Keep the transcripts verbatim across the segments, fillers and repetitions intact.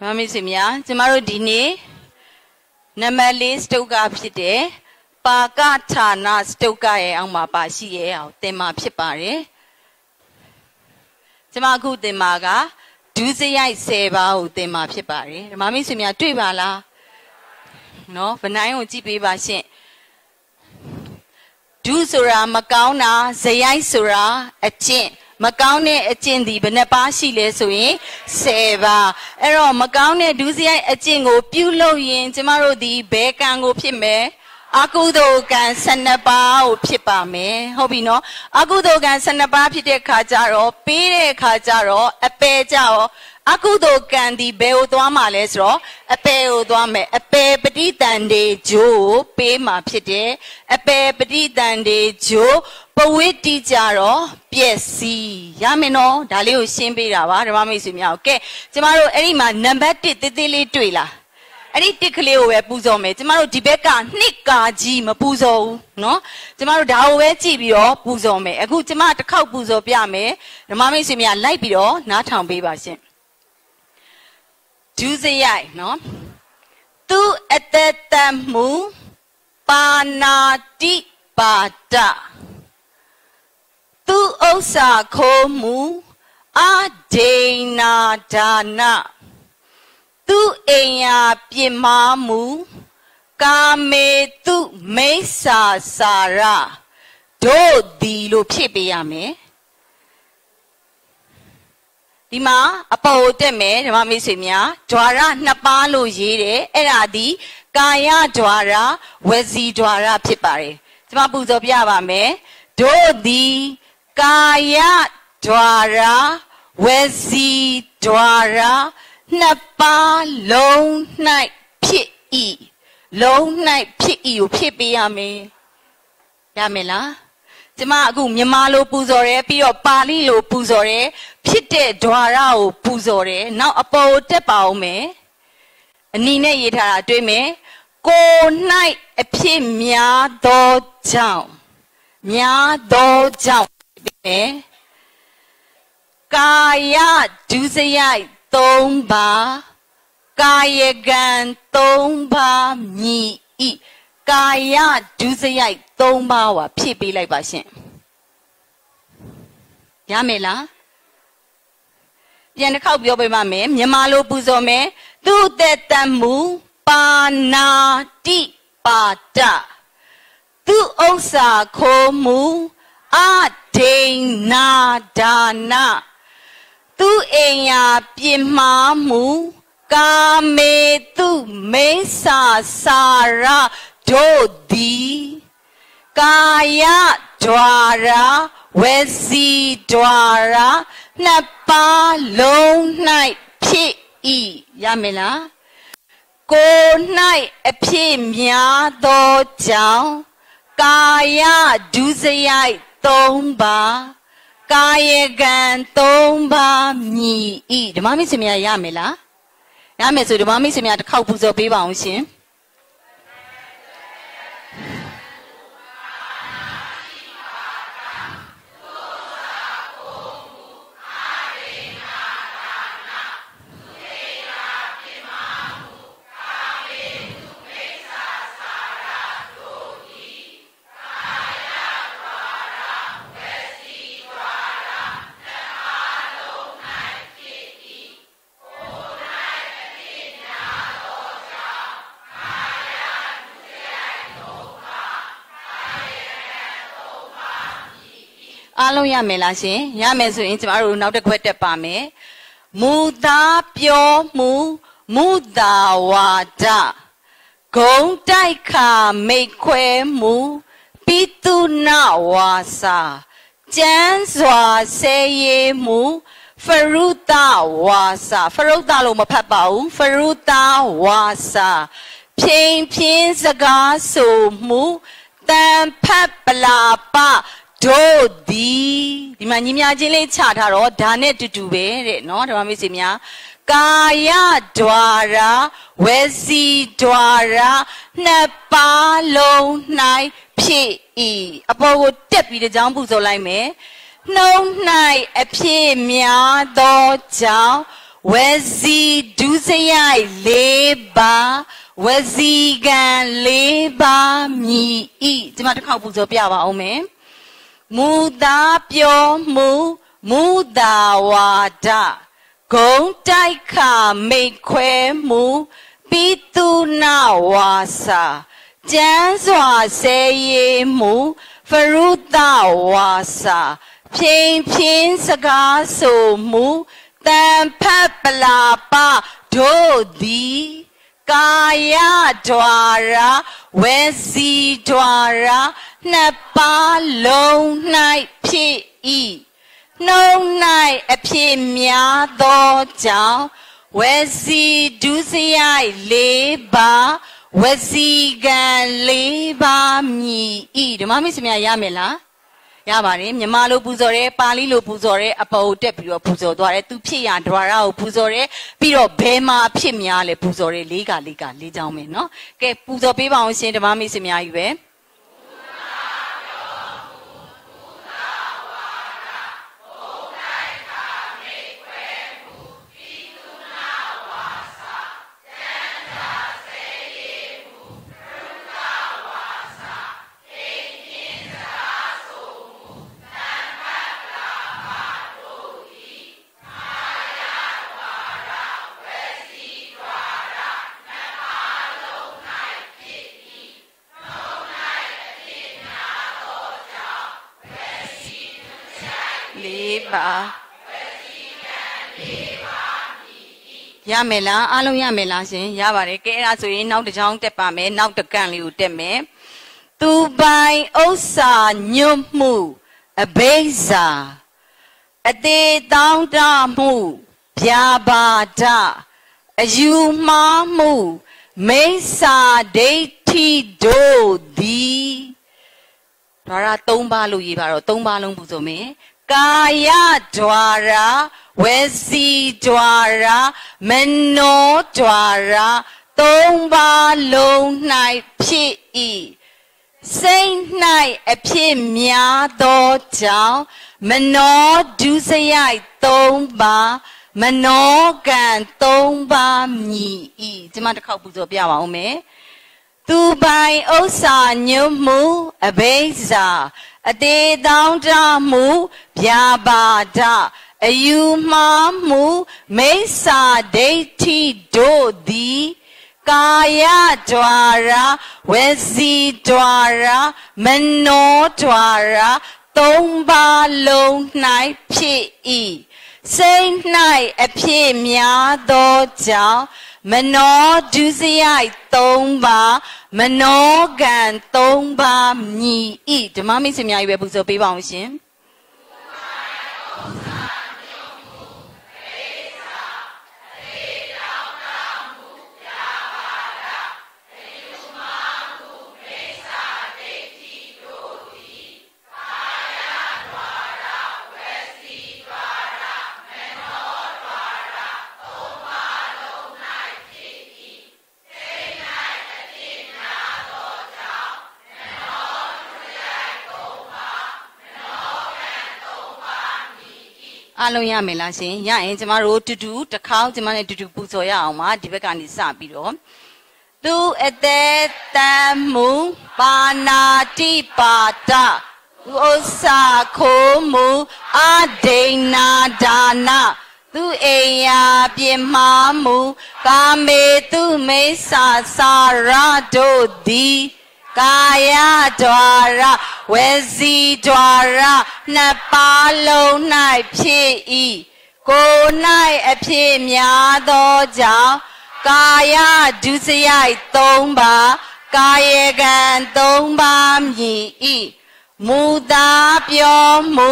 Mami Simia, tomorrow dinner. Namely, Stoka Pite, Pakatana Stoka ang mapasi out, Tema Pipare. Tamaku de Maga, Duzia Seba, Tema Pipare. Mami Simia, Tribala. No, for nine would be by Saint. Duzura, Macauna, Zayai Sura, a chin. Macaune a chin the Benapashi lesui, Seva. Ero Macaune Duzia a jingo, Pulo yin, tomorrow the Bekango Pime, Akudo can Sanaba Pipame, Hobino, Akudo can Sanaba Pite Kajaro, Pire Kajaro, a Pejao. Akudo can the Beo Dwama lesro, a peo dwame, a pe petit dande jo, pe ma pite, a pe petit dande jo, poeti jaro, piesi, Yamino, Dalio Simbirava, Ramami Simia, okay. Tomorrow, any man, number tit, the dilly twilla. Any tickle where puzo me, tomorrow, Tibeka, Nika, Jim, puzo, no? Tomorrow, Dawe, Tibio, puzo me, a good tomato cow puzo piame, Ramami Simia, like biro, not town baby. Tuesday, no? Tu at that mu panati pata. Tu osa ko mu a dana dana. Tu eya pima mu kame tu mesa sara. Do di lo pipiyame. Dima, a pote me, Mami Simia, Dwara, Napalo Yere, Eradi, Kaya Dwara, Wezi Dwara Pipare. Timapuzo Piava me, Do di Kaya Dwara, Wezi Dwara, Napa, Long Night Pit E. Long Night Pit E, Pipiame. Yamela. Timagu, Yamalo Puzore, Pio Pali lo Puzore, Pite Dwarao Puzore, now a pote paume. Nina Yita Deme, go night a pimia do down. Mia do down. Kaya Duzayai Tomba, Kaya Gan Tomba Mi E. Kaya Duzayai Tomba wa Pipi like Bashin. Yamela Yanaka Biobe Mame, Yamalo Buzome, do that tamu, Pana di Pata. Do osa komu, a de na dana. Do eya pimamu, Kame tu mesa sara. Do di Kaya Dwara Wezi Dwara Napa long night Pit E Yamela Go night a pimia do jao Kaya Duzayai Tomba Kaya Gan Tomba Mi E The Mami Simia Yamela Yame so the Mami Simia the cow puzo baby on him. Alo Yamela, Yamesu in tomorrow, not a quite pame. Muda pyo mu, muda wada. Gong daika make que mu, pitu na wasa. Janswa say mu, Faruta wasa. Faruta lo mapabao, Faruta wasa. Pin pin zaga so mu, dan papala pa. Do di di manimia jile chataro dane to do it no Mamisimia Kaya Dwara Wezi Dwara Nepalo Nai P E Apo Depi the Jambu Zolime No Nai a P Mia Do Jao ဝစီဒုစရိုက်လေးပါဝစီကံလေးပါမြည်ဤဒီမှာတစ်ခေါက်ပူဇော်ပြပါအောင်မယ်မူသားပြောမှုမူသာဝါဒဂုံတိုက်ခမိတ်ခွဲမှုပိတုနာဝါစာကျမ်းစွာစေရေမှုဖရုဒဝါစာဖြင်းဖြင်းစကားဆိုမှုတန်ဖတ်ပလာပတို့သည်ကာယဒွါရဝစီဒွါရနှစ်ပါးလုံး၌ဖြစ်၏နှုံး၌အဖြစ်များသောကြောင့်ဝစီဒုစရိုက်လေးပါဝစီကံလေးပါမြည်ဤဓမ္မမိတ်ဆွေများရမယ်လားရပါတယ်မြန်မာလိုပူဇော်တယ်ပါဠိလိုပူဇော်တယ်အပေါ်တက်ပြီးတော့ပူဇော်သွားတယ်သူဖြစ်ရဒွါရကိုပူဇော်တယ်ပြီးတော့ဘယ်မှာဖြစ်များလဲပူဇော်တယ်လေးကလေးကလေးချောင်းမယ်နော်ကဲပူဇော်ပေးပါအောင်ရှင်ဓမ္မမိတ်ဆွေများကြီးပဲလေးပါရမယ်လားအားလုံးရမယ်လားရှင်ရပါတယ်ကဲအဲ့ဒါဆိုရင်နောက်တစ်ကြောင်းတက်ပါမယ်နောက်တစ်ကန့်လေးကိုတက်မယ်သူပိုင်ဥစ္စာညွတ်မှုအဘိဇာအသေးတောင်းတမှုဗျာပါဒအယူမှားမှုမိစ္ဆာဒိဋ္ဌိတို့သည်ဒါရသုံးပါလို့ရေးပါတော့သုံးပါလုံးပူဇော်မယ်ကာယဒွါရဝစီဒွါရမနောဒွါရသုံးပါလုံး၌ဖြစ်၏စိတ်၌အဖြစ်များသောကြောင့်မနောဒုစရိုက်သုံးပါမနောကံသုံးပါမြည်၏ဒီမှာတစ်ခေါက်ပူဇော်ပြပါဦးမယ်သူပိုင်ဥစ္စာညွတ်မှုအဘိဇာအသေးတောင်းတမှုဗျာပါဒအယူမှားမှုမိစ္ဆာဒိဋ္ဌိတို့သည်ကာယဒွါရဝစီဒွါရမနောဒွါရသုံးပါလုံး၌ဖြစ်၏စိတ်၌အဖြစ်များသောကြောင့်မနောဒုစရိုက်သုံးပါမနောကံသုံးပါမြည်ဤဓမ္မမိတ်ဆွေများကြီးပဲပူဇော်ပေးပါအောင်ရှင်အားလုံးရမယ်လားရှင်ရရင်ကျမတို့တူတူတစ်ခေါက်ကျမနဲ့တူတူပူဇော်ရအောင်ပါဒီဘက်ကနေစပြီးတော့သူအသက်တမ်းမှုပါဏာတိပါဒဥစ္စာခိုးမှုအဒိဏဒါနသူအိယာပြမှားမှုကာမေသူမိစ္ဆာစာရတို့သည်ကာယဒွါရဝစီဒွါရနှစ်ပါးလုံး၌ဖြစ်၏ကိုယ်၌အဖြစ်များသောကြောင့်ကာယဒုစရိုက်သုံးပါကာယကံသုံးပါမြည်၏မူသာပြောမှု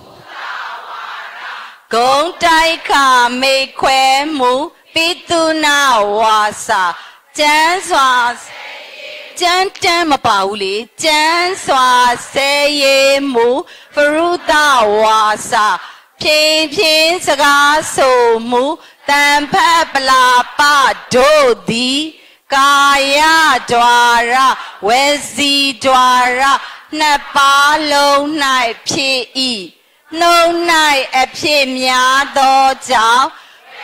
ဂုံတိုက်ခမိတ်ခွဲမှုပိတုနာဝါစာကျမ်းစွာကျမ်းတမ်းမပါဘူးလေကျမ်းစွာစေရေမှုဖရုဒဝါစာဖြင်းဖြင်းစကားဆိုမှုတန်ဖတ်ပလာပတို့သည်ကာယဒွါရဝစီဒွါရနှစ်ပါးလုံး၌ဖြစ်၏နှုံး၌အဖြစ်များသောကြောင့်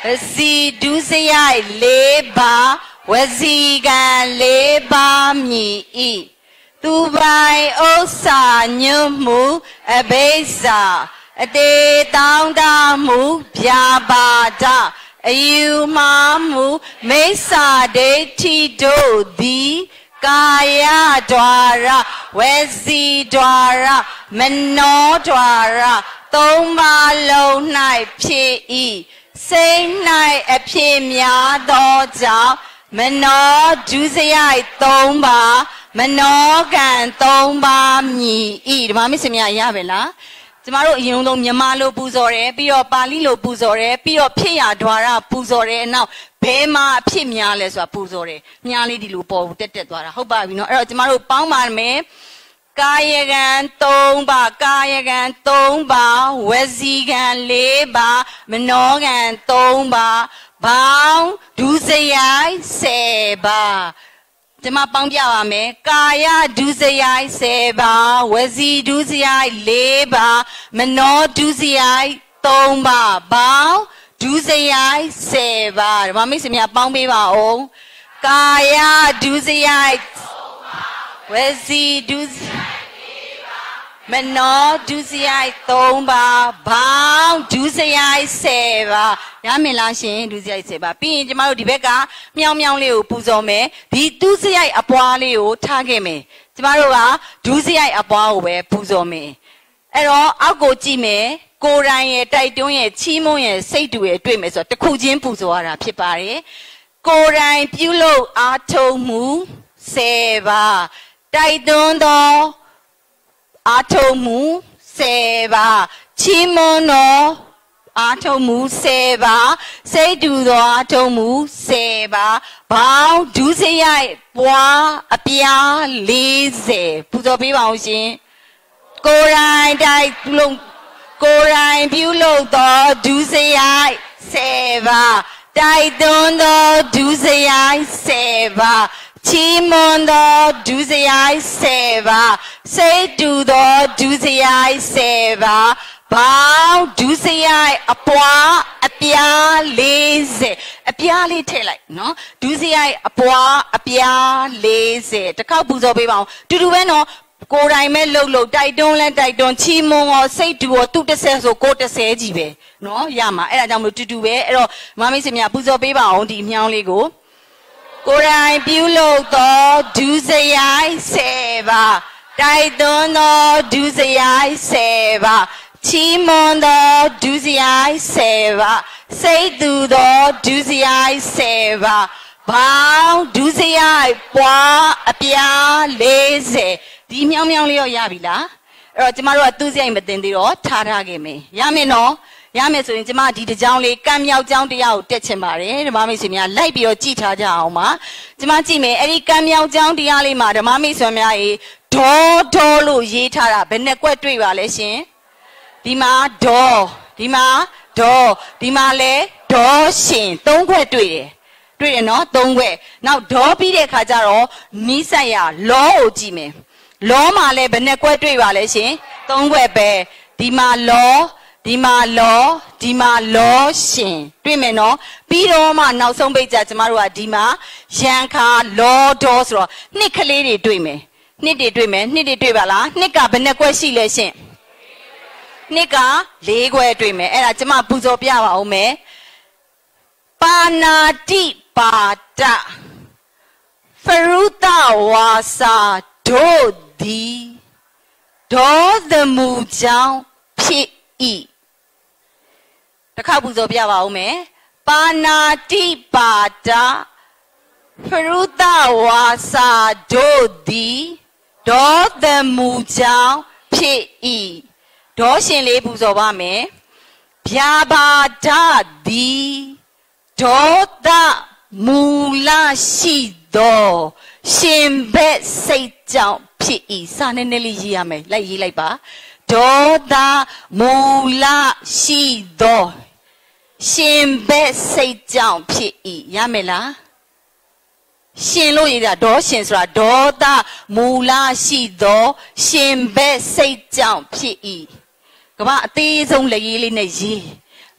စီဒုစရိုက်လေးပါဝစီကံလေးပါမြည်ဤသူပိုင်ဥစ္စာညွတ်မှုအဘိဇ္ဇာအတေတောင်းတမှုဗျာပါဒအယူမှားမှုမိစ္ဆာဒိဋ္ဌိတို့သည်ကာယဒွါရဝစီဒွါရမနောဒွါရသုံးပါးလုံး၌ဖြစ်၏စိတ်၌အဖြစ်များသောကြောင့်မနောဒုစရိုက်သုံးပါးမနောကံသုံးပါးမြည်ဤဒီမှာမိတ်ဆွေများရပါလားကျမတို့အရင်ဆုံးမြန်မာလိုပူဇော်တယ်ပြီးတော့ပါဠိလိုပူဇော်တယ်ပြီးတော့ဖြစ်ရဓွာရပူဇော်တယ်အနောက်ဘယ်မှာအဖြစ်များလဲဆိုတာပူဇော်တယ်မြားလေးဒီလိုပေါ်တက်တက်သွားတာဟုတ်ပါပြီနော်အဲ့တော့ကျမတို့ပေါင်းပါမယ်ကာယကံသုံးပါးကာယကံသုံးပါးဝစီကံလေးပါးမနောကံသုံးပါးဘောင်းဒုစရိုက်ဆယ်ပါးကျမပေါင်းပြပါမယ်ကာယဒုစရိုက်ဆယ်ပါးဝစီဒုစရိုက်လေးပါးမနောဒုစရိုက်သုံးပါးဘောင်းဒုစရိုက်ဆယ်ပါးဒီမှာမိတ်ဆွေများပေါင်းပေးပါဦးကာယဒုစရိုက်ဝစီဒုစရိုက်လေးပါးမနောဒုစရိုက်သုံးပါးဘောင်းဒုစရိုက်ဆယ်ပါးရမင်လားရှင်ဒုစရိုက်ဆယ်ပါးပြီးရင်ကျမတို့ဒီဘက်ကမြောင်းမြောင်းလေးကိုပူဇော်မယ်ဒီဒုစရိုက်အပွားလေးကိုထားခဲ့မယ်ကျမတို့ကဒုစရိုက်အပွားကိုပဲပူဇော်မယ်အဲ့တော့အောက်ကိုကြည့်မယ်ကိုယ်တိုင်ရဲ့တိုက်တွန်းရဲ့ချီးမွမ်းရဲ့စိတ်တူရဲ့တွေ့မယ်ဆိုတော့တစ်ခုချင်းပူဇော်ရတာဖြစ်ပါတယ်ကိုယ်တိုင်ပြုလုပ်အားထုတ်မှုဆယ်ပါးတိုက်တွန်းသောအားထုတ်မှုဆယ်ပါးချီးမွမ်းသောအားထုတ်မှုဆယ်ပါးစိတ်တူသောအားထုတ်မှုဆယ်ပါးဘောင်းဒုစရိုက်ပွားအပြားလေးဆယ်ပူဇော်ပေးပါအောင်ရှင်ကိုယ်တိုင်တိုက်ပြုလုပ်ကိုယ်တိုင်ပြုလုပ်သောဒုစရိုက်ဆယ်ပါးတိုက်တွန်းသောဒုစရိုက်ဆယ်ပါးချီးမွမ်းသောဒုစရိုက်ဆယ်ပါးစိတ်တူသောဒုစရိုက်ဆယ်ပါးဘောင်းဒုစရိုက်အပွားအပြားလေးဆယ်အပြားလေးထည့်လိုက်နော်ဒုစရိုက်အပွားအပြားလေးဆယ်တစ်ခေါက်ပူဇော်ပေးပါအောင်တူတူပဲနော်ကိုယ်တိုင်မဲ့လှုပ်လှုပ်တိုက်တွန်းလဲတိုက်တွန်းချီးမွမ်းရောစိတ်တူရောသူ့တစ်ဆယ်ဆိုကိုယ်တစ်ဆယ်ကြီးပဲနော်ရမှာအဲ့ဒါကြောင့်မလို့တူတူပဲအဲ့တော့မမိတ်ဆွေများပူဇော်ပေးပါအောင်ဒီအမြောင်းလေးကိုကိုယ်တိုင်ပြုလုပ်သောဒုစရိုက်ဆယ်ပါးတိုက်တွန်းသောဒုစရိုက်ဆယ်ပါးချီးမွမ်းသောဒုစရိုက်ဆယ်ပါးစိတ်တူသောဒုစရိုက်ဆယ်ပါးဘောင်းဒုစရိုက်ပွားအပြားလေးဆယ်ဒီမြောင်းမြောင်းလေးရောရပြီလားအဲ့တော့ကျမတို့ကသူ့စရိုက်မတင်သေးတော့ထားထားခဲ့မယ်ရမယ်နော်ရမယ်ဆိုရင်ကျမဒီတစ်ကြောင်းလေးကံမြောက်ကြောင်းတရားကိုတက်ချင်ပါတယ်ဓမ္မမိတ်ဆွေများလိုက်ပြီးတော့ကြည်ထားကြအောင်ပါကျမကြည့်မယ်အဲ့ဒီကံမြောက်ကြောင်းတရားလေးမှာဓမ္မမိတ်ဆွေများရေဒေါဒေါလို့ရေးထားတာဘယ်နဲ့ကွက်တွေ့ပါလဲရှင်ဒီမှာဒေါဒီမှာဒေါဒီမှာလဲဒေါရှင်သုံးခွက်တွေ့တယ်တွေ့တယ်နော်သုံးခွက်နောက်ဒေါပြီးတဲ့ခါကျတော့နီးစပ်ရလောကိုကြည့်မယ်လောမှာလဲဘယ်နဲ့ကွက်တွေ့ပါလဲရှင်သုံးခွက်ပဲဒီမှာလောဒီမှာလောဒီမှာလောရှင်တွေ့မယ်နော်ပြီးတော့မှနောက်ဆုံးပိတ်ကြကျမတို့ကဒီမှာရန်ခါလောဒေါဆိုတော့နှစ်ကလေးတွေတွေ့မယ်နှစ်တွေတွေ့မယ်နှစ်တွေတွေ့ပါလားနှစ်ကဘယ်နဲ့ကွက်ရှိလဲရှင်နှစ်ကလေးခွဲတွေ့မယ်အဲ့ဒါကျမပူဇော်ပြပါဦးမယ်ပါဏာတိပါဒဖရုတဝါစာတို့သည်ဒေါသမူကြောင့်ဖြစ်၏တစ်ခါပူဇော်ပြပါဦးမယ်ပါဏာတိပါဒဖရုတဝါစာတို့သည်ဒေါသမူကြောင့်ဖြစ်၏ဒေါရှင်လေးပူဇော်ပါမယ်ဗျာပါဒသည်ဒေါသမူလရှိသောရှင်ဘက်စိတ်ကြောင့်ဖြစ်၏စာနဲ့နဲ့လေးရေးရမယ်လိုက်ရေးလိုက်ပါဒေါသမူလရှိသောရှင်ဘက်စိတ်ကြောင့်ဖြစ်၏ရမယ်လားရှင်လို့ရေးတာဒေါရှင်ဆိုတာဒေါသမူလရှိသောရှင်ဘက်စိတ်ကြောင့်ဖြစ်၏ကမ္ဘာအသေးဆုံးလက်ရေးလေးနဲ့ရေးမ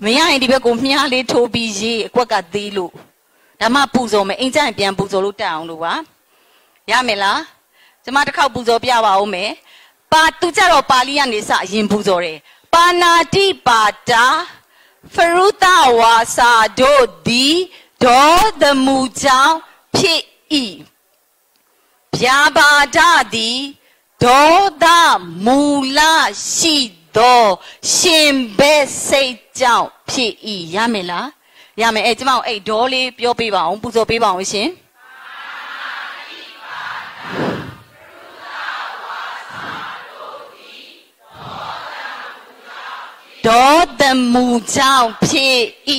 မရရင်ဒီဘက်ကိုမြားလေးထိုးပြီးရေးအကွက်ကသေးလို့ဒါမှပူဇော်မယ်အိမ်ကျရင်ပြန်ပူဇော်လို့တက်အောင်လို့ပါရမယ်လားကျမတစ်ခေါက်ပူဇော်ပြပါဦးမယ်ပါသူကြတော့ပါဠိကနေစအရင်ပူဇော်တယ်ပါဏာတိပါတာဖရုတဝါစာတို့သည်ဒေါသမှုကြောင့်ဖြစ်၏ဗျာပါဒသည်ဒေါသမူလရှိသောရှင်ဘဲစိတ်ကြောင့်ဖြစ်၏ရမယ်လားရမယ်အဲကျမတို့အဲ့ဒေါလေးပြောပေးပါအောင်ပူဇော်ပေးပါအောင်ရှင်ဒေါသမူကြောင့်ဖြစ်၏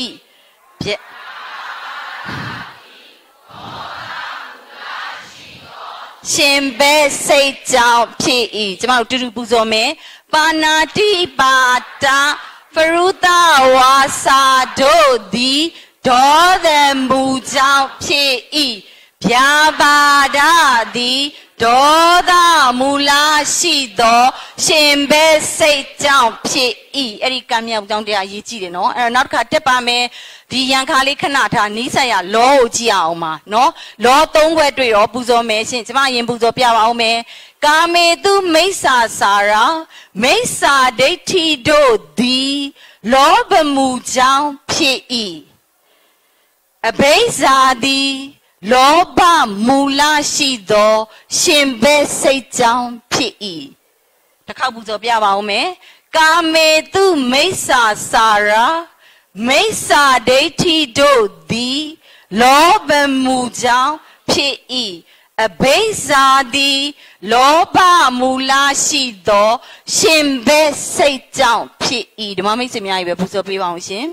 ရှင်ဘဲစိတ်ကြောင့်ဖြစ်၏ကျမတို့တူတူပူဇော်မယ်ပါဏာတိပါတာဖရုတဝါစာတို့သည်ဒေါသမူကြောင့်ဖြစ်၏ဗျာပါဒသည်ဒေါသမူလရှိသောရှင်ဘဲစိတ်ကြောင့်ဖြစ်၏အဲ့ဒီကံမြောက်ကြောင့်တရားရေးကြည့်တယ်နော်အဲ့တော့နောက်တစ်ခါတက်ပါမယ်ဒီရန်ခါလေးခဏထားနီးစပ်ရလောကိုကြည့်အောင်ပါနော်လောသုံးခွဲတွေ့တော့ပူဇော်မယ်ရှင်ကျမရင်ပူဇော်ပြပါအောင်မယ်ကာမေတုမိစ္ဆာစာရာမိစ္ဆာဒိဋ္ဌိတို့သည်လောဘမှုကြောင့်ဖြစ်၏အဘိဇာသည်လောဘမူလရှိသောရှင်ဘဲစိတ်ကြောင့်ဖြစ်၏တစ်ခေါက်ပူဇော်ပြပါဦးမယ်ကာမေတုမိစ္ဆာစာရာမိစ္ဆာဒိဋ္ဌိတို့သည်လောဘမှုကြောင့်ဖြစ်၏အဘိဇာသည်လောဘမူလရှိသောရှင်ဘဲစိတ်ကြောင့်ဖြစ်၏ဓမ္မမိတ်ဆွေများကြီးပဲပူဇော်ပေးပါအောင်ရှင်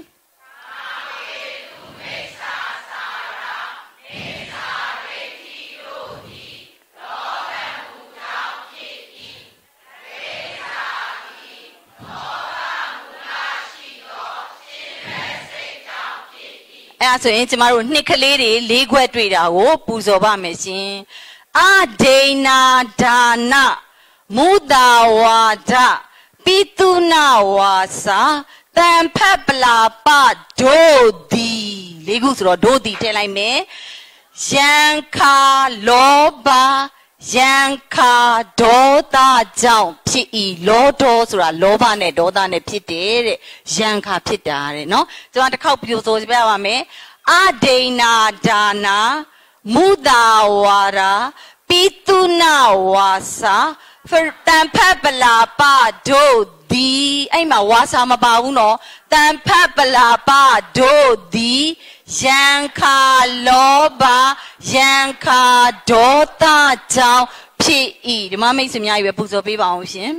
အဲ့ဆိုရင်ကျမတို့နှစ်ကလေးတွေလေးခွက်တွေ့တာကိုပူဇော်ပါမယ်ရှင်အဒိဏဒါနမုဒဝါဒပိတုနာဝါစာတံဖက်ပလာပဒိုသည်လေးခုဆိုတော့ဒိုသည်ထည့်လိုက်မယ်ယံခါလောဘယံခါဒေါသကြောင့်ဖြစ်၏လောဒေါဆိုတာလောဘနဲ့ဒေါသနဲ့ဖြစ်တယ်တဲ့ယံခါဖြစ်တာတဲ့နော်ကျွန်တော်တစ်ခေါက်ပြောဆိုပြပါမယ်အဒိဏဒါနာမုဒဝါရာပိတုနာဝါစာတံဖက်ပလာပဒိုသည်အဲ့မှာဝါစာမပါဘူးနော်တံဖက်ပလာပဒိုသည်ယံခါလောဘယံခါဒေါသကြောင့်ဖြစ်၏ဓမ္မမိတ်ဆွေများကြီးပဲပူဇော်ပေးပါအောင်ရှင်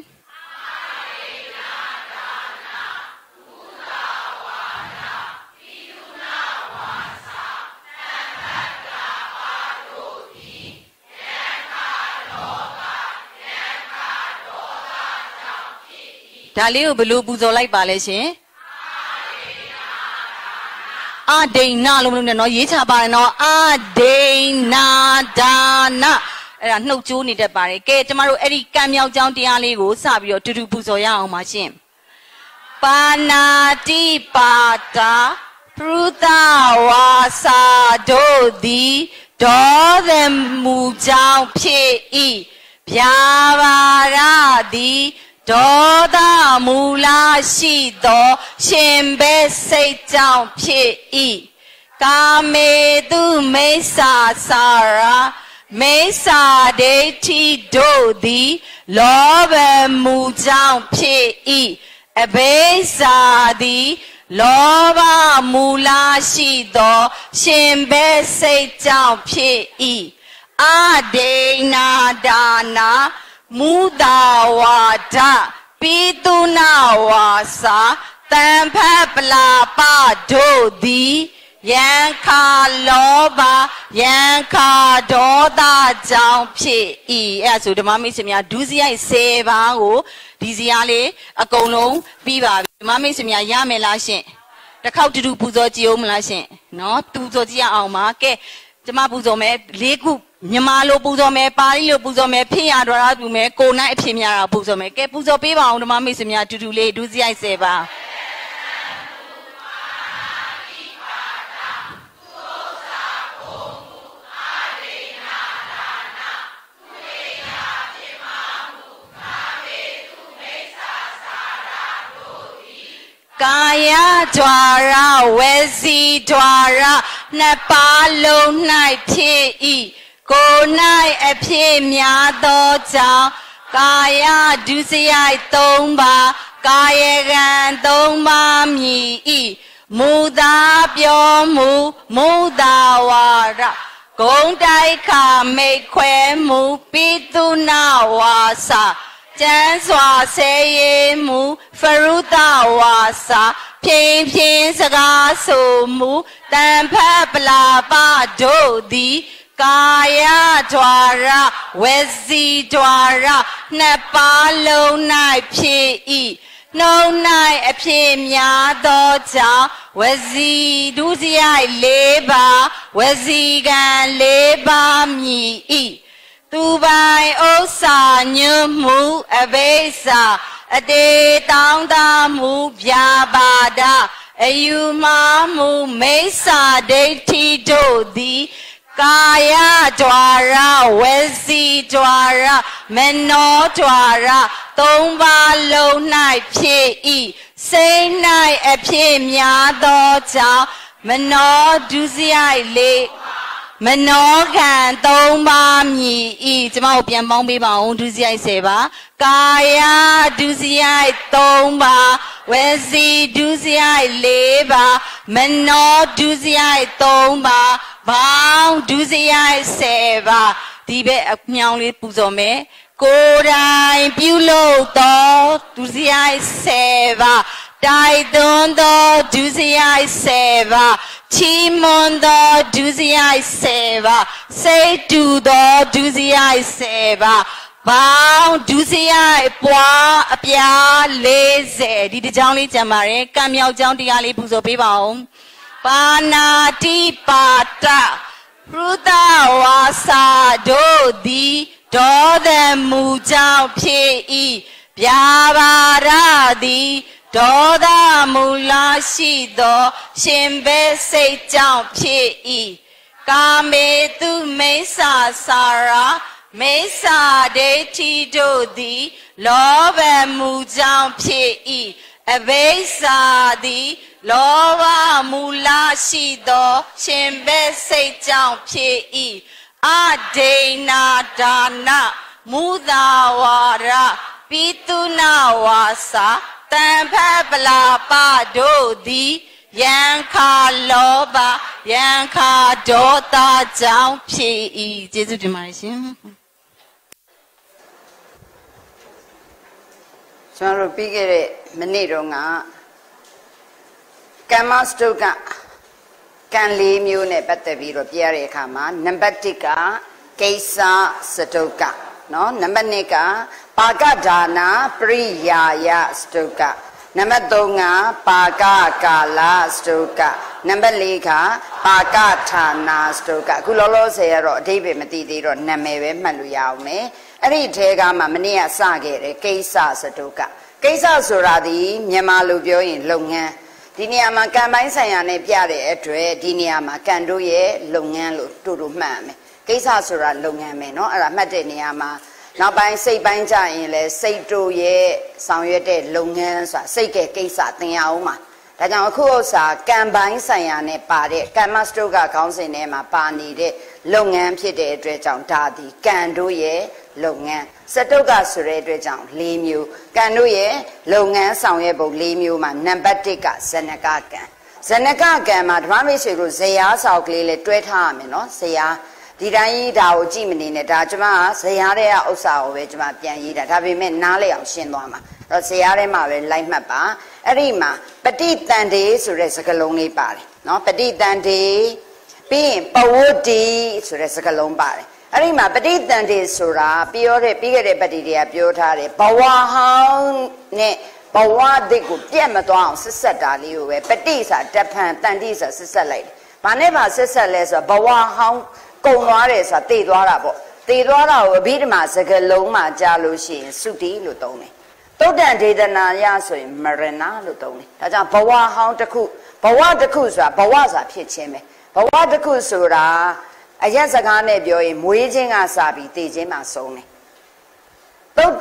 ဒါလေးကိုဘယ်လိုပူဇော်လိုက်ပါလဲရှင်အဒိဏလို့မလို့နဲ့နော်ရေးချပါတယ်နော်အဒိဏဒါနအဲ့ဒါနှုတ်ကြိုးနေတတ်ပါတယ်ကဲကျမတို့အဲ့ဒီကံမြောက်ကြောင်းတရားလေးကိုစပြီးတော့တူတူပူဇော်ရအောင်ပါရှင်ပါဏာတိပါတာပရုသဝါစာတို့သည်ဒေါသမှုကြောင့်ဖြစ်၏ဗျာပါဒသည်ဒေါသမူလရှိသောရှင်ဘဲစိတ်ကြောင့်ဖြစ်၏ကာမေတုမိစ္ဆာစာရာမိစ္ဆာဒိဋ္ဌိတို့သည်လောဘမှုကြောင့်ဖြစ်၏အဘိဇာသည်လောဘမူလရှိသောရှင်ဘဲစိတ်ကြောင့်ဖြစ်၏အဒိဏဒါနာမုဒဝါဒပိတုနာဝါစာတံဖက်ပလာပဒိုသည်ယံခါလောဘယံခါဒေါသကြောင့်ဖြစ်၏အဲ့ဒါဆိုဓမ္မမိတ်ဆွေများဒုစရိုက်၁၀ပါးကိုဒီစရာလေးအကုန်လုံးပြီးပါပြီဓမ္မမိတ်ဆွေများရမယ်လားရှင်တစ်ခေါက်တူတူပူဇော်ကြည့်အောင်မလားရှင်နော်ပူဇော်ကြည့်ရအောင်ပါကဲကျမပူဇော်မယ်လေးခုမြန်မာလိုပူဇော်မယ်ပါဠိလိုပူဇော်မယ်ဖြစ်ရတော်ရပူမယ်ကိုနိုင်အဖြစ်များတာပူဇော်မယ်ကဲပူဇော်ပေးပါအောင်ဓမ္မမိတ်ဆွေများတူတူလေးဒုစရိုက်၁၀ပါး Kaya dwara wezi dwara na palo nai pie i ko nai a pie mya do chao kaya dusiyai tong ba kaya gan tong ba mi i muda pyo mu muda wara gong dai ka mei kwe mu pi tu na wa sa Chan xóa xe yê mù phá rú ta wá sa Phiên phiên sa gá sô mù Tàn phá bà la ba đô đi Kaya dwa ra Wé zi dwa ra Nè ba lâu nai phê y Nâu nai a phê mya đô chao Wé zi đu zi ai lê ba Wé zi gan lê ba mi y Tu bai ô sa như mu a bê sa a đê tang da mu bia ba da a yu ma mu me sa de ti do di kaya dwara wezi dwara meno dwara tong ba lâu nai phê y say nai a phê mya do chao meno du zi ai lê Mano can tông ba mi y Chama ho pian pong pi ba ong du si ai se ba Kaya du si ai tông ba We si du si ai le ba Mano du si ai tông ba Bang du si ai se ba Di be ak myang le pu so me Ko dai pyu lo to du si ai se ba Dai don do du si ai se ba Chi mon do du si ai se ba Say do do du si ai se ba Bao du si ai pwa a pya le se Di di chang li chan ma re Kam miao chang tia li pu so pi ba ong Pa na ti pa ta Pruta wa sa do di Do the mu chang pye i Pya ba ra di Đô đa mù la shi đô Xin bê say chào phê y Ca mê tu mê sa sa ra Mê sa đê ti đô di Lô bê mù chào phê y A bê sa di Lô bê mù la shi đô Xin bê say chào phê y A đê na đa na Mù đa wà ra Pi tu na wà sa Tàn phá bà la ba đô đi Yang kha lô ba Yang kha đô ta chào phê y Giê xuတင်ပါတယ်ရှင် Chúng tôi biết cái mình đi rồi ngã Cảm ơn tôi cả Càng lý miêu này bắt đầu rồi bia rì khá mà Number two cả Cây sa sơ cả Nó number two cả Paga dana priyaya stoka. Number two nga paga kala stoka. Number three ka paga thana stoka. Ku lo lo se ro adhi be ma ti thi ro namme be mat lu ya aw me. Ari the ka ma mani ya sa ke de kaisa stoka. Kaisa sora di Myanmar lu pyo yin long ngan. Di neya ma kan bain sai ya ne pya de atwe di neya ma kan do ye long ngan lo tu tu mat me. Kaisa sora long ngan me no. Ara mat de neya ma Now by say by giant, say to ye, some ye dead, long hands, say get case at the Alma. That now cool sa can buy Sayane party, can mastoga council name a pani de, long and pide dredge on taddy, can do ye, long and Satoga sure dredge on, leam you, can do ye, long and some ye book leam you, man, number take us, Seneca can. Seneca can, my promise you, say us out clearly, dread harm, you know, say ya. ဒီတိုင်းကြီးဒါကိုကြည့်မနေနဲ့ဒါကျမဇရာတဲ့ဥစ္စာကိုပဲကျမပြန်ရေးတာဒါပေမဲ့နားလေအောင်ရှင်းသွားမှာအဲ့တော့ဇရာထဲမှာပဲလိုက်မှတ်ပါအဲ့ဒီမှာပဋိတန်တေဆိုတဲ့စကားလုံးလေးပါတယ်နော်ပဋိတန်တေပြီးရင်ပဝတ္တိဆိုတဲ့စကားလုံးပါတယ်အဲ့ဒီမှာပဋိတန်တေဆိုတာပြောတဲ့ပြီးခဲ့တဲ့ပဋိတွေကပြောထားတယ်ဘဝဟောင်းနဲ့ဘဝသစ်ကိုပြတ်မသွားအောင်ဆက်ဆက်တာလေးကိုပဲပဋိဆိုတာတဖန်တန်တိဆိုတာဆက်ဆက်လိုက်တယ်ဘာနဲ့မှဆက်ဆက်လဲဆိုတော့ဘဝဟောင်းကုံသွားတယ်ဆိုတာတည်သွားတာပေါ့တည်သွားတာကိုအဘိဓမ္မာစကားလုံးမှာကြားလို့ရှိရင်သုတိလို့သုံးတယ်တုတ်တန်ဒေသနာရဆိုရင်မရဏလို့သုံးတယ်ဒါကြောင့်ဘဝဟောင်းတစ်ခုဘဝတစ်ခုဆိုတာဘဝဆိုတာဖြစ်ခြင်းပဲဘဝတစ်ခုဆိုတာအရက်စကားနဲ့ပြောရင်မွေးခြင်းကစပြီးတည်ခြင်းမှာဆုံးတယ်တုတ်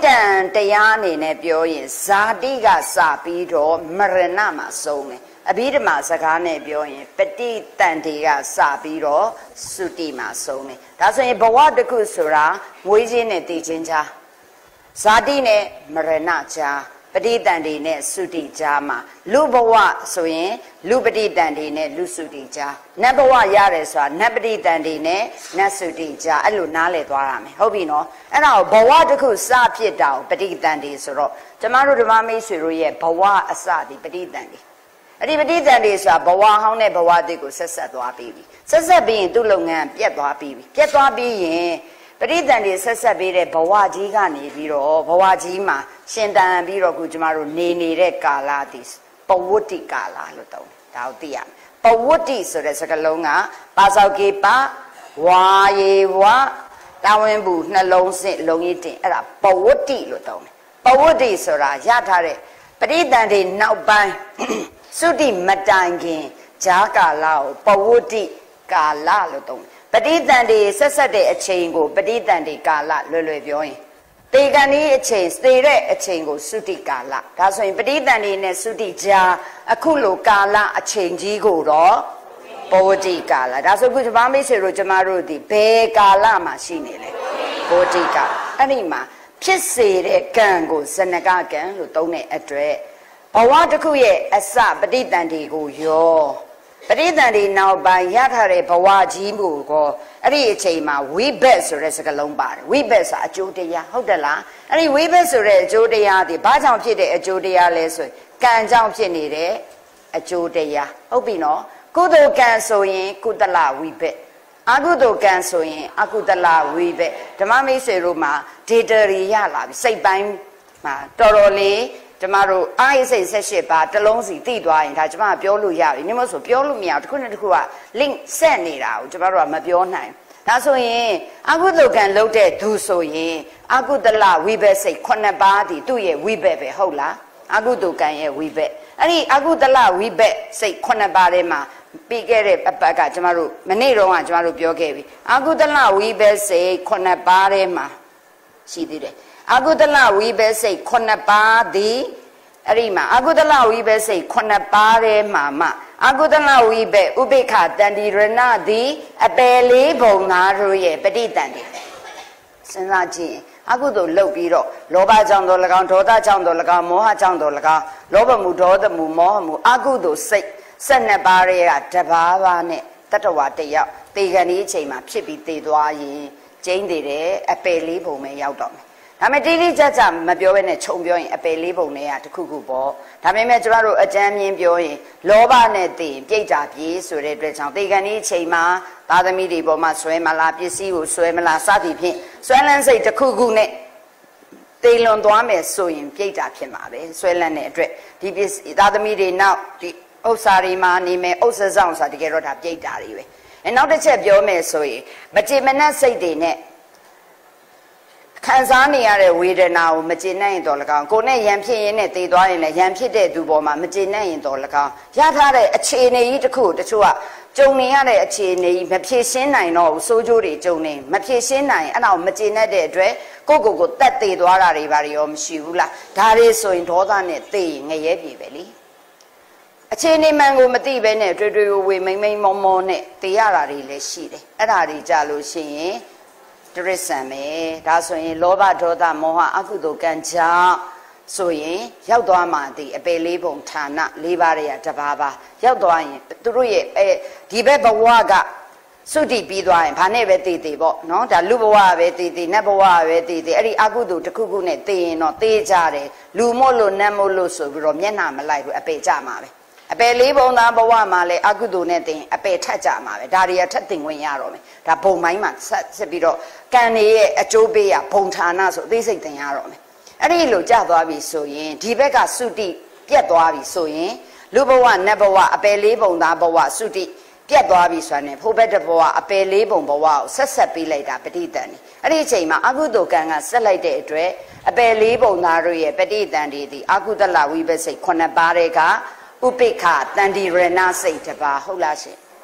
တန်တရားအနေနဲ့ပြောရင်ဇာတိကစပြီးတော့မရဏမှာဆုံးတယ်အဘိဓမ္မာစကားနဲ့ပြောရင်ပฏิတန်တေကစပြီးတော့သုတိမှာဆုံးတယ်ဒါဆိုရင်ဘဝတစ်ခုဆိုတာမွေးခြင်းနဲ့တည်ခြင်းကြားဇာတိနဲ့မရဏကြားပฏิတန်တေနဲ့သုတိကြားမှာလူဘဝဆိုရင်လူပฏิတန်တေနဲ့လူသုတိကြားနတ်ဘဝရတယ်ဆိုတာနတ်ပฏิတန်တေနဲ့နတ်သုတိကြားအဲ့လိုနားလည်သွားရမယ်ဟုတ်ပြီနော်အဲ့ဒါကိုဘဝတစ်ခုစဖြစ်တာကိုပฏิတန်တေဆိုတော့ကျမတို့ဓမ္မမိတ်ဆွေတို့ရဲ့ဘဝအစဒီပฏิတန်တေအဲ့ဒီပฏิတန်တေဆိုတာဘဝဟောင်းနဲ့ဘဝသစ်ကိုဆက်ဆက်သွားပြီးပြီဆက်ဆက်ပြီးရင်သူ့လုပ်ငန်းပြတ်သွားပြီးပြီပြတ်သွားပြီးရင်ပရိသန်တွေဆက်ဆက်ပေးတဲ့ဘဝကြီးကနေပြီးတော့ဘဝကြီးမှာရှင်တန်ပြီးတော့ခုကျမတို့နေနေတဲ့ကာလသည်ပဝတ္တိကာလလို့တောင်းဒါကိုသိရမယ်ပဝတ္တိဆိုတဲ့စကားလုံးကပါစောက်ကေပဝါယေဝတာဝန်ဘူးနှလုံးစစ်လုံးရည်တင်အဲ့ဒါပဝတ္တိလို့တောင်းတယ်ပဝတ္တိဆိုတာရထားတဲ့ပရိသန်တွေနောက်ပိုင်းသုတိမတိုင်ခင်ဂျာကာလကိုပဝတ္တိကာလလို့တောင်းပဋိသန္ဓေဆက်ဆက်တဲ့အချိန်ကိုပဋိသန္ဓေကာလလွယ်လွယ်ပြောရင်တေကံဤအချိန်သေတဲ့အချိန်ကိုသုတိကာလဒါဆိုရင်ပဋိသန္ဓေနဲ့သုတိကြားအခုလိုကာလအချိန်ကြီးကိုတော့ပဝတိကာလဒါဆိုခုဒီဘာမိတ်ဆွေတို့ကျမတို့ဒီဘယ်ကာလမှာရှိနေလဲပဝတိကာအဲ့ဒီမှာဖြစ်စေတဲ့ကံကိုဇနကကံလို့သုံးတဲ့အတွက်ဘဝတစ်ခုရဲ့အစပဋိသန္ဓေကိုရောပရိသန်ဒီနောက်ပိုင်းရထားတဲ့ဘဝကြီးမှုကိုအဲ့ဒီအချိန်မှာဝိဘက်ဆိုတဲ့စကားလုံးပါတယ်ဝိဘက်ဆိုတာအကျိုးတရားဟုတ်တယ်လားအဲ့ဒီဝိဘက်ဆိုတဲ့အကျိုးတရားဒီဘာကြောင့်ဖြစ်တဲ့အကျိုးတရားလဲဆိုရင်ကံကြောင့်ဖြစ်နေတဲ့အကျိုးတရားဟုတ်ပြီနော်ကုသိုလ်ကံဆိုရင်ကုသလဝိဘက်အကုသိုလ်ကံဆိုရင်အကုသလဝိဘက်ဓမ္မမိတ်ဆွေတို့မှာဒေတာတွေရလာပြီစိတ်ပိုင်းမှာတော်တော်လေးကျမတို့အားရစိတ်ဆက်ရှစ်ပါတလုံးစီတိသွားရင်ဒါကျမပြောလို့ရပြီနိမဆိုပြောလို့မရဘူးတစ်ခုနဲ့တစ်ခုက link ဆက်နေတာကိုကျမတို့ကမပြောနိုင်ဒါဆိုရင်အကုသိုလ်ကံလုပ်တဲ့သူဆိုရင်အကုသလဝိဘက်စိတ်ခုနှစ်ပါးဒီသူ့ရဲ့ဝိဘက်ပဲဟုတ်လားအကုသိုလ်ကံရဲ့ဝိဘက်အဲ့ဒီအကုသလဝိဘက်စိတ်ခုနှစ်ပါးထဲမှာပြီးခဲ့တဲ့အပတ်ကကျမတို့မနေ့တုန်းကကျမတို့ပြောခဲ့ပြီအကုသလဝိဘက်စိတ်ခုနှစ်ပါးထဲမှာရှိသေးတယ်အကုသလဝိဘက်စိတ်ခုနှစ်ပါးသည်အဲ့ဒီမှာအကုသလဝိဘက်စိတ်ခုနှစ်ပါးထဲမှာမှအကုသလဝိဘက်ဥပိ္ပခတန္တိရဏသည်အပယ်လေးဘုံသားတို့ရဲ့ပဋိတန်တယ်စဉ်းစားကြည့်အကုသိုလ်လုပ်ပြီးတော့လောဘကြောင့်တော့၎င်းဒေါသကြောင့်တော့၎င်းမောဟကြောင့်တော့၎င်းလောဘမှုဒေါသမှုမောဟမှုအကုသိုလ်စိတ်ဆက်နှစ်ပါးတွေကတဘာဘာနဲ့တတ္တဝတယောက်တေခဏီအချိန်မှာဖြစ်ပြီးတည်သွားရင်ကျင်းတည်တယ်အပယ်လေးဘုံပဲရောက်တော့မယ်ဒါပေမဲ့တိတိကျကျမပြောဘဲနဲ့ခြုံပြောရင်အပယ်လေးပုံနဲ့ကတခုခုပေါ့ဒါပေမဲ့ကျမတို့အကြမ်းမြင်ပြောရင်လောဘနဲ့တည်ပြိတ္တာပြေးဆိုတဲ့အတွက်ကြောင့်တေကန်ဒီအချိန်မှာသာသမီတွေပေါ်မှာဆွဲမလားပစ္စည်းကိုဆွဲမလားစသည်ဖြင့်ဆွဲလန်းစိတ်တခုခုနဲ့တေလွန်သွားမယ်ဆိုရင်ပြိတ္တာဖြစ်မှာပဲဆွဲလန်းတဲ့အတွက်ဒီပစ္စည်းသာသမီတွေနောက်ဒီဥစ္စာတွေမှာနေမယ်ဥစ္စာဆောင်ဆိုတာတကယ်တော့ဒါပြိတ္တာတွေပဲအဲနောက်တစ်ချက်ပြောမယ်ဆိုရင်မကြေမနက်စိတ်တွေနဲ့ခံစားနေရတဲ့ဝေဒနာကိုမကျေနပ်ရင်တော့၎င်းကိုယ်နဲ့ရံဖြစ်ရင်းနဲ့သေသွားရင်လည်းရံဖြစ်တဲ့သူပေါ်မှာမကျေနပ်ရင်တော့၎င်းရထားတဲ့အခြေအနေကြီးတစ်ခုတချို့ကကြုံနေရတဲ့အခြေအနေကြီးမဖြေရှင်းနိုင်တော့ဘူးစိုးကျိုးတွေကြုံနေမဖြေရှင်းနိုင်အဲ့ဒါကိုမကျေနပ်တဲ့အတွက်ကိုယ့်ကိုယ်ကိုတတ်သေးသွားတာတွေဘာတွေရောမရှိဘူးလားဒါတွေဆိုရင်ဒေါသနဲ့သေရင်ငရဲပြေပဲလေအခြေအနေမှန်ကိုမသိဘဲနဲ့တွေ့တွေ့ဝေမိမ့်မိမ့်မောမောနဲ့သေရတာတွေလည်းရှိတယ်အဲ့ဒါတွေကြလို့ရှိရင်တရစ္ဆာန်ပဲဒါဆိုရင်လောဘဒေါသမောဟအကုသိုလ်ကံကြောင့်ဆိုရင်ရောက်သွားမှဒီအပေလေးပုံဌာနလေးပါးတွေကတပါးပါရောက်သွားရင်သူတို့ရဲ့အဲဒီဘက်ဘဝကသုတိပြီးသွားရင်ဘာနဲ့ပဲတည်တည်ပေါ့နော်ဒါလူဘဝပဲတည်တည်နတ်ဘဝပဲတည်တည်အဲ့ဒီအကုသိုလ်တစ်ခုခုနဲ့တည်ရင်တော့တည်ကြတယ်လူမို့လို့နတ်မို့လို့ဆိုပြီးတော့မျက်နှာမလိုက်ဘူးအပေကြမှာပဲအပယ်လေးဘုံသားဘဝမှာလည်းအကုသိုလ်နဲ့တင်အပယ်ထက်ကြမှာပဲဒါတွေကထက်တင်ဝင်ရတော့မယ်ဒါဘုံပိုင်းမှာဆက်ဆက်ပြီးတော့ကံတွေရဲ့အကျိုးပေးရဘုံဌာနဆိုအသေးစိတ်တင်ရတော့မယ်အဲ့ဒီလိုကြာသွားပြီဆိုရင်ဒီဘက်ကသုတိပြတ်သွားပြီဆိုရင်လူဘဝနတ်ဘဝအပယ်လေးဘုံသားဘဝသုတိပြတ်သွားပြီဆိုရင်ဖိုးဘက်တဘဝအပယ်လေးဘုံဘဝကိုဆက်ဆက်ပေးလိုက်တာပဋိသန္ဓေအဲ့ဒီအချိန်မှာအကုသိုလ်ကံကဆက်လိုက်တဲ့အတွက်အပယ်လေးဘုံသားတို့ရဲ့ပဋိသန္ဓေဒီအကုသလဝိပဿိခုနှစ်ပါးတွေကဥပိ္ပခတန္တိရဏစိတ်တပါဟုတ်လားရှင်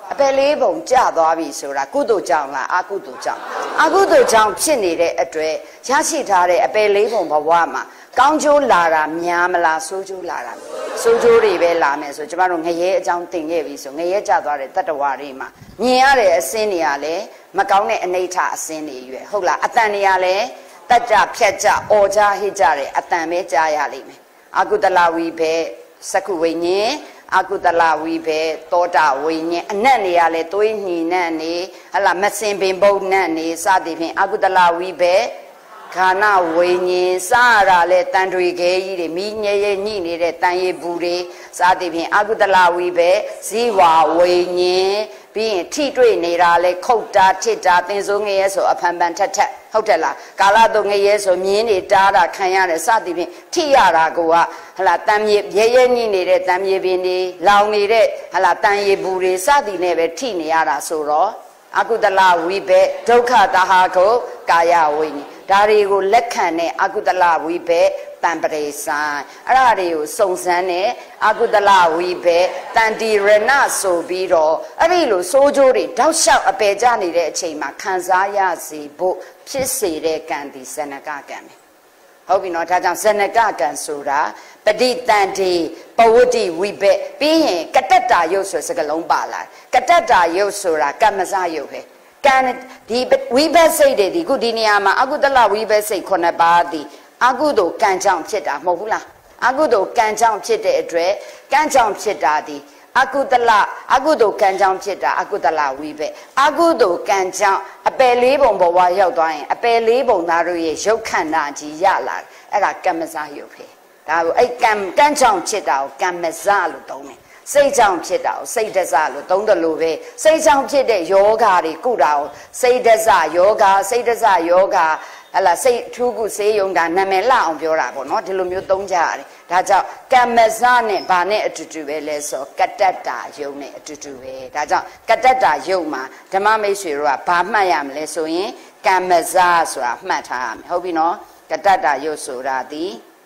အပယ်လေးပုံကျသွားပြီဆိုတာကုသိုလ်ကြောင့်လားအကုသိုလ်ကြောင့်အကုသိုလ်ကြောင့်ဖြစ်နေတဲ့အတွက်ရရှိထားတဲ့အပယ်လေးပုံဘဝမှာကောင်းကျိုးလာတာများမလားဆိုးကျိုးလာတာဆိုးကျိုးတွေပဲလာမယ်ဆိုကျမတို့ငရဲအကြောင်းသင်ခဲ့ပြီဆိုငရဲကျသွားတဲ့တတ္တဝါတွေမှာမြင်ရတဲ့အစင်းတွေကလည်းမကောင်းတဲ့အနိဋ္ဌအစင်းတွေရွယ်ဟုတ်လားအတန်တွေကလည်းတတ်ကြဖြတ်ကြအော်ကြဟစ်ကြတဲ့အတန်ပဲကြားရလိမ့်မယ်အကုသလဝိဘေစကုဝိညာဉ်အကုသလဝိဘေသောတာဝိညာဉ်အနတ်နေရလဲသွေးညှိနှံ့နေဟလာမစင်ပင်ပုတ်နှံ့နေစသည်ဖြင့်အကုသလဝိဘေခန္ဓာဝိညာဉ်စရလဲတန်တွေခဲကြီးတွေမိညဲရဲညှိနေတဲ့တန်ရည်ဘူးတွေစသည်ဖြင့်အကုသလဝိဘေဇီဝဝိညာဉ်ပြီးရင်ထိတွေ့နေတာလဲခုတ်တာထစ်တာသင်စိုးငရဲဆိုအဖန်ပန်ထက်ထက်ဟုတ်တယ်လားကာလတုံငရဲဆိုမြင်းတွေတားတာခံရတယ်စသည်ဖြင့်ထိရတာကဟလာတန်မြေရဲရဲညှိနေတဲ့တန်မြေပင်တွေလောင်နေတဲ့ဟလာတန်ရည်ဘူးတွေစသည်နဲ့ပဲထိနေရတာဆိုတော့အကုသလဝိဘေဒုက္ခတဟာကိုကာယဝိညာဉ်ဒါတွေကိုလက်ခံတဲ့အကုသလဝိဘေတံပရိဆိုင်အဲ့ဒါတွေကိုစုံစမ်းတဲ့အကုသလဝိဘေတန်တိရဏဆိုပြီးတော့အဲ့ဒီလိုစိုးကြိုးတွေတောက်လျှောက်အပယ်ကျနေတဲ့အချိန်မှာခံစားရစီဖို့ဖြစ်စေတဲ့ကံဒီဇဏကကံပဲဟုတ်ပြီနော်ဒါကြောင့်ဇဏကကံဆိုတာပဋိတန်တိပဝတ္တိဝိဘေပြီးရင်ကတ္တတာယုတ်ဆိုစကလုံးပါလာကတ္တတာယုတ်ဆိုတာကမ္မစယုတ်ပဲကံဒီဝိဘတ်စိတ်တွေဒီခုဒီနေရာမှာအကုသလဝိဘတ်စိတ်ခုနှစ်ပါးဒီအကုသိုလ်ကံကြောင့်ဖြစ်တာမဟုတ်ဘူးလားအကုသိုလ်ကံကြောင့်ဖြစ်တဲ့အတွက်ကံကြောင့်ဖြစ်တာဒီအကုသလအကုသိုလ်ကံကြောင့်ဖြစ်တာအကုသလဝိဘတ်အကုသိုလ်ကံကြောင့်အပယ်လေးပုံဘဝရောက်သွားရင်အပယ်လေးပုံသားတို့ရဲ့ရုပ်ခန္ဓာကြီးရလာအဲ့ဒါကမ္မစယုတ်ပဲဒါကိုအဲ့ကံကံကြောင့်ဖြစ်တာကိုကမ္မစလို့သုံးတယ်စိတ်ကြောင့်ဖြစ်တာကိုစိတ်ဒဇလို့သုံးတယ်လို့ပဲစိတ်ကြောင့်ဖြစ်တဲ့ယောဂါတွေကုတာကိုစိတ်ဒဇယောဂါစိတ်ဒဇယောဂါဟလာစိတ်ထူးကုစေယုံတာနာမည်လှအောင်ပြောတာပေါ့နော်ဒီလိုမျိုးသုံးကြရတယ်ဒါကြောင့်ကမ္မစနဲ့ဗာနဲ့အတူတူပဲလဲဆိုကတ္တတာယုံနဲ့အတူတူပဲဒါကြောင့်ကတ္တတာယုံမှာဓမ္မမိတ်ဆွေတို့ကဘာမှတ်ရမလဲဆိုရင်ကမ္မစဆိုတာမှတ်ထားရမယ်ဟုတ်ပြီနော်ကတ္တတာယုတ်ဆိုတာဒီ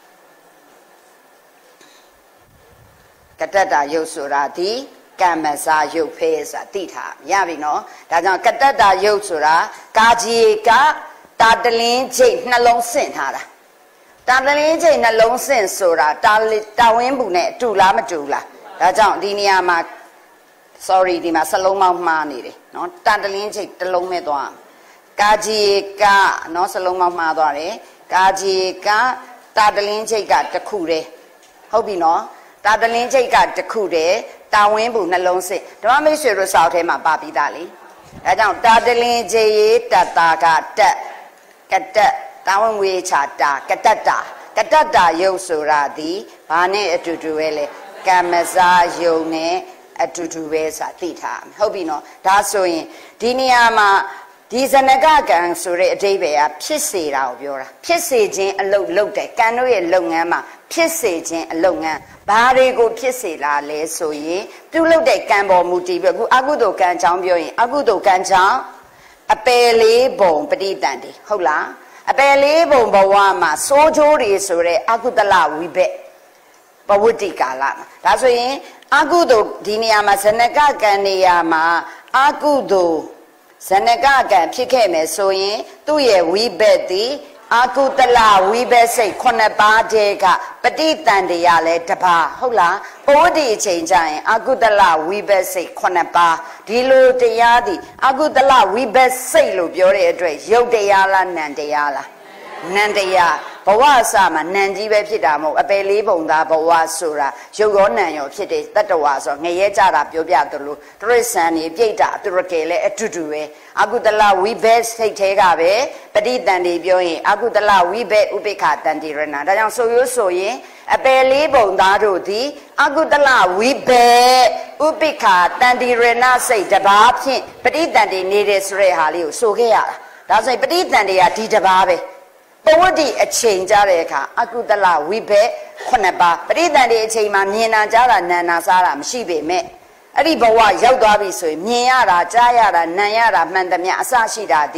ကတ္တတာယုတ်ဆိုတာဒီကမ္မစယုတ်ဖဲဆိုတာသိထားရပြီနော်ဒါကြောင့်ကတ္တတာယုတ်ဆိုတာကာကြီးကတာတလင်းချိတ်နှလုံးဆင့်ထားတာတာတလင်းချိတ်နှလုံးဆင့်ဆိုတာတာတာဝင်းဘူးနဲ့အတူလားမတူလားဒါကြောင့်ဒီနေရာမှာ sorry ဒီမှာစလုံးမောင်းမှားနေတယ်နော်တာတလင်းချိတ်တစ်လုံးမဲ့သွားကာကြီးကနော်စလုံးမောင်းမှားသွားတယ်ကာကြီးကတာတလင်းချိတ်ကတစ်ခုတည်းဟုတ်ပြီနော်တာတလင်းချိတ်ကတစ်ခုတည်းတာဝင်းဘူးနှလုံးဆင့်ဓမ္မမိတ်ဆွေတို့စာအုပ်ထဲမှာပါပြီးသားလေဒါကြောင့်တာတလင်းချိတ်ရေးတတတာကတက်ကတ္တတာဝင်းဝေချာတာကတ္တတာကတ္တတာယုတ်ဆိုတာဒီဘာနဲ့အတူတူပဲလေကမ္မစယုံနဲ့အတူတူပဲဆိုတာသိထားမယ်ဟုတ်ပြီနော်ဒါဆိုရင်ဒီနေရာမှာဒီဇဏကကံဆိုတဲ့အဓိပ္ပာယ်ကဖြစ်စေတာကိုပြောတာဖြစ်စေခြင်းအလုပ်လုပ်တယ်ကံတို့ရဲ့လုပ်ငန်းမှာဖြစ်စေခြင်းအလုပ်ငန်းဘာတွေကိုဖြစ်စေလာလဲဆိုရင်ပြုလုပ်တဲ့ကံပေါ်မူတည်ပြီးအခုအကုသိုလ်ကံအကြောင်းပြောရင်အကုသိုလ်ကံကြောင့်အပယ်လေးပုံပဋိတန်တိဟုတ်လားအပယ်လေးပုံဘဝမှာစိုးကြိုးတွေဆိုတဲ့အကုသလဝိဘက်ပဝတ္တိကာလမှာဒါဆိုရင်အကုသိုလ်ဒီနေရာမှာဇဏကကံနေရာမှာအကုသိုလ်ဇဏကကံဖြစ်ခဲ့မယ်ဆိုရင်သူ့ရဲ့ဝိဘက်သည်အကုသလဝိဘက်စိတ်ခုနှစ်ပါးတည်းကပဋိတန်တရားလဲတပါဟုတ်လားပဝတ္တိအချိန်ကျရင်အကုသလဝိဘက်စိတ်ခုနှစ်ပါးဒီလိုတရားသည်အကုသလဝိဘက်စိတ်လို့ပြောတဲ့အတွက်ယုတ်တရားလားနံတရားလားနံတရားဘဝအစမှာနံကြီးပဲဖြစ်တာမဟုတ်အပယ်လေးပုံသားဘဝဆိုတာရုပ်ရောနံရောဖြစ်တဲ့တတ္တဝါဆိုငရဲကြတာပြောပြသလိုတရိษံနေပြိတ္တာသူရကေလည်းအတူတူပဲအကုသလဝိဘက်စိတ်သေးကပဲပဋိတန်တွေပြောရင်အကုသလဝိဘက်ဥပိ္ပခတန်တိရဏဒါကြောင့်ဆိုရိုးဆိုရင်အပယ်လေးပုံသားတို့သည်အကုသလဝိဘက်ဥပိ္ပခတန်တိရဏစိတ်တပါးဖြင့်ပဋိတန်တွေနေတယ်ဆိုတဲ့ဟာလေးကိုဆိုခဲ့ရတာဒါဆိုရင်ပဋိတန်တွေကဒီတပါးပဲပဝတ္တိအချိန်ကြတဲ့အခါအကုသလဝိဘက်ခုနှစ်ပါးပဋိသန္ဓေအချိန်မှာမြင်တာကြားတာနာနာစားတာမရှိပေမဲ့အဲ့ဒီဘဝရောက်သွားပြီဆိုရင်မြင်ရတာကြားရတာနာရတာမှန်သမျှအစရှိတာဒီ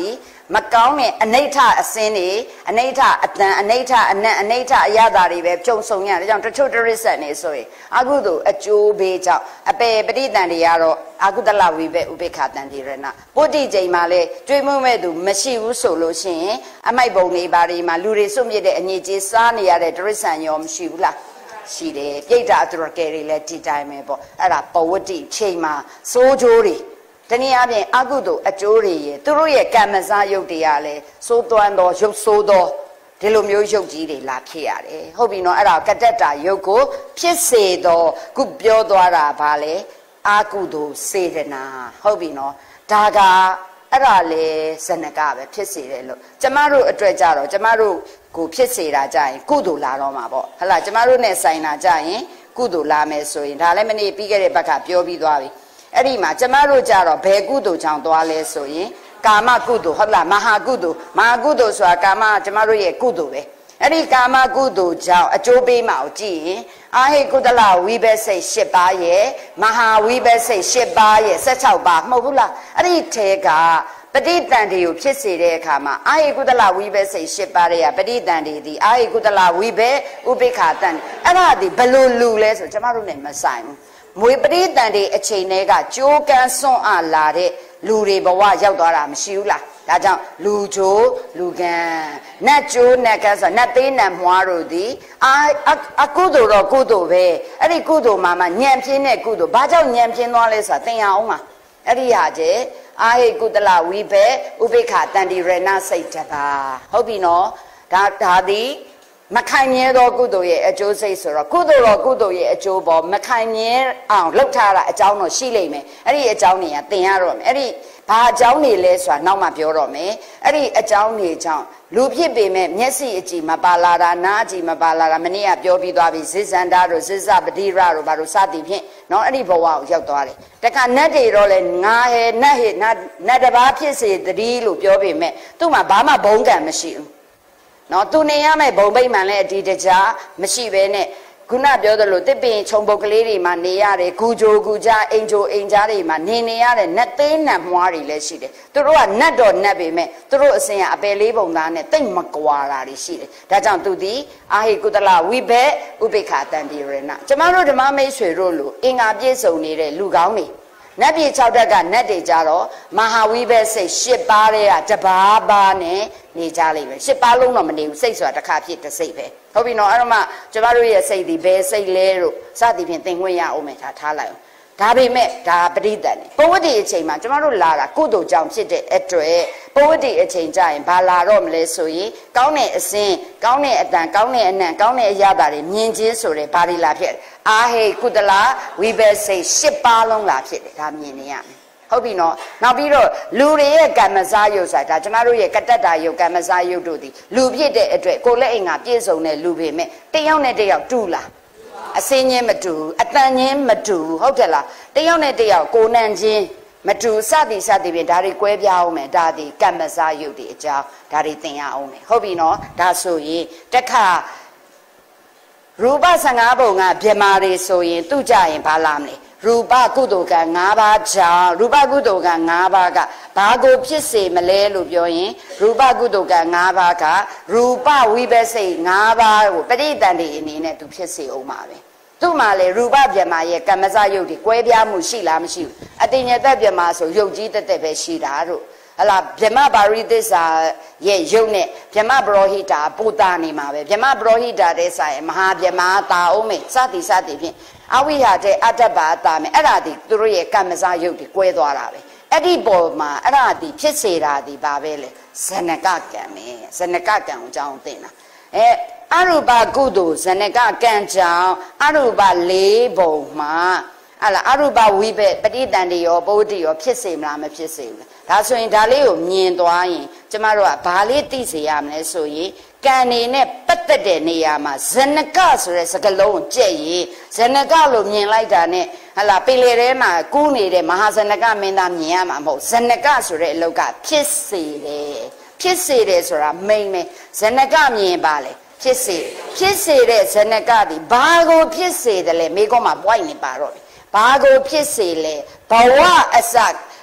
မကောင်းတဲ့အနိဋ္ဌအစင်းတွေအနိဋ္ဌအတန်အနိဋ္ဌအနတ်အနိဋ္ဌအရသာတွေပဲကြုံဆုံရတဲ့ကြောင့်တချို့တရစ္ဆာန်နေဆိုရင်အကုသိုလ်အကျိုးပေးကြောင့်အပေပဋိသန္ဓေကတော့အကုသလဝိဘက်ဥပေက္ခတန်တိရဏပုတ္တိချိန်မှာလေတွေးမှုမဲ့သူမရှိဘူးဆိုလို့ရှိရင်အမိုက်ပုံတွေဘာတွေမှာလူတွေစွန့်မြစ်တဲ့အညစ်အကြေးစားနေရတဲ့တရစ္ဆာန်ရောမရှိဘူးလားရှိတယ်ပြိတ္တာအတုရကယ်တွေလည်းဒီတိုင်းပဲပေါ့အဲ့ဒါပဝတ္တိချိန်မှာစိုးကြိုးတွေတနည်းအားဖြင့်အကုသိုလ်အကျိုးတွေရဲ့သူတို့ရဲ့ကံမစားရုပ်တွေကလည်းစိုးသွမ်းသောရုပ်ဆိုးသောဒီလိုမျိုးရုပ်ကြီးတွေလာဖြစ်ရတယ်ဟုတ်ပြီနော်အဲ့ဒါကတ္တတာရုပ်ကိုဖြစ်စေသောခုပြောသွားတာဗာလေအကုသိုလ်စေတနာဟုတ်ပြီနော်ဒါကအဲ့ဒါလေဇဏကပဲဖြစ်စေတယ်လို့ကျမတို့အတွက်ကြတော့ကျမတို့ကိုဖြစ်စေတာကြရင်ကုသိုလ်လာတော့မှာပေါ့ဟဟလားကျမတို့နဲ့ဆိုင်တာကြရင်ကုသိုလ်လာမယ်ဆိုရင်ဒါလည်းမနေ့ပြီးခဲ့တဲ့ဘက်ကပြောပြီးသွားပြီအဲ့ဒီမှာကျမတို့ကြတော့ဘယ်ကုသိုလ်ကြောင့်သွားလဲဆိုရင်ကာမကုသိုလ်ဟုတ်လားမဟာကုသိုလ်မဟာကုသိုလ်ဆိုတာကာမကျမတို့ရဲ့ကုသိုလ်ပဲအဲ့ဒီကာမကုသိုလ်ကြောင့်အကျိုးပေးမှာကိုကြည့်ရင်အာဟိကုသလဝိဘက်စိတ်၈ပါးရဲ့မဟာဝိဘက်စိတ်၈ပါးရဲ့၁၆ပါးမဟုတ်ဘူးလားအဲ့ဒီထဲကပဋိသန္ဓေကိုဖြစ်စေတဲ့အခါမှာအာဟိကုသလဝိဘက်စိတ်၈ပါးတွေကပဋိသန္ဓေဒီအာဟိကုသလဝိဘက်ဥပိ္ပခာတန်အဲ့ဒါဒီဘယ်လိုလူလဲဆိုကျမတို့နဲ့မဆိုင်ဘူးမွေပရိသန္တိအချိန်တွေကကြိုးကန်းစွန့်အားလာတဲ့လူတွေဘဝရောက်သွားတာမရှိဘူးလားဒါကြောင့်လူကြိုးလူကန်းနတ်ကြိုးနတ်ကန်းဆိုနတ်သေးနတ်မွားတို့သည်အာအကုသိုလ်တော့ကုသိုလ်ပဲအဲ့ဒီကုသိုလ်မှာမှညံပြင်းတဲ့ကုသိုလ်ဘာကြောင့်ညံပြင်းသွားလဲဆိုတာသင်ရအောင်ပါအဲ့ဒီဟာကျအာဟိကုသလဝိဘက်ဥပိ္ပခာတန္တိရဏစိတ်တပါဟုတ်ပြီနော်ဒါဒါသည်မခိုင်မြဲသောကုသိုလ်ရဲ့အကျိုးစိတ်ဆိုတော့ကုသိုလ်တော်ကုသိုလ်ရဲ့အကျိုးပေါ်မခိုင်မြဲအောင်လှုပ်ထားတာအကြောင်းတော့ရှိလိမ့်မယ်အဲ့ဒီအကြောင်းတွေကသင်ရတော့မယ်အဲ့ဒီဘာအကြောင်းတွေလဲဆိုတာနောက်မှပြောတော့မယ်အဲ့ဒီအကြောင်းတွေကြောင့်လူဖြစ်ပေမဲ့မျက်စိအကြည့်မပါလာတာနားအကြည့်မပါလာတာမနေ့ကပြောပြီးသွားပြီဇိဇန္တာတို့ဇိဇပတိရတို့ဘာလို့စသည်ဖြင့်เนาะအဲ့ဒီဘဝကိုရောက်သွားတယ်တခါနတ်တွေတော့လဲငါဟဲနတ်ဟဲနတ်နတ်တပါးဖြစ်စေတည်းလို့ပြောပေမဲ့သူ့မှာဘာမှဘုံကံမရှိဘူးနော်သူနေရမယ့်ဘုံဗိမာန်လည်းအဒီတကြားမရှိဘဲနဲ့ခုနပြောသလိုတစ်ပင်ခြုံပုတ်ကလေးတွေမှာနေရတယ်ဂူဂျိုဂူကြားအင်ဂျိုအင်ကြားတွေမှာနေနေရတဲ့နတ်သေးနတ်မွားတွေလည်းရှိတယ်သူတို့ကနတ်တော်နတ်ပေမဲ့သူတို့အစဉ်ကအပယ်လေးပုံသားနဲ့တိတ်မကွာတာတွေရှိတယ်ဒါကြောင့်သူသည်အာဟိကုသလဝိဘက်ဥပိ္ပခာတန္တိရဏကျမတို့ဓမ္မမိတ်ဆွေတို့လိုအင်္ဂါပြည့်စုံနေတဲ့လူကောင်းတွေနတ်ပြည်၆ဓာတ်ကနတ်တွေကြတော့မဟာဝိဘက်စိတ်၈ပါးတဲ့ကတပါးပါးနဲ့နေကြလိမ့်မယ်၈ပါးလုံးတော့မနေဘူးစိတ်ဆိုတာတစ်ခါဖြစ်တစ်စိတ်ပဲဟုတ်ပြီနော်အဲ့တော့မှကျမတို့ရဲ့စိတ်ဒီဘယ်စိတ်လဲလို့စသည်ဖြင့်သင်ခွင့်ရအောင်မယ်ဒါထားလိုက်အောင်ဒါပေမဲ့ဒါပဋိသန္ဓေပဝတ္တိအချိန်မှာကျမတို့လာတာကုသိုလ်ကြောင့်ဖြစ်တဲ့အတွက်ပဝတ္တိအချိန်ကျရင်ဘာလာတော့မလဲဆိုရင်ကောင်းတဲ့အစဉ်ကောင်းတဲ့အတန်ကောင်းတဲ့အနံ့ကောင်းတဲ့အရာတွေမြင်ချင်းဆိုတဲ့ဘာတွေလာဖြစ်အာဟိကုသလဝိဘက်စိတ်၈ပါးလုံးလာဖြစ်တယ်ဒါမြင်နေရမယ်ဟုတ်ပြီနော်နောက်ပြီးတော့လူတွေရဲ့ကမ္မဇာယုတ်ဆိုတာဒါကျမတို့ရဲ့ကတ္တတာယုတ်ကမ္မဇာယုတ်တို့ဒီလူဖြစ်တဲ့အတွက်ကိုယ်လက်အိမ်ကပြည့်စုံတဲ့လူပေမဲ့တယောက်နဲ့တယောက်တူလားအစင်းချင်းမတူအတန်ချင်းမတူဟုတ်တယ်လားတယောက်နဲ့တယောက်ကိုနံချင်းမတူစသည်စသည်ဖြင့်ဒါတွေကွဲပြားအောင်မယ်ဒါဒီကမ္မဇာယုတ်ဒီအကြောင်းဒါတွေသင်ရအောင်မယ်ဟုတ်ပြီနော်ဒါဆိုရင်တခါရူပ၁၅ပုံကဗြဟ္မာတွေဆိုရင်သူကြရင်ဘာလာမလဲရူပကုသိုလ်က၅ပါးကြောင့်ရူပကုသိုလ်က၅ပါးကဘာကိုဖြစ်စေမလဲလို့ပြောရင်ရူပကုသိုလ်က၅ပါးကရူပဝိဘက်စိတ်၅ပါးကိုပဋိသန္ဓေအနေနဲ့သူဖြစ်စေအောင်ပါပဲသူ့မှာလေရူပဗြဟ္မာရဲ့ကမ္မဇယုတ်ဒီကွဲပြားမှုရှိလားမရှိဘူးအတိညာသက်ဗြဟ္မာဆိုယုတ်ကြီးတက်တက်ပဲရှိတာတို့ဟလာဗြဟ္မပါရိသစ္စာရဲ့ယုတ်နဲ့ဗြဟ္မပရောဟိတာပူတာနေမှာပဲဗြဟ္မပရောဟိတာတဲ့ဆိုင်မဟာဗြဟ္မာတာအောင်မေစသည်စသည်ဖြင့်အဝိဟာတဲ့အတ္တပါအတာမယ်အဲ့ဒါဒီသူတို့ရဲ့ကမ္မဇယုတ်ဒီကွဲသွားတာပဲအဲ့ဒီပေါ်မှာအဲ့ဒါဒီဖြစ်စေတာဒီဘာပဲလဲဇဏကကံပဲဇဏကကံကိုအကြောင်းသိတာအဲအရူပကုသိုလ်ဇဏကကံကြောင့်အရူပ၄ပုံမှာဟလာအရူပဝိဘက်ပဋိသန္ဓေရောပုဒ္ဓိရောဖြစ်စေမလားမဖြစ်စေဘူးဒါဆိုရင်ဒါလေးကိုမြင်သွားရင်ကျမတို့ကဘာလေးသိစေရမလဲဆိုရင်ကံနေနဲ့ပတ်သက်တဲ့နေရာမှာဇဏကဆိုတဲ့စကားလုံးကိုကြက်ရင်ဇဏကလို့မြင်လိုက်တာနဲ့ဟလာပင်လေထဲမှာကူးနေတဲ့မဟာဇဏကမင်းသားမြင်ရမှာမဟုတ်ဇဏကဆိုတဲ့အလောက်ကဖြစ်စေတယ်ဖြစ်စေတယ်ဆိုတာမိန်ပဲဇဏကမြင်ပါလေဖြစ်စေဖြစ်စေတဲ့ဇဏကဒီဘာကိုဖြစ်စေတယ်လဲမိကောမှာပွိုက်နေပါတော့ဘာကိုဖြစ်စေလဲဘဝအစ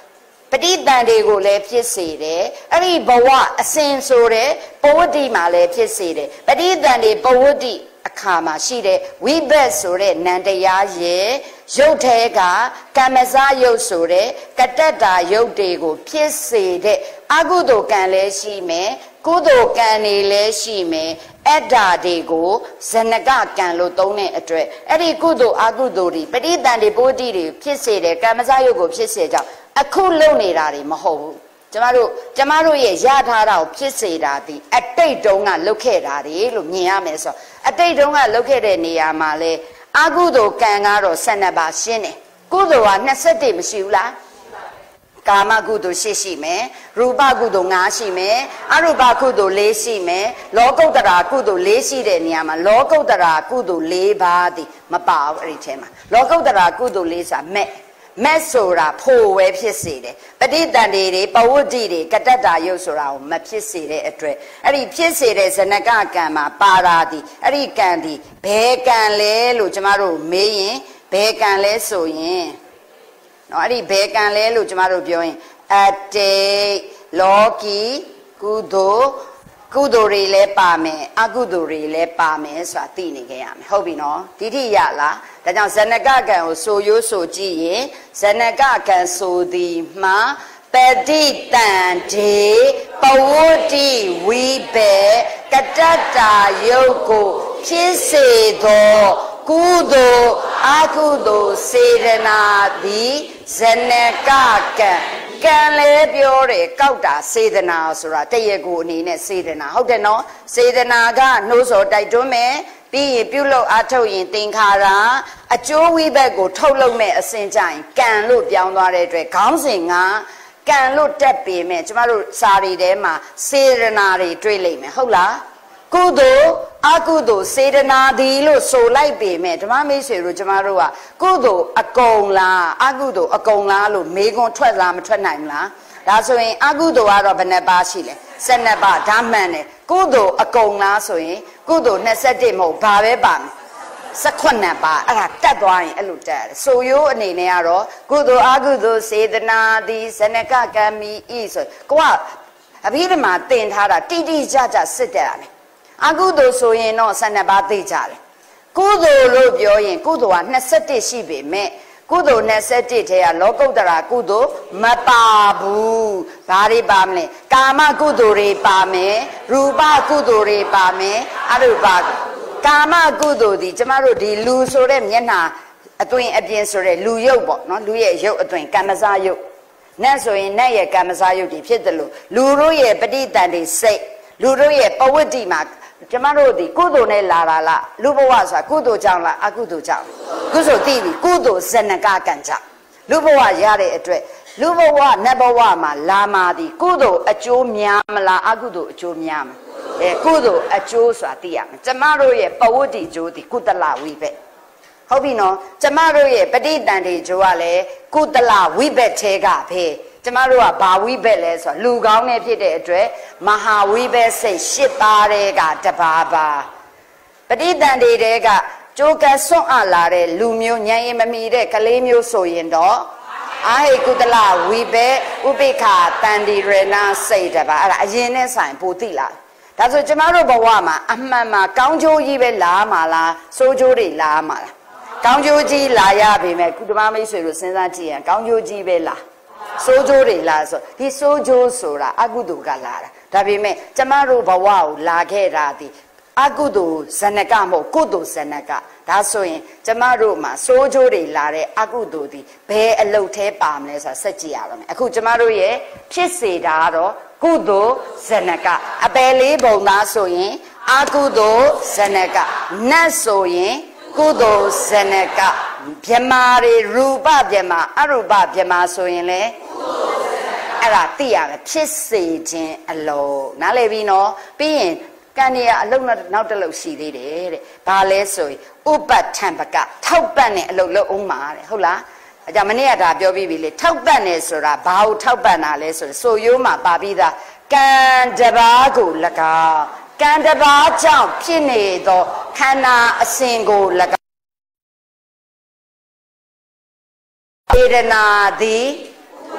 ပဋိသန္ဓေကိုလည်းဖြစ်စေတယ်အဲ့ဒီဘဝအစဉ်ဆိုတဲ့ပဝတ္တိမှာလည်းဖြစ်စေတယ်ပဋိသန္ဓေပဝတ္တိအခါမှာရှိတဲ့ဝိဘတ်ဆိုတဲ့နံတရားရဲ့ရုပ်ထဲကကမ္မဇရုပ်ဆိုတဲ့ကတ္တတာရုပ်တွေကိုဖြစ်စေတဲ့အကုသိုလ်ကံလည်းရှိမယ်ကုသိုလ်ကံတွေလည်းရှိမယ်အဲ့ဓာတွေကိုဇနကကံလို့သုံးတဲ့အတွက်အဲ့ဒီကုသိုလ်အကုသိုလ်တွေပဋိသန္ဓေပုဒ်တိတွေဖြစ်စေတဲ့ကမ္မဇရုပ်ကိုဖြစ်စေကြောင်းအခုလုံနေတာတွေမဟုတ်ဘူးကျမတို့ကျမတို့ရဲ့ရထားတာကိုဖြစ်စေတာဒီအတိတ်တုန်းကလုတ်ခဲ့တာတွေလို့မြင်ရမယ်ဆိုအတိတ်တုန်းကလုတ်ခဲ့တဲ့နေရာမှာလဲအကုသိုလ်ကံကတော့ဆယ်နှစ်ပါးရှင်းတယ်ကုသိုလ်ကနှစ်ဆယ့်တစ်မရှိဘူးလားကာမကုသိုလ်ရှိရှိမယ်ရူပကုသိုလ်၅ရှိမယ်အရူပကုသိုလ်၄ရှိမယ်လောကုတ္တရာကုသိုလ်၄ရှိတဲ့နေရာမှာလောကုတ္တရာကုသိုလ်၄ပါးဒီမပါဘူးအဲ့ဒီထဲမှာလောကုတ္တရာကုသိုလ်၄ဆိုတာမဲ့မက်ဆိုတာဖို့ဝဲဖြစ်စေတယ်ပဋိသန္ဓေတွေပဝတ္တိတွေကတ္တတာယုတ်ဆိုတာကိုမဖြစ်စေတဲ့အတွက်အဲ့ဒီဖြစ်စေတဲ့ဇနကကံမှာပါရာတိအဲ့ဒီကံဒီဘယ်ကံလဲလို့ကျမတို့မေးရင်ဘယ်ကံလဲဆိုရင်နော်အဲ့ဒီဘယ်ကံလဲလို့ကျမတို့ပြောရင်အတေလောကီကုသိုလ်ကုသိုလ်တွေလည်းပါမယ်အကုသိုလ်တွေလည်းပါမယ်ဆိုတာသိနေကြရမယ်ဟုတ်ပြီနော်ဒီထိရလားဒါကြောင့်ဇနကကံကိုဆိုရိုးဆိုကြည့်ရင်ဇနကကံဆိုသည်မှာပဋိသန္ဓေပဝတ္တိဝိဘေကတ္တတာယုတ်ကိုဖြစ်စေသောကုသိုလ်အကုသိုလ်စေတနာသည်ဇနကကံကံလည်းပြောတယ်ကောက်တာစေတနာဆိုတာတရကိုအနေနဲ့စေတနာဟုတ်တယ်နော်စေတနာကနှိုးဆော်တိုက်တွန်းမယ်ပြီးရင်ပြုလုပ်အားထုတ်ရင်သင်္ခါရအကျိုးဝိဘတ်ကိုထုတ်လုပ်မဲ့အစဉ်ကြရင်ကံလို့ပြောင်းသွားတဲ့အတွက်ခေါင်းစဉ်ကကံလို့တက်ပေမဲ့ကျမတို့စာရီထဲမှာစေတနာတွေတွေ့လိမ့်မယ်ဟုတ်လားကုသိုလ်အကုသိုလ်စေတနာသည်လို့ဆိုလိုက်ပေမဲ့ဓမ္မမိတ်ဆွေတို့ကျမတို့ကကုသိုလ်အကုန်လားအကုသိုလ်အကုန်လားလို့မေးခွန်းထွက်လားမထွက်နိုင်ဘူးလားဒါဆိုရင်အကုသိုလ်ကတော့ဘယ်နှပါရှိလဲဆယ်နှစ်ပါဒါမှန်တယ်ကုသိုလ်အကုန်လားဆိုရင်ကုသိုလ်နှစ်ဆယ့်တစ်မဟုတ်ဘာပဲပါမယ်စက္ခွနှစ်ပါအဲ့ဒါတက်သွားရင်အဲ့လိုတက်ရတယ်ဆိုရိုးအနေနဲ့ကတော့ကုသိုလ်အကုသိုလ်စေတနာသည်ဇနကကံမီဤဆိုကိုကအဘိဓမ္မာသင်ထားတာတိတိကျကျစစ်တက်ရတယ်အကုသိုလ်ဆိုရင်တော့ဆယ်နှစ်ပါးသိကြတယ်ကုသိုလ်လို့ပြောရင်ကုသိုလ်ကနှစ်ဆယ့်တစ်ရှိပေမဲ့ကုသိုလ်နှစ်ဆယ့်တစ်ထဲကလောကုတ္တရာကုသိုလ်မပါဘူးဘာတွေပါမလဲကာမကုသိုလ်တွေပါမယ်ရူပကုသိုလ်တွေပါမယ်အရူပကာမကုသိုလ်ဒီကျမတို့ဒီလူဆိုတဲ့မျက်နှာအသွင်အပြင်ဆိုတဲ့လူရုပ်ပေါ့နော်လူရဲ့ရုပ်အသွင်ကမ္မဇရုပ်နတ်ဆိုရင်နတ်ရဲ့ကမ္မဇရုပ်တွေဖြစ်တယ်လို့လူတို့ရဲ့ပဋိသန္ဓေစိတ်လူတို့ရဲ့ပဝတ္တိမှာကျမတို့ဒီကုသိုလ်နဲ့လာတာလားလူဘဝဆိုတာကုသိုလ်ကြောင့်လားအကုသိုလ်ကြောင့်ကုသိုလ်သိပြီကုသိုလ်ဇနကကံကြောင့်လူဘဝရတဲ့အတွက်လူဘဝနတ်ဘဝမှာလာမာသည်ကုသိုလ်အကျိုးများမလားအကုသိုလ်အကျိုးများမလားအဲကုသိုလ်အကျိုးဆိုတာသိရမယ်ကျမတို့ရဲ့ပဝတ္တိကျိုးဒီကုသလဝိဘက်ဟုတ်ပြီနော်ကျမတို့ရဲ့ပဋိသန္ဓေကျိုးကလည်းကုသလဝိဘက်ထဲကပဲကျမတို့ကဘာဝိဘက်လဲဆိုတော့လူကောင်းနဲ့ဖြစ်တဲ့အတွက်မဟာဝိဘက်စိတ်ရှစ်ပါးတဲ့ကတပါးပါပဋိသန္ဓေတဲ့ကကြိုးကဆွန့်အပ်လာတဲ့လူမျိုးညံရင်မမီတဲ့ကလေးမျိုးဆိုရင်တော့အာဟိကုတလဝိဘက်ဥပိ္ခာတန္တိရဏစိတ်တပါအဲ့ဒါအရင်နဲ့ဆိုင်ပိုသိလာဒါဆိုကျမတို့ဘဝမှာအမှန်မှာကောင်းကျိုးကြီးပဲလာမှာလားဆိုးကျိုးတွေလာမှာလားကောင်းကျိုးကြီးလာရပေမဲ့ကုဓမ္မမိတ်ဆွေတို့စဉ်းစားကြည့်ရင်ကောင်းကျိုးကြီးပဲလားစိုးကျိုးတွေလားဆိုဒီစိုးကျိုးဆိုတာအကုသိုလ်ကလာတာဒါပေမဲ့ကျမတို့ဘဝကိုလာခဲ့တာဒီအကုသိုလ်ဇနကမဟုတ်ကုသိုလ်ဇနကဒါဆိုရင်ကျမတို့မှာစိုးကျိုးတွေလာတဲ့အကုသိုလ်ဒီဘယ်အလုပ်သေးပါမလဲဆိုတာစက်ကြည့်ရပါမယ်အခုကျမတို့ရဲ့ဖြစ်စေတာကတော့ကုသိုလ်ဇနကအပယ်လေးပုံသားဆိုရင်အကုသိုလ်ဇနကနတ်ဆိုရင်ကုသိုလ်ဇနကမြမာတွေရူပမြမာအရူပမြမာဆိုရင်လေအဲ့ဒါသိရမယ်ဖြစ်စေခြင်းအလုံးနားလည်ပြီနော်ပြီးရင်ကံနေရအလုံးနောက်တစ်လုံးရှိသေးတယ်တဲ့ဘာလဲဆိုရင်ဥပထံပကထောက်ပံ့တဲ့အလုံးလုံးအောင်ပါတဲ့ဟုတ်လားအကြမနေ့ကဒါပြောပြီးပြီလေထောက်ပံ့နေဆိုတာဘာကိုထောက်ပံ့တာလဲဆိုဆိုရိုးမှာပါပြီးသားကံတပါးကို၎င်းကံတပါးကြောင့်ဖြစ်နေသောခန္ဓာအစဉ်ကို၎င်းဝေဒနာသည်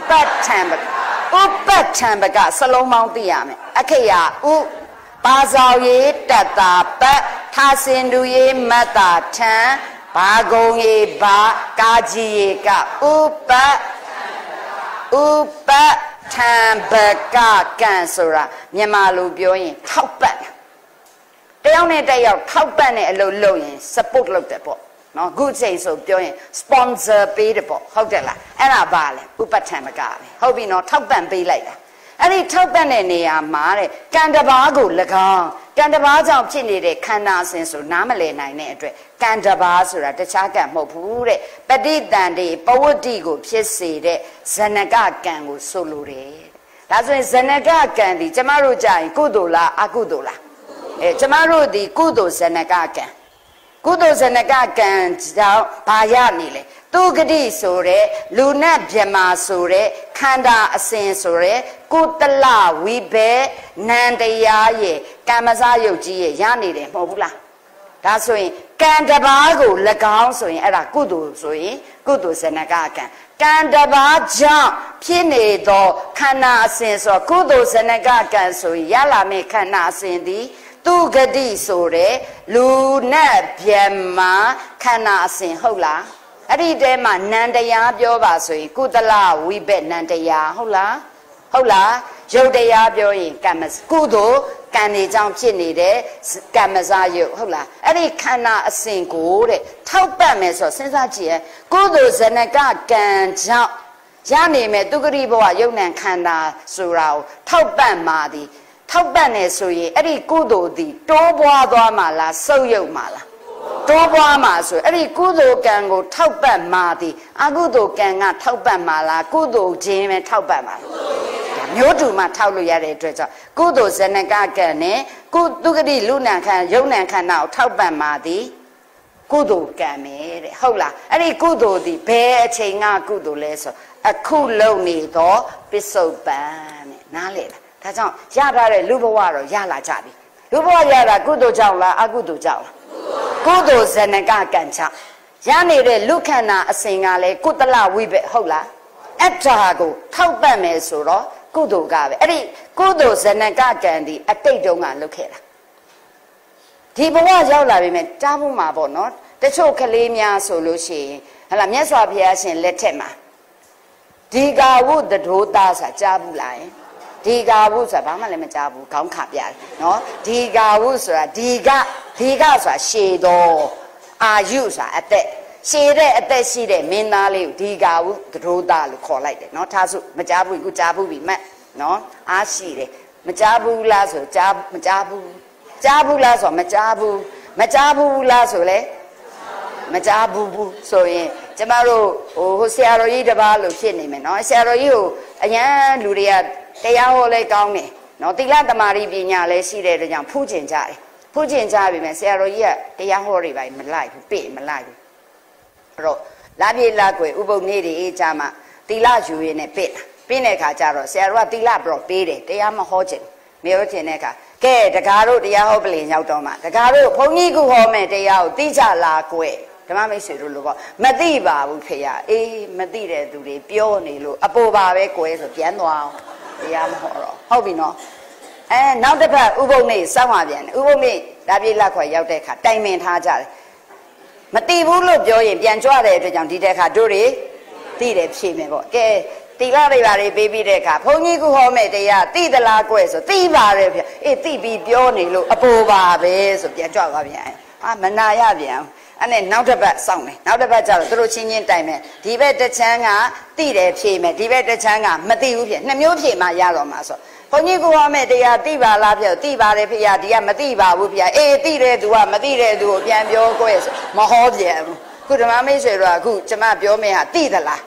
ပတ်ထံပဥပတ်ထံပကစလုံးပေါင်းသိရမယ်အခရာဥပါဇောရေးတတ္တာပတ်ထာစင်တူရေးမတ္တာထံဘာဂုံရေးဘာကာကြီးရေးကဥပတ်ဥပတ်ထံပကကံဆိုတာမြန်မာလိုပြောရင်ထောက်ပတ်တယောက်နဲ့တယောက်ထောက်ပတ်နဲ့အလုပ်လုပ်ရင် support လုပ်တယ်ပေါ့နော်ခုချိန်ဆိုပြောရင် sponsor ပေးတယ်ပေါ့ဟုတ်တယ်လားအဲ့ဒါပါလေဥပဋ္ဌာန်မကပဲဟုတ်ပြီနော်ထောက်ပံ့ပေးလိုက်တာအဲ့ဒီထောက်ပံ့တဲ့နေရာမှာတဲ့ကံတဘာကို၎င်းကံတဘာကြောင့်ဖြစ်နေတဲ့ခန္ဓာအစဉ်ဆိုနားမလည်နိုင်တဲ့အတွက်ကံတဘာဆိုတာတခြားကံမဟုတ်ဘူးတဲ့ပဋိသန္ဓေပဝတ္တိကိုဖြစ်စေတဲ့ဇနကကံကိုဆိုလိုတယ်ဒါဆိုရင်ဇနကကံဒီကျမတို့ကြာရင်ကုသိုလ်လားအကုသိုလ်လားအဲကျမတို့ဒီကုသိုလ်ဇနကကံကုသိုလ်ဇနကကံကြောင့်ဘာရနေလဲသူဂတိဆိုတဲ့လူနဲ့မြမာဆိုတဲ့ခန္ဓာအစဉ်ဆိုတဲ့ကုတလဝိဘေနန္တရားရဲ့ကမ္မဇယုတ်ကြီးရဲ့ရနေတယ်မဟုတ်ဘူးလားဒါဆိုရင်ကံတဘာကို၎င်းဆိုရင်အဲ့ဒါကုသိုလ်ဆိုရင်ကုသိုလ်ဇနကကံကံတဘာကြောင့်ဖြစ်နေသောခန္ဓာအစဉ်ဆိုကုသိုလ်ဇနကကံဆိုရင်ရလာမယ့်ခန္ဓာအစဉ်သည်သူဂတိဆိုတဲ့လူနဲ့ဗျမခန္ဓာအစဉ်ဟုတ်လားအဲ့ဒီတဲမှာနန္တရားပြောပါဆိုရင်ကုသလဝိဘက်နန္တရားဟုတ်လားဟုတ်လားယုတ်တရားပြောရင်ကမ္မကုသိုလ်ကံနေကြောင့်ဖြစ်နေတဲ့ကမ္မဇယုတ်ဟုတ်လားအဲ့ဒီခန္ဓာအစဉ်ကိုတဲ့ထောက်ပတ်မယ်ဆိုတော့စဉ်းစားကြည့်ရဲ့ကုသိုလ်ဇနကကံကြောင့်ရနေမယ်သူဂတိဘဝယုတ်နံခန္ဓာဆိုတာကိုထောက်ပတ်မှာဒီထောက်ပံ့နေဆိုရင်အဲ့ဒီကုသိုလ်သည်တိုးပွားသွားမှာလားဆုပ်ယုပ်မှာလားတိုးပွားမှာဆိုအဲ့ဒီကုသိုလ်ကံကိုထောက်ပံ့မှာသည်အကုသိုလ်ကံကထောက်ပံ့မှာလားကုသိုလ်ခြင်းပဲထောက်ပံ့မှာလားမျိုးတူမှထောက်လို့ရတဲ့အတွက်ကြောင့်ကုသိုလ်ဇနကကံနဲ့ကုသုဂတိလူနံခံယုံနံခန္ဓာကိုထောက်ပံ့မှာသည်ကုသိုလ်ကံပဲတဲ့ဟုတ်လားအဲ့ဒီကုသိုလ်သည်ဘယ်အချိန်ကကုသိုလ်လဲဆိုအခုလုံနေသောပစ္စုပန်တဲ့နားလေလားဒါကြောင့်ရထားတဲ့လူဘဝတော့ရလာကြပြီလူဘဝရတာကုသိုလ်ကြောင့်လားအကုသိုလ်ကြောင့်လားကုသိုလ်ဇနကကံကြောင့်ရနေတဲ့လူခန္ဓာအစဉ်ကလည်းကုသလဝိဘက်ဟုတ်လားအဲ့ဒါကိုထောက်ပံ့မယ်ဆိုတော့ကုသိုလ်ကပဲအဲ့ဒီကုသိုလ်ဇနကကံဒီအတိတ်တုန်းကလုပ်ခဲ့တာဒီဘဝရောက်လာပြီမဲ့တားဖို့မှာပေါ့နော်တချို့ကလေးများဆိုလို့ရှိရင်ဟလာမြတ်စွာဘုရားရှင်လက်ထက်မှာဒီကာဝုတ္တိုသားဆိုတာကြားဘူးလားဒီကာဝုဆိုတာဘာမှလည်းမကြားဘူးခေါင်းခါပြတယ်နော်ဒီကာဝုဆိုတာဒီကဒီကဆိုတာရှည်တော်အာယုဆိုတာအသက်ရှည်တဲ့အသက်ရှိတဲ့မင်းသားလေးကိုဒီကာဝုတရိုးသားလို့ခေါ်လိုက်တယ်နော်ထားစုမကြားဘူးခုကြားဘူးပြီမှတ်နော်အားရှိတယ်မကြားဘူးလားဆိုကြားမကြားဘူးကြားဘူးလားဆိုမကြားဘူးမကြားဘူးလားဆိုလေမကြားဘူးဘူးဆိုရင်ကျမတို့ဟိုဟိုဆရာတော်ကြီးတပါးလို့ဖြစ်နေမယ်နော်ဆရာတော်ကြီးကိုအရန်လူတွေကတရားဟောလဲကောင်းတယ်နော်သီလသမာဓိပညာလည်းရှိတဲ့အတွက်ကြောင့်ဖူးကျင်ကြတယ်ဖူးကျင်ကြပြီမယ်ဆရာတော်ကြီးကတရားဟောတွေပါမလိုက်ဘူးပြည့်မလိုက်ဘူးအဲ့တော့လာပြေလာကွယ်ဥပုပ်နေ့တွေအေးကြမှာသီလယူရင်းနဲ့ပြည့်တာပြည့်တဲ့ခါကျတော့ဆရာတော်ကသီလပြတော့ပေးတယ်တရားမဟောချင်မဟောချင်တဲ့ခါကဲတကားတို့တရားဟောပလင်ရောက်တော့မှတကားတို့ဘုန်းကြီးကဟောမယ်တရားကိုသိကြလာကွယ်ဓမ္မမိတ်ဆွေတို့လို့ပေါ့မသိပါဘူးဖေရအေးမသိတဲ့သူတွေပြောနေလို့အပေါ်ပါပဲကွယ်ဆိုပြန်သွားအောင်တရားမဟောတော့ဟုတ်ပြီနော်အဲနောက်တစ်ပတ်ဥပုပ်နေ့စောင့်ရပြန်တယ်ဥပုပ်နေ့ဒါပြေးလက်ခွက်ရောက်တဲ့အခါတိုင်ပင်ထားကြတယ်မသိဘူးလို့ပြောရင်ပြန်ကြွတဲ့အတွက်ကြောင့်ဒီတဲ့အခါတို့တွေသိတယ်ဖြေမယ်ပေါ့ကဲတိလာတွေပါတွေပေးပြီးတဲ့အခါဘုန်းကြီးကဟောမဲ့တရားသိသလားကွယ်ဆိုသိပါတယ်ဖေအေးသိပြီးပြောနေလို့အပေါ်ပါပဲဆိုပြန်ကြွသွားပြန်အာမနာရပြန်အဲ့နဲ့နောက်တစ်ပတ်စောင့်တယ်နောက်တစ်ပတ်ကျတော့သူတို့ချင်းချင်းတိုင်မယ်ဒီဘက်တစ်ချမ်းကသိတယ်ဖြေမယ်ဒီဘက်တစ်ချမ်းကမသိဘူးဖြေနှစ်မျိုးဖြေမှရတော့မှာဆိုဘုန်းကြီးကဟောမဲ့တရားသိပါလားဖြေသိပါတယ်ဖေဒီကမသိပါဘူးဖေအေးသိတဲ့သူကမသိတဲ့သူကိုပြန်ပြောကွယ်ဆိုမဟောပြန်ဘူးခုဓမ္မမိတ်ဆွေတို့ကအခုကျမပြောမယ့်ဟာသိသလား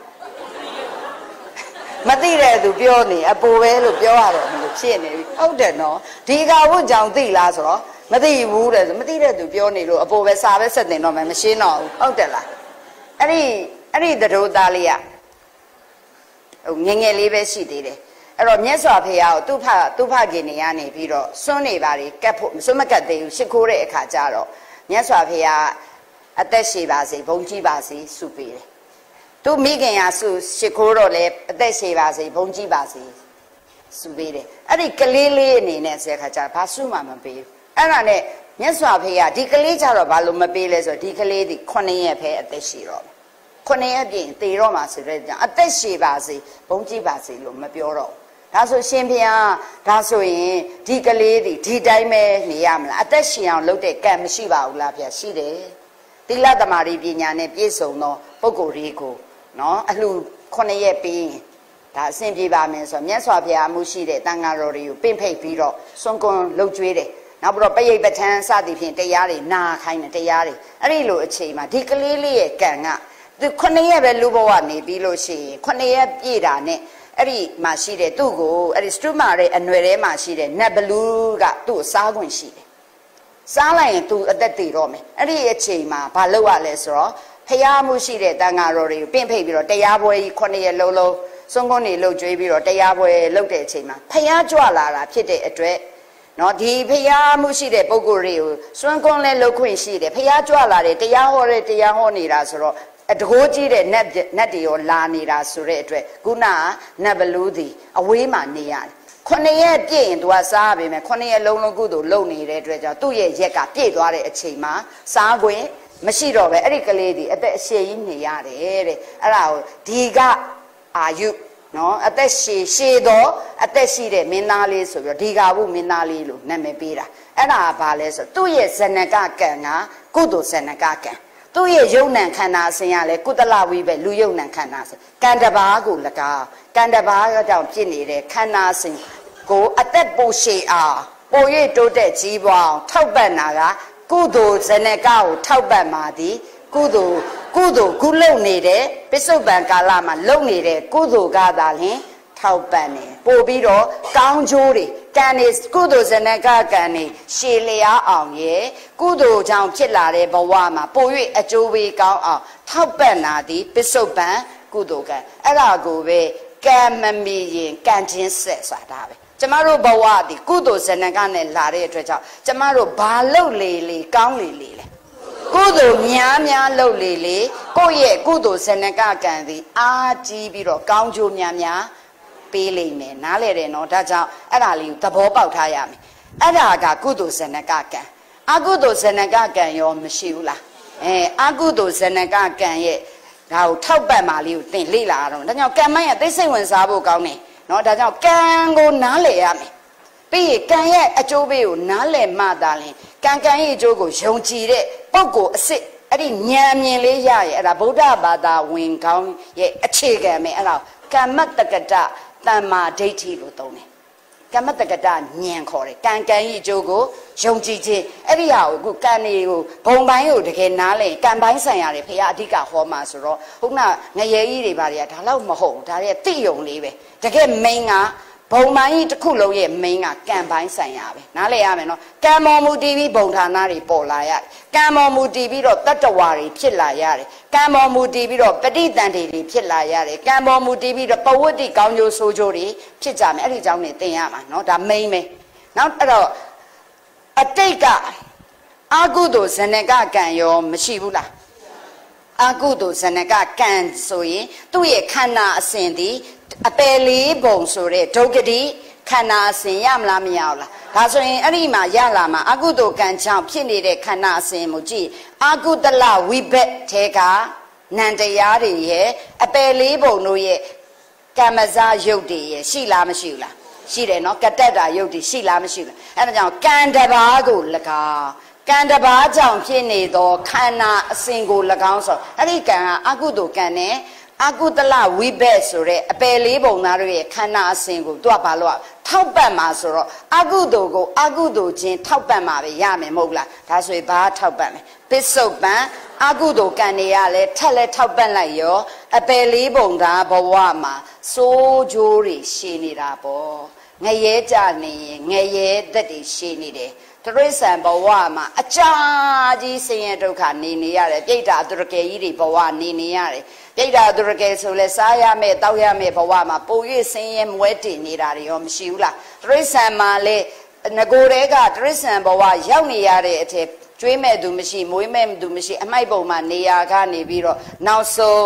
မသိတဲ့သူပြောနေအပေါ်ပဲလို့ပြောရတော့မလို့ဖြစ်နေပြီဟုတ်တယ်နော်ဒီကဝတ်ကြောင့်သိလားဆိုတော့မသိဘူးတဲ့ဆိုမသိတဲ့သူပြောနေလို့အပေါ်ပဲစာပဲဆက်တင်တော့မယ်မရှင်းတော့ဘူးဟုတ်တယ်လားအဲ့ဒီအဲ့ဒီသတို့သားလေးကဟိုငငယ်လေးပဲရှိသေးတယ်အဲ့တော့မြတ်စွာဘုရားကိုသူ့ဖသူ့ဖခင်နေရနေပြီးတော့စွန့်နေပါလေကတ်ဖို့စွန့်မကတ်သေးဘူးရှ िख ိုးတဲ့အခါကျတော့မြတ်စွာဘုရားအသက်ရှည်ပါစေဘုန်းကြီးပါစေဆုပေးတယ်သူမိခင်ကစုရှ िख ိုးတော့လေအသက်ရှည်ပါစေဘုံကြီးပါစေစုပေးတယ်အဲ့ဒီကလေးလေးအနေနဲ့ဆရာခါကျဘာစုမှမပေးဘူးအဲ့ဒါနဲ့မြတ်စွာဘုရားဒီကလေးကြတော့ဘာလို့မပေးလဲဆိုတော့ဒီကလေးဒီခုနှစ်ရက်ပဲအသက်ရှည်တော့ခုနှစ်ရက်ပြင်သေတော့မှဆိုတဲ့ကြောင့်အသက်ရှည်ပါစေဘုံကြီးပါစေလို့မပြောတော့ဒါဆိုရှင်ဘုရားဒါဆိုရင်ဒီကလေးဒီဒီတိုင်းပဲနေရမလားအသက်ရှင်အောင်လုပ်တဲ့ကံမရှိပါဘူးလားဗျာရှိတယ်သီလသမารိပညာနဲ့ပြည့်စုံသောပုဂ္ဂိုလ်တွေကိုနော်အလှခုနှစ်ရက်ပြီးရင်ဒါအဆင်ပြေပါမယ်ဆိုတော့မြတ်စွာဘုရားမှုရှိတဲ့တန်ဃာတော်တွေကိုပင့်ဖိတ်ပြီးတော့စွန့်ကွန်းလှုပ်ကြွေးတယ်နောက်ပြီးတော့ပရိပဋ္ဌာန်စသည်ဖြင့်တရားတွေနာခိုင်းတယ်တရားတွေအဲ့ဒီလိုအချိန်မှာဒီကလေးလေးရဲ့ကံကသူခုနှစ်ရက်ပဲလူဘဝနေပြီးလို့ရှိရင်ခုနှစ်ရက်ပြည့်တာနဲ့အဲ့ဒီမှာရှိတဲ့သူ့ကိုအဲ့ဒီစတုမာရဲ့အနွယ်ထဲမှာရှိတဲ့နတ်ဘလူးကသူ့ကိုစားခွင့်ရှိတယ်စားလိုက်ရင်သူအသက်တည်တော့မယ်အဲ့ဒီအချိန်မှာဘာလုပ်ရလဲဆိုတော့ဖျားမှုရှိတဲ့တန်ဃာတော်တွေကိုပင့်ဖိတ်ပြီးတော့တရားပွဲကြီးခုနှစ်ရက်လုံးလုံးစွန့်ကွန်းနေလှုပ်ကြွေးပြီးတော့တရားပွဲလုပ်တဲ့အချိန်မှာဖျားကြွလာတာဖြစ်တဲ့အတွက်နော်ဒီဖျားမှုရှိတဲ့ပုဂ္ဂိုလ်တွေကိုစွန့်ကွန်းလဲလှုပ်ခွင့်ရှိတယ်ဖျားကြွလာတယ်တရားဟောတယ်တရားဟောနေတာဆိုတော့အတကိုးကြီးတဲ့နတ်နတ်တွေရောလာနေတာဆိုတဲ့အတွက်ခုနကနတ်ဘလူးသည်အဝေးမှာနေရတယ်ခုနှစ်ရက်ပြည့်ရင်သူကစားပြီမယ်ခုနှစ်ရက်လုံးလုံးကုသိုလ်လုပ်နေတဲ့အတွက်ကြောင့်သူ့ရဲ့ရက်ကပြည့်သွားတဲ့အချိန်မှာစားခွင့်မရှိတော့ပဲအဲ့ဒီကလေးဒီအသက်အရှည်ကြီးနေရတယ်တဲ့အဲ့ဒါကိုဒီကအာယုနော်အသက်ရှည်ရှည်တော့အသက်ရှိတဲ့မင်းသားလေးဆိုပြီးတော့ဒီကဘုမင်းသားလေးလို့နာမည်ပေးတာအဲ့ဒါကဘာလဲဆိုသူ့ရဲ့ဇဏကကံကကုသိုလ်ဇဏကကံသူ့ရဲ့ယုံ nant ခန္ဓာအစဉ်ရလဲကုသလဝိပဲလူယုံ nant ခန္ဓာအစဉ်ကံတဘာကို၎င်းကံတဘာကြောင့်ဖြစ်နေတဲ့ခန္ဓာအစဉ်ကိုအသက်ပိုရှည်အောင်ပို၍တိုးတက်ကြီးပွားအောင်ထောက်ပံ့တာကကုသိုလ်ဇဏကကိုထောက်ပံ့ပါသည်ကုသိုလ်ကုသိုလ်ကုလုံနေတဲ့ပိစုပန်ကာလမှာလုံနေတဲ့ကုသိုလ်ကသာလျှင်ထောက်ပံ့နေပို့ပြီးတော့ကောင်းကျိုးတွေကံနေကုသိုလ်ဇဏကကံနေရှည်လျားအောင်ရဲ့ကုသိုလ်ကြောင့်ဖြစ်လာတဲ့ဘဝမှာပို့၍အကျိုးပေးကောင်းအောင်ထောက်ပံ့တာသည်ပိစုပန်ကုသိုလ်ကံအဲ့ဒါကိုပဲကံမမီရင်ကံချင်းဆက်ဆိုတာပဲကျမတို့ဘဝဒီကုသိုလ်ဇဏကနဲ့လာတဲ့အတွက်ကြောင့်ကျမတို့ဘာလုပ်လေလေကောင်းလေလေလေကုသိုလ်များများလုပ်လေလေကိုယ့်ရဲ့ကုသိုလ်ဇဏကကံဒီအားကြီးပြီးတော့ကောင်းကျိုးများများပေးလိမ့်မယ်နားလေတယ်နော်ဒါကြောင့်အဲ့ဒါလေးကိုသဘောပေါက်ထားရမယ်အဲ့ဒါကကုသိုလ်ဇဏကကံအကုသိုလ်ဇဏကကံရောမရှိဘူးလားအဲအကုသိုလ်ဇဏကကံရဲ့ဒါကိုထောက်ပံ့ပါလေးကိုသင်လေ့လာတော့ဒါကြောင့်ကံမိုင်းကသိစိတ်ဝင်စားဖို့ကောင်းတယ်နော်ဒါကြောင့်ကံကိုနားလည်ရမယ်ပြီးရင်ကံရဲ့အကျိုးပေးကိုနားလည်မှသာလင်ကံကံရဲ့အကျိုးကိုယုံကြည်တဲ့ပုဂ္ဂိုလ်အစ်စ်အဲ့ဒီဉာဏ်မြင်လေးရရဲ့အဲ့ဒါဗုဒ္ဓဘာသာဝင်ကောင်းရဲ့အခြေခံပဲအဲ့ဒါကမ္မတက္ကတတမ္မာဒိဋ္ဌိလို့သုံးတယ်ကမ္မတက္ကတဉာဏ်ခေါ်တယ်ကံကံရဲ့အကျိုးကိုယုံကြည်ခြင်းအဲ့ဒီဟာကိုအခုကံတွေကိုဘုံပိုင်းကိုတကယ်နားလည်ကံပိုင်းဆိုင်ရာတွေဖခင်အဓိကဟောမှာဆိုတော့ဟုတ်နာငရေကြီးတွေဘာတွေကဒါတော့မဟုတ်ဒါတွေတိယုံလေးပဲတကယ်မိန်ကဘုံပိုင်းကြီးတစ်ခုလုံးရဲ့မိန်ကကံပိုင်းဆိုင်ရာပဲနားလည်ရမယ်နော်ကံမော်မူတည်ပြီးဘုံဌာနတွေပေါ်လာရတယ်ကံမော်မူတည်ပြီးတော့တတ္တဝါတွေဖြစ်လာရတယ်ကံမော်မူတည်ပြီးတော့ပဋိသန္ဓေတွေဖြစ်လာရတယ်ကံမော်မူတည်ပြီးတော့ပဝတ္တိကောင်းကျိုးဆိုးကျိုးတွေဖြစ်ကြမယ်အဲ့ဒီကြောင့်နေသင်ရမှာနော်ဒါမိန်ပဲနောက်အဲ့တော့အတိတ်ကအကုသိုလ်ဇဏကကံရောမရှိဘူးလားအကုသိုလ်ဇဏကကံဆိုရင်သူ့ရဲ့ခန္ဓာအစဉ်ဒီအပယ်လေးပုံဆိုတဲ့ဒုက္ခတိခန္ဓာအစဉ်ရမလားမရဘူးလားဒါဆိုရင်အဲ့ဒီမှာရလာမှာအကုသိုလ်ကံကြောင့်ဖြစ်နေတဲ့ခန္ဓာအစဉ်ကိုကြည့်အကုတလဝိဘက်ထဲကနန္တရားတွေရဲ့အပယ်လေးပုံတို့ရဲ့ကမ္မဇယုတ်တွေရဲ့ရှိလားမရှိဘူးလားရှိတယ်နော်ကတ္တတာယုတ်တွေရှိလားမရှိဘူးလားအဲ့ဒါကြောင့်ကံတဘာကို၎င်းကံတဘာကြောင့်ဖြစ်နေသောခန္ဓာအစဉ်ကို၎င်းဆိုအဲ့ဒီကံကအကုသိုလ်ကံနဲ့အကုတလဝိဘက်ဆိုတဲ့အပယ်လေးပုံသားတို့ရဲ့ခန္ဓာအစဉ်ကိုသူကဘာလို့ထောက်ပံ့မှာဆိုတော့အကုသိုလ်ကိုအကုသိုလ်ချင်းထောက်ပံ့မှာပဲရမယ်မဟုတ်လားဒါဆိုရင်ဘာထောက်ပံ့မလဲပစ္စုပန်အကုသိုလ်ကံတွေကလည်းထက်လဲထောက်ပံ့လိုက်ရောအပယ်လေးပုံသားဘဝမှာစိုးကြိုးတွေရှည်နေတာပေါ့ငရဲကြနေရင်ငရဲသက်တွေရှည်နေတယ်တရိษံဘဝမှာအကြာကြီးဆင်းရဲဒုက္ခနေနေရတယ်ပြိတ္တာသူရကေကြီးတွေဘဝနေနေရတယ်ပြိတ္တာသူရကေဆိုလဲစားရမယ်တောက်ရမယ်ဘဝမှာပို၍ဆင်းရဲမွဲတည်နေတာတွေရောမရှိဘူးလားတရိษံမှာလေငကိုယ်တွေကတရိษံဘဝရောက်နေရတဲ့အထက်ကျွေးမဲ့သူမရှိမွေးမဲ့သူမရှိအမိုက်ပုံမှာနေရာကနေပြီးတော့နောက်ဆုံး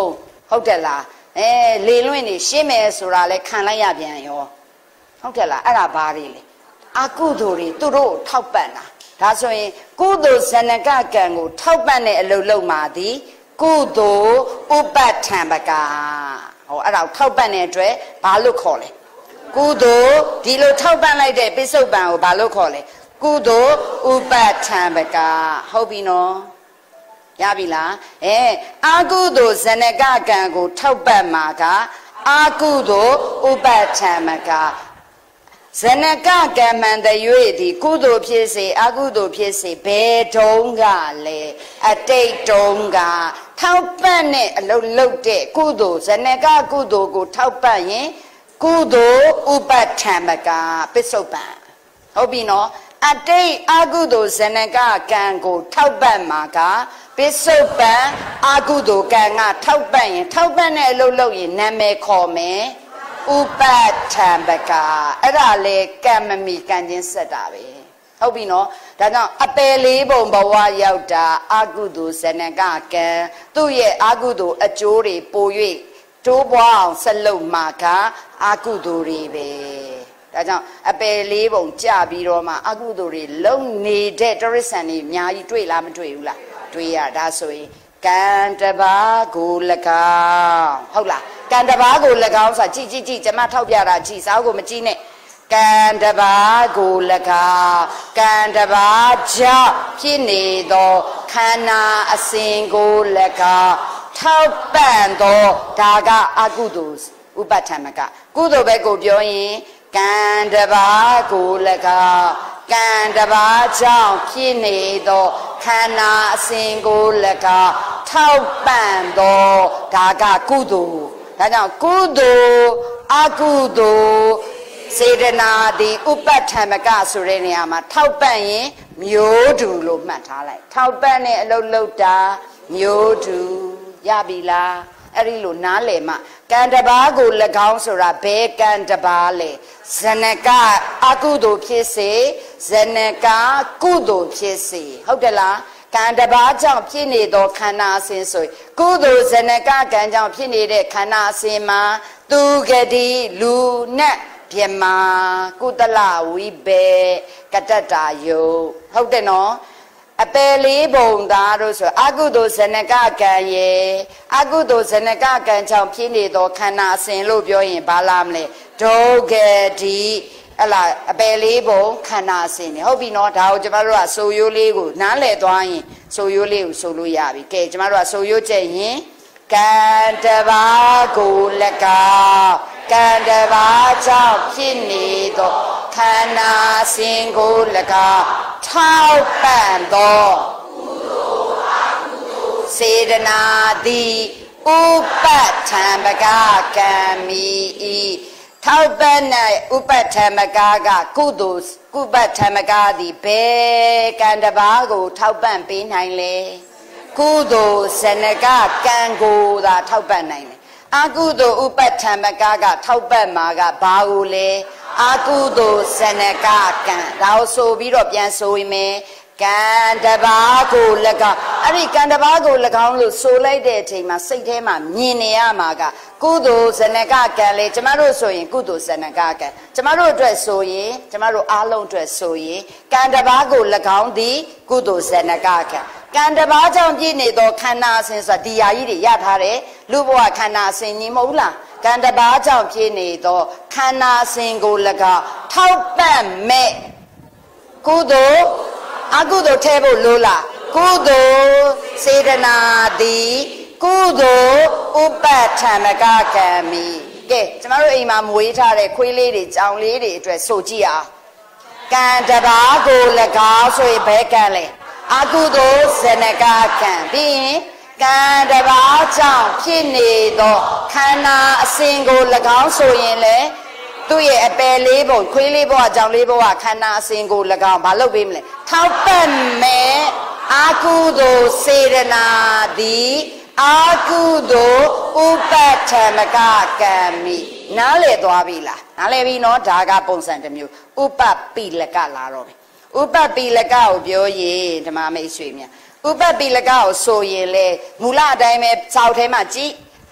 ဟုတ်တယ်လားအဲလေလွင့်နေရှင်းမယ်ဆိုတာလဲခံလိုက်ရပြန်ရောဟုတ်တယ်လားအဲ့ဒါဘာတွေလဲအကုသိုလ်တွေသူတို့ထောက်ပံ့တာဒါဆိုရင်ကုသိုလ်ဇနကကံကိုထောက်ပံ့တဲ့အလုပ်လုပ်မှာသည်ကုသိုလ်ဥပဋ္ဌံပကဟောအဲ့ဒါထောက်ပံ့တဲ့အတွက်ဘာလို့ခေါ်လဲကုသိုလ်ဒီလိုထောက်ပံ့လိုက်တဲ့ပိဿုပံကိုဘာလို့ခေါ်လဲကုသိုလ်ဥပဋ္ဌံပကဟုတ်ပြီနော်ရပြီလားအဲအာကုသိုလ်ဇနကကံကိုထောက်ပံ့မှာကအာကုသိုလ်ဥပဋ္ဌံပကဇနကကမ္မန္တရွေသည်ကုသိုလ်ဖြစ်စေအကုသိုလ်ဖြစ်စေဘယ်တုံးကလဲအတိတ်တုံးကထောက်ပံ့တဲ့အလုပ်လုပ်တဲ့ကုသိုလ်ဇနကကုသိုလ်ကိုထောက်ပံ့ရင်ကုသိုလ်ဥပဋ္ဌံပကပိဿုပံဟုတ်ပြီနော်အတိတ်အကုသိုလ်ဇနကကံကိုထောက်ပံ့မှာကပိဿုပံအကုသိုလ်ကံကထောက်ပံ့ရင်ထောက်ပံ့တဲ့အလုပ်လုပ်ရင်နာမည်ခေါ်မယ်ဥပဋ္ဌံပကအဲ့ဒါလေကံမမီကံချင်းဆက်တာပဲဟုတ်ပြီနော်ဒါကြောင့်အပယ်လေးပုံဘဝရောက်တာအကုသိုလ်ဇနကကံသူ့ရဲ့အကုသိုလ်အကျိုးတွေပို၍တိုးပွားအောင်ဆက်လုပ်မှာကအကုသိုလ်တွေပဲဒါကြောင့်အပယ်လေးပုံကြပြီးတော့မှအကုသိုလ်တွေလုံနေတဲ့တရိစ္ဆာန်တွေအများကြီးတွေ့လားမတွေ့ဘူးလားတွေ့ရဒါဆိုရင်ကံတပါးကို၎င်းဟုတ်လားကံတပါးကို၎င်းဆိုတာကြည့်ကြည့်ကြည့်ကျမထောက်ပြတာကြည့်စားကိုမကြည့်နဲ့ကံတပါးကို၎င်းကံတပါးကြောင့်ဖြစ်နေသောခန္ဓာအစဉ်ကို၎င်းထောက်ပံ့သောဒါကအကုသိုလ်ဥပဋ္ဌမကကုသိုလ်ဘက်ကိုပြောရင်ကံတပါးကို၎င်းကံတပါးကြောင့်ဖြစ်နေသောခန္ဓာအစဉ်ကို၎င်းထောက်ပံ့သောဒါကကုသိုလ်ဒါကြောင့်ကုသိုလ်အကုသိုလ်စေတနာဒီဥပဋ္ဌမကဆိုတဲ့နေရာမှာထောက်ပံ့ရင်မျိုးတူလို့မှတ်ထားလိုက်ထောက်ပံ့တဲ့အလုပ်လုပ်တာမျိုးတူရပြီလားအဲ့ဒီလိုနားလည်မှကံတပါးကို၎င်းဆိုတာဘယ်ကံတပါးလဲဇနကအကုသိုလ်ဖြစ်စေဇနကကုသိုလ်ဖြစ်စေဟုတ်တယ်လားကံတပါးကြောင့်ဖြစ်နေသောခန္ဓာအစဉ်ဆိုကုသိုလ်ဇနကကံကြောင့်ဖြစ်နေတဲ့ခန္ဓာအစဉ်မှာသူဂတိလူနဲ့ပြမကုတလဝိဘေကတတ္တယုဟုတ်တယ်နော်အပယ်လေးပုံသားတို့ဆိုအကုသိုလ်ဇနကကံရေအကုသိုလ်ဇနကကံကြောင့်ဖြစ်နေသောခန္ဓာအစဉ်လို့ပြောရင်ဘာလားမလဲဒုက္ခတိဟလာအပယ်လေးပုံခန္ဓာအစဉ်နေဟုတ်ပြီနော်ဒါကိုကျမတို့ကဆိုရိုးလေးကိုနားလည်သွားရင်ဆိုရိုးလေးကိုဆိုလို့ရပြီကဲကျမတို့ကဆိုရိုးချက်ရင်ကံတပါးကို၎င်းကံတပါးကြောင့်ဖြစ်နေသောခန္ဓာအစဉ်ကို၎င်းထောက်ပံ့သောကုသိုလ်အကုသိုလ်စေတနာသည်ဥပဋ္ဌံပကကံမီဤထောက်ပံ့၌ဥပဋ္ဌံပကကကုသိုလ်ကုပဋ္ဌံပကသည်ဘယ်ကံတပါးကိုထောက်ပံ့ပေးနိုင်လဲကုသိုလ်ဇနကကံကိုသာထောက်ပံ့နိုင်တယ်အကုသိုလ်ဥပဋ္ဌံပကကထောက်ပံ့မှာကဘာကိုလဲအကုသိုလ်ဇနကကံဒါကိုဆိုပြီးတော့ပြန်ဆိုရင်မယ်ကံတပါးကို၎င်းအဲ့ဒီကံတပါးကို၎င်းလို့ဆိုလိုက်တဲ့အချိန်မှာစိတ်ထဲမှာမြင်နေရမှာကကုသိုလ်ဇနကကံလေကျမတို့ဆိုရင်ကုသိုလ်ဇနကကံကျမတို့အတွက်ဆိုရင်ကျမတို့အားလုံးအတွက်ဆိုရင်ကံတပါးကို၎င်းသည်ကုသိုလ်ဇနကကံကံတပါးကြောင့်ပြည့်နေသောခန္ဓာအစဉ်ဆိုတာဒီယာကြီးတွေရထားတယ်လူဘဝခန္ဓာအစဉ်ကြီးမဟုတ်လားကံတပါးကြောင့်ပြည့်နေသောခန္ဓာအစဉ်ကို၎င်းထောက်ပံ့မဲ့ကုသိုလ်အကုသိုလ်ထဲဖို့လိုလားကုသိုလ်စေတနာသည်ကုသိုလ်ဥပဋ္ဌမကကံမီကဲကျမတို့အိမ်မှာမွေးထားတဲ့ခွေးလေးတွေကြောင်လေးတွေအတွက်ဆိုကြည့်အောင်ကံတပါးကို၎င်းဆိုရင်ဘယ်ကံလဲအကုသိုလ်ဇနကကံပြီးရင်ကံတပါးကြောင့်ဖြစ်နေသောခန္ဓာအစဉ်ကို၎င်းဆိုရင်လေသူ့ရဲ့အပယ်လေးပုံခွေးလေးဘဝကြောင်လေးဘဝခန္ဓာအစဉ်ကို၎င်းဘာလုပ်ပေးမလဲထောက်ပံ့မဲ့အကုသိုလ်စေတနာသည်အကုသိုလ်ဥပဋ္ဌမကကံမိနားလေသွားပြီလားနားလေပြီနော်ဒါကပုံစံတစ်မျိုးဥပပိလကလာတော့ပြီဥပပိလကကိုပြောရင်ဓမ္မမိတ်ဆွေများဥပပိလကကိုဆိုရင်လေမူလအတိုင်းပဲစောက်ထဲမှာကြည့်က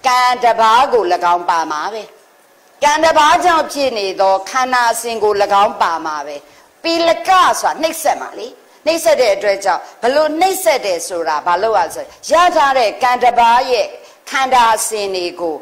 can the bago lagown ba mave. Can the bajo pini do cana single lagown ba mave. Pilacasa, next semali. Next day, dredger, balloon, next day, sura, baloas. Yatare, can the baye, canda sinigo.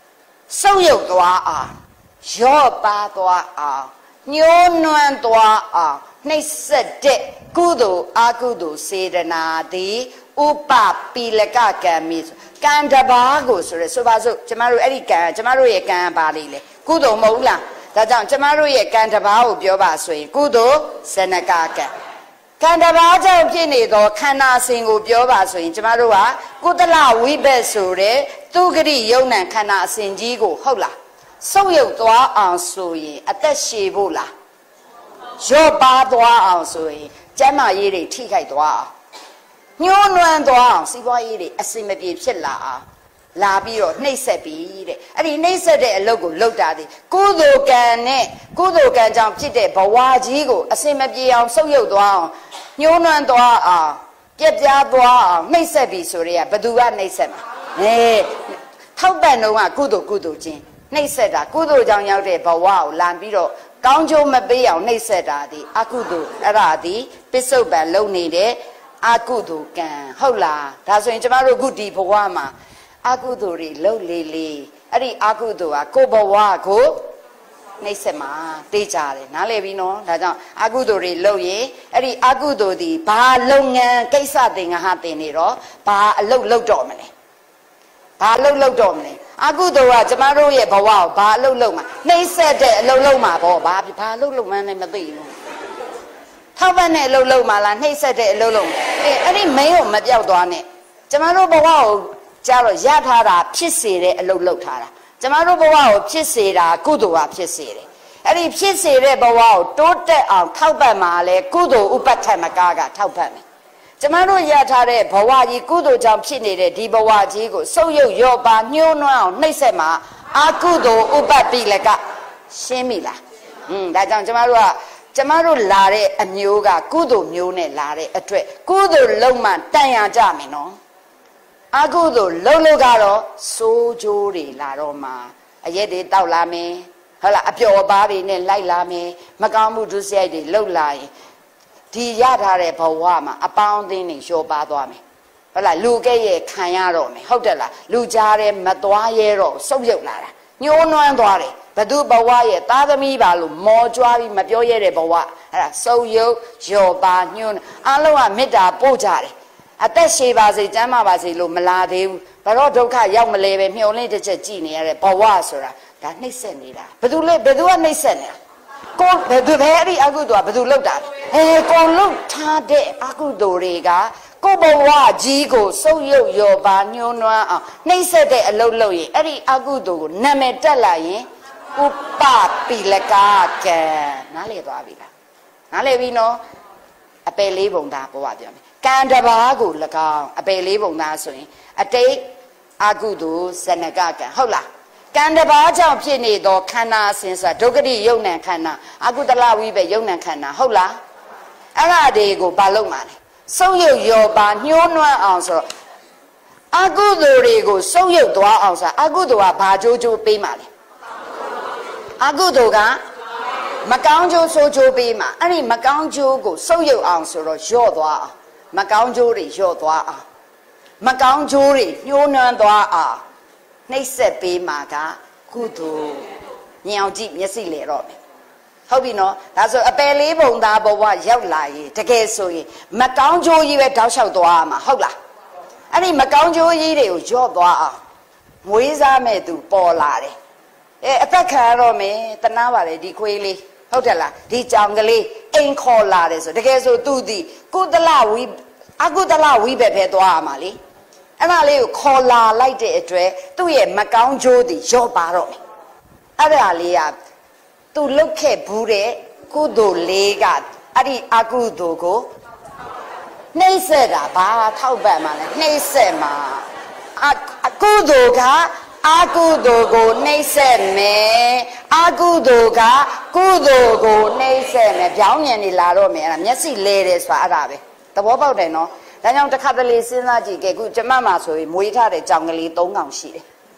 So you doa. Your ba doa. Nyo nuan doa. Next day, kudo, agudo, sedana di. Upa pilaka kamis kanda bago sore so ba so ကျမတို့အဲ့ဒီကံကျမတို့ရဲ့ကံပါလိလေကုသိုလ်မဟုတ်လားဒါကြောင့်ကျမတို့ရဲ့ကံတစ်ပါးကိုပြောပါဆိုရင်ကုသိုလ်ဇနကကံကံတစ်ပါးကြောင့်ဖြစ်နေသောခန္ဓာစဉ်ကိုပြောပါဆိုရင်ကျမတို့ကကုသလဝိဘတ်ဆိုတဲ့သူဂရိယုံနံခန္ဓာအစဉ်ကြီးကိုဟုတ်လားဆုပ်ယုပ်သွားအောင်ဆိုရင်အသက်ရှည်ဖို့လားရော့ပါသွားအောင်ဆိုရင်ကျမ်းမာရေးတွေထိခိုက်သွားအောင်ညှိုးနွမ်းသွားအောင်စီးပွားရေးတွေအစင်မပြေဖြစ်လာအောင်လာပြီးတော့နှိပ်စက်ပြီးတဲ့အဲ့ဒီနှိပ်စက်တဲ့အလုပ်ကိုလုပ်တာဒီကုသိုလ်ကံနဲ့ကုသိုလ်ကံကြောင့်ဖြစ်တဲ့ဘဝကြီးကိုအစင်မပြေအောင်ဆုပ်ယုပ်သွားအောင်ညှိုးနွမ်းသွားအောင်ပြက်ပြားသွားအောင်နှိပ်စက်ပြီးဆိုရဲဘသူကနှိပ်စက်မှာအဲထောက်ပံ့တော့ကကုသိုလ်ကုသိုလ်ချင်းနှိပ်စက်တာကုသိုလ်ကြောင့်ရောက်တဲ့ဘဝကိုလာပြီးတော့ကောင်းကျိုးမပေးအောင်နှိပ်စက်တာဒီအကုသိုလ်အဲ့ဒါဒီပစ္စုပန်လုံနေတဲ့အာကုသိုလ်ကံဟုတ်လားဒါဆိုရင်ကျမတို့ခုဒီဘဝမှာအာကုသိုလ်တွေလှုပ်လေလေအဲ့ဒီအာကုသိုလ်ကကိုယ်ဘဝကိုနှိမ့်ဆက်မှာတေးကြတယ်နားလည်ပြီနော်ဒါကြောင့်အာကုသိုလ်တွေလှုပ်ရင်အဲ့ဒီအာကုသိုလ်ဒီဘာလုပ်ငန်းကိစ္စတင်ငါဟာတင်နေတော့ဘာအလုပ်လုပ်တော့မလဲဘာအလုပ်လုပ်တော့မလဲအာကုသိုလ်ကကျမတို့ရဲ့ဘဝကိုဘာအလုပ်လုပ်မှာနှိမ့်ဆက်တဲ့အလုပ်လုပ်မှာပေါ့ဘာဘာအလုပ်လုပ်မှန်းလည်းမသိဘူးထောက်ပံ့တဲ့အလုပ်လုပ်မှလားနှိမ့်ဆက်တဲ့အလုပ်လုပ်အဲအဲ့ဒီမင်းကိုမပြောက်သွားနဲ့ကျမတို့ဘဝကိုကြတော့ရထားတာဖြစ်စေတဲ့အလုပ်လုပ်ထားတာကျမတို့ဘဝကိုဖြစ်စေတာကုသိုလ်ကဖြစ်စေတယ်အဲ့ဒီဖြစ်စေတဲ့ဘဝကိုတိုးတက်အောင်ထောက်ပံ့မှာလဲကုသိုလ်ဥပဋ္ဌမကကထောက်ပံ့မယ်ကျမတို့ရထားတဲ့ဘဝကြီးကုသိုလ်ကြောင့်ဖြစ်နေတဲ့ဒီဘဝကြီးကိုစုပ်ယုပ်ရော့ပါညှိုးနွမ်းအောင်နှိမ့်ဆက်မှာအကုသိုလ်ဥပဋ္ဌိလကရှင်းပြီလားอืมဒါကြောင့်ကျမတို့ကကျမတို့လာတဲ့အမျိုးကကုသိုလ်မျိုးနဲ့လာတဲ့အတွက်ကုသိုလ်လုံးမှတန်ရကြမယ်နော်အကုသိုလ်လုံးလုံးကတော့စိုးကြိုးတွေလာတော့မှအရက်တွေတောက်လာမယ်ဟုတ်လားအပျော်အပါးတွေနဲ့လိုက်လာမယ်မကောင်းမှုဒုစရိုက်တွေလှုပ်လာရင်ဒီရထားတဲ့ဘဝမှာအပေါင်းအသင်းတွေလျှော်ပါသွားမယ်ဟုတ်လားလူကဲ့ရဲ့ခံရတော့မယ်ဟုတ်တယ်လားလူကြားတဲ့မသွားရဲတော့စုပ်ယုပ်လာတာညှိုးနွမ်းသွားတယ်ဘသူဘဝရဲ့သားသမီးပါလို့မော်ကြွားပြီးမပြောရတဲ့ဘဝအဲ့ဒါစုပ်ယုပ်ရော်ပါညှိုးအလုံးကမေတ္တာပို့ကြတယ်အသက်ရှည်ပါစေကျမ်းမာပါစေလို့မလာသေးဘူးဘရောဒုက္ခရောက်မလဲပဲမျောလင့်တစ်ချက်ကြည်နေရတဲ့ဘဝဆိုတာဒါနှိမ့်ဆက်နေတာဘသူလဲဘသူကနှိမ့်ဆက်နေတာကိုဘသူပဲအဲ့ဒီအကုသိုလ်ကဘသူလုပ်တာလဲအဲကိုလုတ်ထားတဲ့အကုသိုလ်တွေကကိုဘဝကြီးကိုစုပ်ယုပ်ရော်ပါညှိုးနွမ်းအောင်နှိမ့်ဆက်တဲ့အလုပ်လုပ်ရင်အဲ့ဒီအကုသိုလ်ကိုနာမည်တက်လာရင်ဥပပိလကကံနားလေသွားပြီလားနားလေပြီနော်အပယ်လေးပုံသားဘဝပြောမယ်ကံတဘာကို၎င်းအပယ်လေးပုံသားဆိုရင်အတိတ်အကုသိုလ်ဇနကကံဟုတ်လားကံတဘာကြောင့်ဖြစ်နေသောခန္ဓာအစဉ်ဆိုဒုက္ခတိယုံနံခန္ဓာအကုသလဝိပဲယုံနံခန္ဓာဟုတ်လားအဲ့ဒါတွေကိုဘာလုပ်မှာလဲစုပ်ယုပ်ရောပါညှိုးနွမ်းအောင်ဆိုတော့အကုသိုလ်တွေကိုစုပ်ယုပ်သွားအောင်ဆိုအကုသိုလ်ကဘာကြိုးကြိုးပေးမှာလဲအကုသိုလ်ကမကောင်းကျိုးဆိုးကျိုးပေးမှာအဲ့ဒီမကောင်းကျိုးကိုစုပ်ယုပ်အောင်ဆိုတော့လျော့သွားအောင်မကောင်းကျိုးတွေလျော့သွားအောင်မကောင်းကျိုးတွေညှိုးနွမ်းသွားအောင်နှိပ်စက်ပေးမှာကကုသိုလ်ညောင်ကြည့်မျက်စိလေတော့မယ်ဟုတ်ပြီနော်ဒါဆိုအပယ်လေးပုံသားဘဝရောက်လာရင်တကယ်ဆိုရင်မကောင်းကျိုးကြီးပဲတောက်လျှောက်သွားမှာဟုတ်လားအဲ့ဒီမကောင်းကျိုးကြီးတွေကိုလျော့သွားအောင်မွေးစားမဲ့သူပေါ်လာတယ်အဲအသက်ခံရတော့မယ်တနာပါလေဒီခွေးလေးဟုတ်တယ်လားဒီကြောင်ကလေးအိမ်ခေါ်လာတယ်ဆိုတကယ်ဆိုသူဒီကုသလဝိအကုသလဝိပဲပဲသွားရမှာလေအဲ့ဒါလေးကိုခေါ်လာလိုက်တဲ့အတွက်သူ့ရဲ့မကောင်းကျိုးတွေလျော့ပါတော့မယ်အဲ့ဒါလေးကသူလုတ်ခဲ့ဘူးတဲ့ကုသိုလ်လေးကအဲ့ဒီအကုသိုလ်ကိုနှိမ့်ဆက်တာဘာထောက်ပံ့မှာလဲနှိမ့်ဆက်မှာအကုသိုလ်ကအကုသိုလ်ကိုနှိမ့်ဆက်မယ်အကုသိုလ်ကကုသိုလ်ကိုနှိမ့်ဆက်မယ်ပြောင်းညံနေလာတော့မယ်အဲ့ဒါမျက်စိလဲတယ်ဆိုတာအဲ့ဒါပဲသဘောပေါက်တယ်နော်ဒါကြောင့်တစ်ခါတလေစဉ်းစားကြည့်ခဲ့ခုကျမမှာဆိုရင်မွေးထားတဲ့ကြောင်ကလေး၃កောင်ရှိတယ်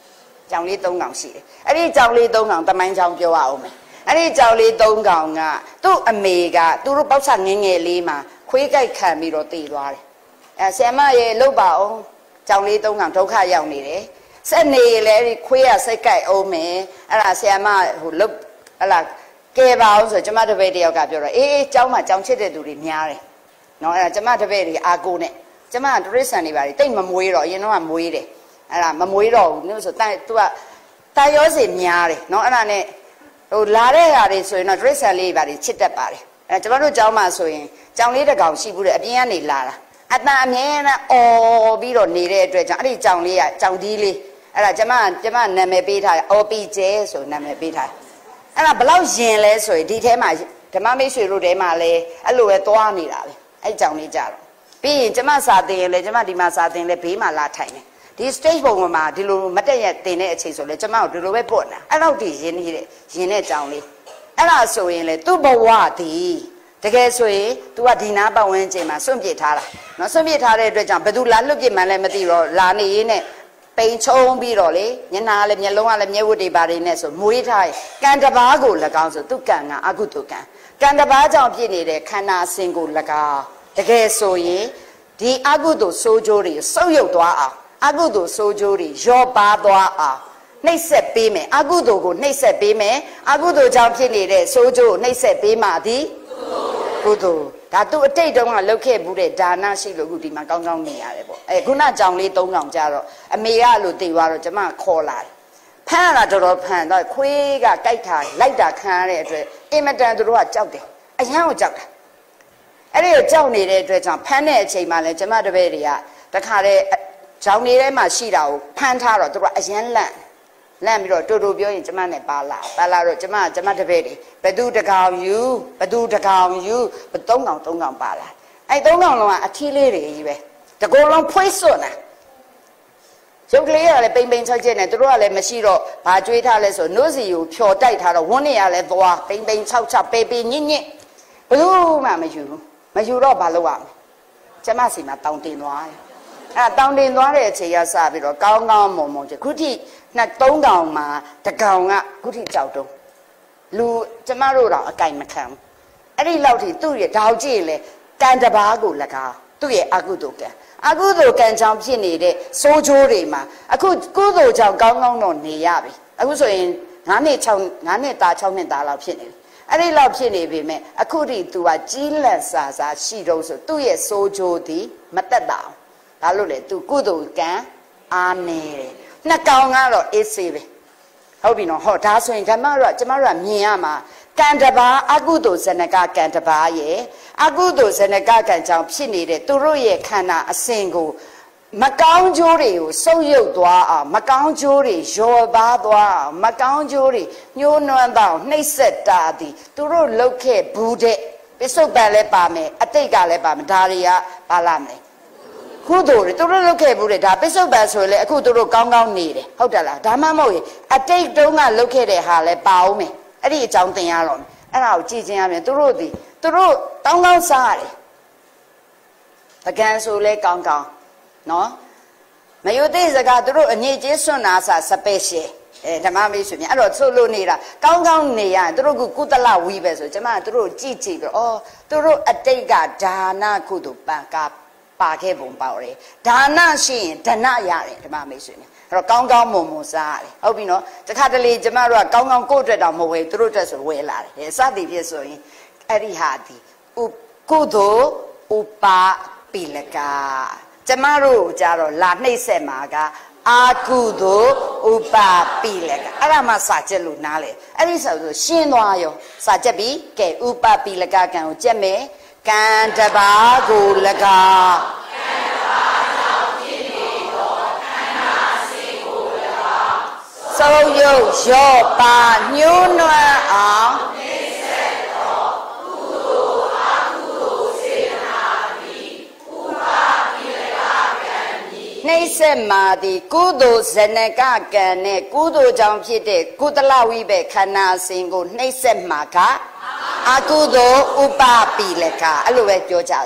ကြောင်လေးသုံးကောင်ရှိတယ်အဲ့ဒီကြောင်လေးသုံးကောင်တမိုင်းကြောင်ပြောရအောင်မယ်အဲ့ဒီကြောင်လေးသုံးကောင်ကသူ့အမေကသူတို့ပေါက်ဆငငယ်လေးမှာခွေးကြိုက်ခံပြီးတော့တည်သွားတယ်အဲဆရာမရဲ့လှုပ်ပါအောင်ကြောင်လေးသုံးကောင်ဒုက္ခရောက်နေတယ်စက်နေလေခွေးရစိတ်ကြိုက်အောင်မယ်အဲ့ဒါဆရာမဟိုလှုပ်ဟလာကဲပါအောင်ဆိုကျမတပည့်တယောက်ကပြောတော့အေးအေးကျောင်းမှာကျောင်းချစ်တဲ့သူတွေများတယ်နော်အဲ့ဒါကျမတပည့်တွေအာကိုနဲ့ကျမဒရိစံနေပါလေတိတ်မမွေးတော့အရင်တော့မွေးတယ်အဲ့ဒါမမွေးတော့ဘူးလို့ဆိုတိုင် तू ကတာရောစီများတယ်နော်အဲ့ဒါနဲ့ဟိုလာတဲ့ဟာတွေဆိုရင်တော့ဒရိစံလေးပါတွေချစ်တတ်ပါတယ်အဲ့ကျမတို့ကျောင်းမှာဆိုရင်ကျောင်းလေးတစ်ကောင်ရှိဘူးတဲ့အပြင်ကနေလာတာအတန်အမြဲတမ်းအော်ပြီးတော့နေတဲ့အတွက်ကြောင့်အဲ့ဒီကျောင်းလေးကကျောင်းဒီလေးအဲ့ဒါကျမကျမနာမည်ပေးထားတယ်အော်ပီကျဲဆိုနာမည်ပေးထားတယ်အဲ့ဒါဘလောက်ရင်လဲဆိုရင်ဒီထဲမှာဓမ္မမိတ်ဆွေတို့ထဲမှာလဲအဲ့လိုပဲသွားနေတာပဲအဲ့ကြောင်လေးကြတော့ပြီးရင်ကျမစာသင်ရင်လဲကျမဒီမှာစာသင်လဲဘေးမှာလာထိုင်တယ်ဒီ stage ပုံမှာဒီလိုမတက်ရတင်တဲ့အချိန်ဆိုလဲကျမတို့ဒီလိုပဲပို့နေတာအဲ့လောက်တည်ရင်းနေတဲ့ရင်းတဲ့ကြောင်လေးအဲ့ဒါဆိုရင်လဲသူ့ဘဝသည်တကယ်ဆိုရင် तू ကဒီနာပတ်ဝန်းကျင်မှာစွန့်ပစ်ထားတာနော်စွန့်ပစ်ထားတဲ့အတွက်ကြောင့်ဘယ်သူလာလွတ်ပစ်မှန်းလဲမသိတော့လာနေရင်းနဲ့ပိန်ချုံပြီးတော့လေညနာလည်းမျက်လုံးကလည်းမျက်ဝတ်တွေပါတယ်နဲ့ဆိုမွေးထားရင်ကံတဘာကို၎င်းဆိုသူကံကအကုသိုလ်ကံကံတဘာကြောင့်ဖြစ်နေတဲ့ခန္ဓာအစဉ်ကို၎င်းတကယ်ဆိုရင်ဒီအကုသိုလ်ဆိုးကျိုးတွေဆုပ်ယုပ်သွားအောင်အကုသိုလ်ဆိုးကျိုးတွေရော့ပါသွားအောင်နှိပ်စက်ပေးမယ်အကုသိုလ်ကိုနှိပ်စက်ပေးမယ်အကုသိုလ်ကြောင့်ဖြစ်နေတဲ့ဆိုးကျိုးကိုနှိပ်စက်ပေးမှသည်ကုသိုလ်ဒါသူအတိတ်တုန်းကလုပ်ခဲ့ဘူးတဲ့ဒါနရှိလို့အခုဒီမှာကောင်းကောင်းနေရတယ်ပေါ့အဲခုနကြောင်လေးသုံးကောင်ကြတော့အမေကလို့တည်သွားတော့ကျမခေါ်လာတယ်ဖမ်းလာတော်တော်ဖမ်းတော့ခွေးကကြိုက်တာလိုက်တာခံရတဲ့အတွက်အင်မတန်သူတို့ကကြောက်တယ်အရန်ကိုကြောက်တာအဲ့ဒီကိုကြောက်နေတဲ့အတွက်ကြောင့်ဖမ်းတဲ့အချိန်မှလည်းကျမတပည့်တွေကတခါတည်းဂျောင်နေထဲမှာရှိတာကိုဖမ်းထားတော့သူတို့ကအရန်လန့်လန့်ပြီးတော့တူတူပြောရင်ကျမနဲ့ပါလာပါလာတော့ကျမကျမတပည့်တွေဘသူတကောင်ယူဘသူတကောင်ယူဘသုံးကောင်သုံးကောင်ပါလာအဲ့သုံးကောင်လုံးကအထီးလေးတွေကြီးပဲတကောလုံးဖွေးစွတ်နေရုပ်ကလေးကလည်းပိန်ပိန်ချက်ချက်နဲ့သူတို့ကလည်းမရှိတော့ဘာကြွေးထားလဲဆိုနှုတ်စီကိုဖြော်တိုက်ထားတော့ဝန်းနေရလဲသွားပိန်ပိန်၆၆ပေပေညစ်ညစ်ဘလို့မှမယူဘူးမယူတော့ဘာလုပ်ရမလဲကျမစီမှာတောင်းတင်သွားတယ်အဲ့တောင်းတင်သွားတဲ့အချိန်ကစပြီးတော့ကောင်းကောင်းမုံမုံချခုထိနှစ်သုံးကောင်မှာတကောင်ကခုထိကြောက်တော့လူကျမတို့တော့အကင်မခံဘူးအဲ့ဒီလောက်ထိသူ့ရဲ့ဓာတ်ကြည့်လေကံတဘာကို၎င်းသူ့ရဲ့အကုသိုလ်ကံအကုသိုလ်ကံကြောင့်ဖြစ်နေတဲ့စိုးချိုးတွေမှာအခုကုသိုလ်ကြောင့်ကောင်းကောင်းတော့နေရပြီအခုဆိုရင်၅နှစ်၆၅နှစ်သား၆နှစ်သားလောက်ဖြစ်နေတယ်အဲ့ဒီလောက်ဖြစ်နေပြီမဲ့အခုထိ तू ကကြီးလက်စာစာရှိတော့ဆိုသူ့ရဲ့စိုးချိုးသည်မတက်တာဘာလို့လဲ तू ကုသိုလ်ကံအားနေတယ်နှစ်ကောင်ကတော့အေးစေးပဲဟုတ်ပြီနော်ဟောဒါဆိုရင်ဓမ္မတော့ကျမတို့ကမြင်ရမှာကံတဘာအကုသိုလ်ဇနကကံတဘာရဲ့အကုသိုလ်ဇနကကံကြောင့်ဖြစ်နေတဲ့သူတို့ရဲ့ခန္ဓာအစဉ်ကိုမကောင်းကျိုးတွေကိုဆုပ်ယုပ်သွားအောင်မကောင်းကျိုးတွေရော်ပါသွားအောင်မကောင်းကျိုးတွေညှိုးနွမ်းသွားနှိပ်စက်တာသည်သူတို့လှုပ်ခဲ့ဘူးတဲ့ပစ္စုပန်လည်းပါမယ်အတိတ်ကလည်းပါမယ်ဒါတွေကပါလာမယ်ကုသိုလ်တွေသူတို့လုပ်ခဲ့ဘူးလေဒါပစ္စုပန်ဆိုရင်လေအခုသူတို့ကောင်းကောင်းနေတယ်ဟုတ်တယ်လားဒါမှမဟုတ်ရင်အတိတ်တုန်းကလုပ်ခဲ့တဲ့ဟာလဲပါအောင်မယ်အဲ့ဒီအကြောင်းသင်ရတော့မယ်အဲ့ဒါကိုကြည်ချင်းရမယ်သူတို့ဒီသူတို့တောင်းကောင်းစားရတယ်ပကံဆိုလဲကောင်းကောင်းနော်မယုသိစကားသူတို့အညစ်အကြေးစွန့်နာစာစပယ်ရှယ်အဲဓမ္မမေးဆိုမြအဲ့တော့ဆိုလို့နေတာကောင်းကောင်းနေရသူတို့ကကုသလဝီပဲဆိုကျမကသူတို့ကြည်ကြည်ပြီးဩသူတို့အတိတ်ကဒါနကုသိုလ်ပံကာပါခဲ့ပုံပေါ့လေဒါနရှိရင်ဓနရတယ်ဓမ္မမေးဆိုနေအဲ့တော့ကောင်းကောင်းမွန်မွန်စားရတယ်ဟုတ်ပြီနော်တခါတလေကျမတို့ကကောင်းကောင်းကိုယ့်အတွက်တော့မဝယ်သူတို့အတွက်ဆိုဝယ်လာတယ်စသည်ဖြစ်ဆိုရင်အဲ့ဒီဟာဒီကုသိုလ်ဥပပိလကကျမတို့ကြတော့လာနှိမ့်ဆက်မှာကအာကုသိုလ်ဥပပိလကအဲ့ဒါမှစာချက်လို့နားလေအဲ့ဒီဆိုရှင်းသွားရောစာချက်ပြီးကဲဥပပိလကကံကိုကြက်မယ်ကံတဘာကို၎င်းကံတဘာကြောင့်ဖြစ်နေသောခန္ဓာစေကို၎င်းဆုံးယုတ်ရော့ပါညှိုးနွမ်းအောင်နှိမ့်ဆက်သောကုသိုလ်အကုသိုလ်စေနာသည်ဥပပိလကကံသည်နှိမ့်ဆက်မှာသည်ကုသိုလ်ဇနကကံနဲ့ကုသိုလ်ကြောင့်ဖြစ်တဲ့ကုသလဝိပဲခန္ဓာစဉ်ကိုနှိမ့်ဆက်မှာကအကုသိုလ်ဥပပိလကအဲ့လိုပဲပြောကြစို့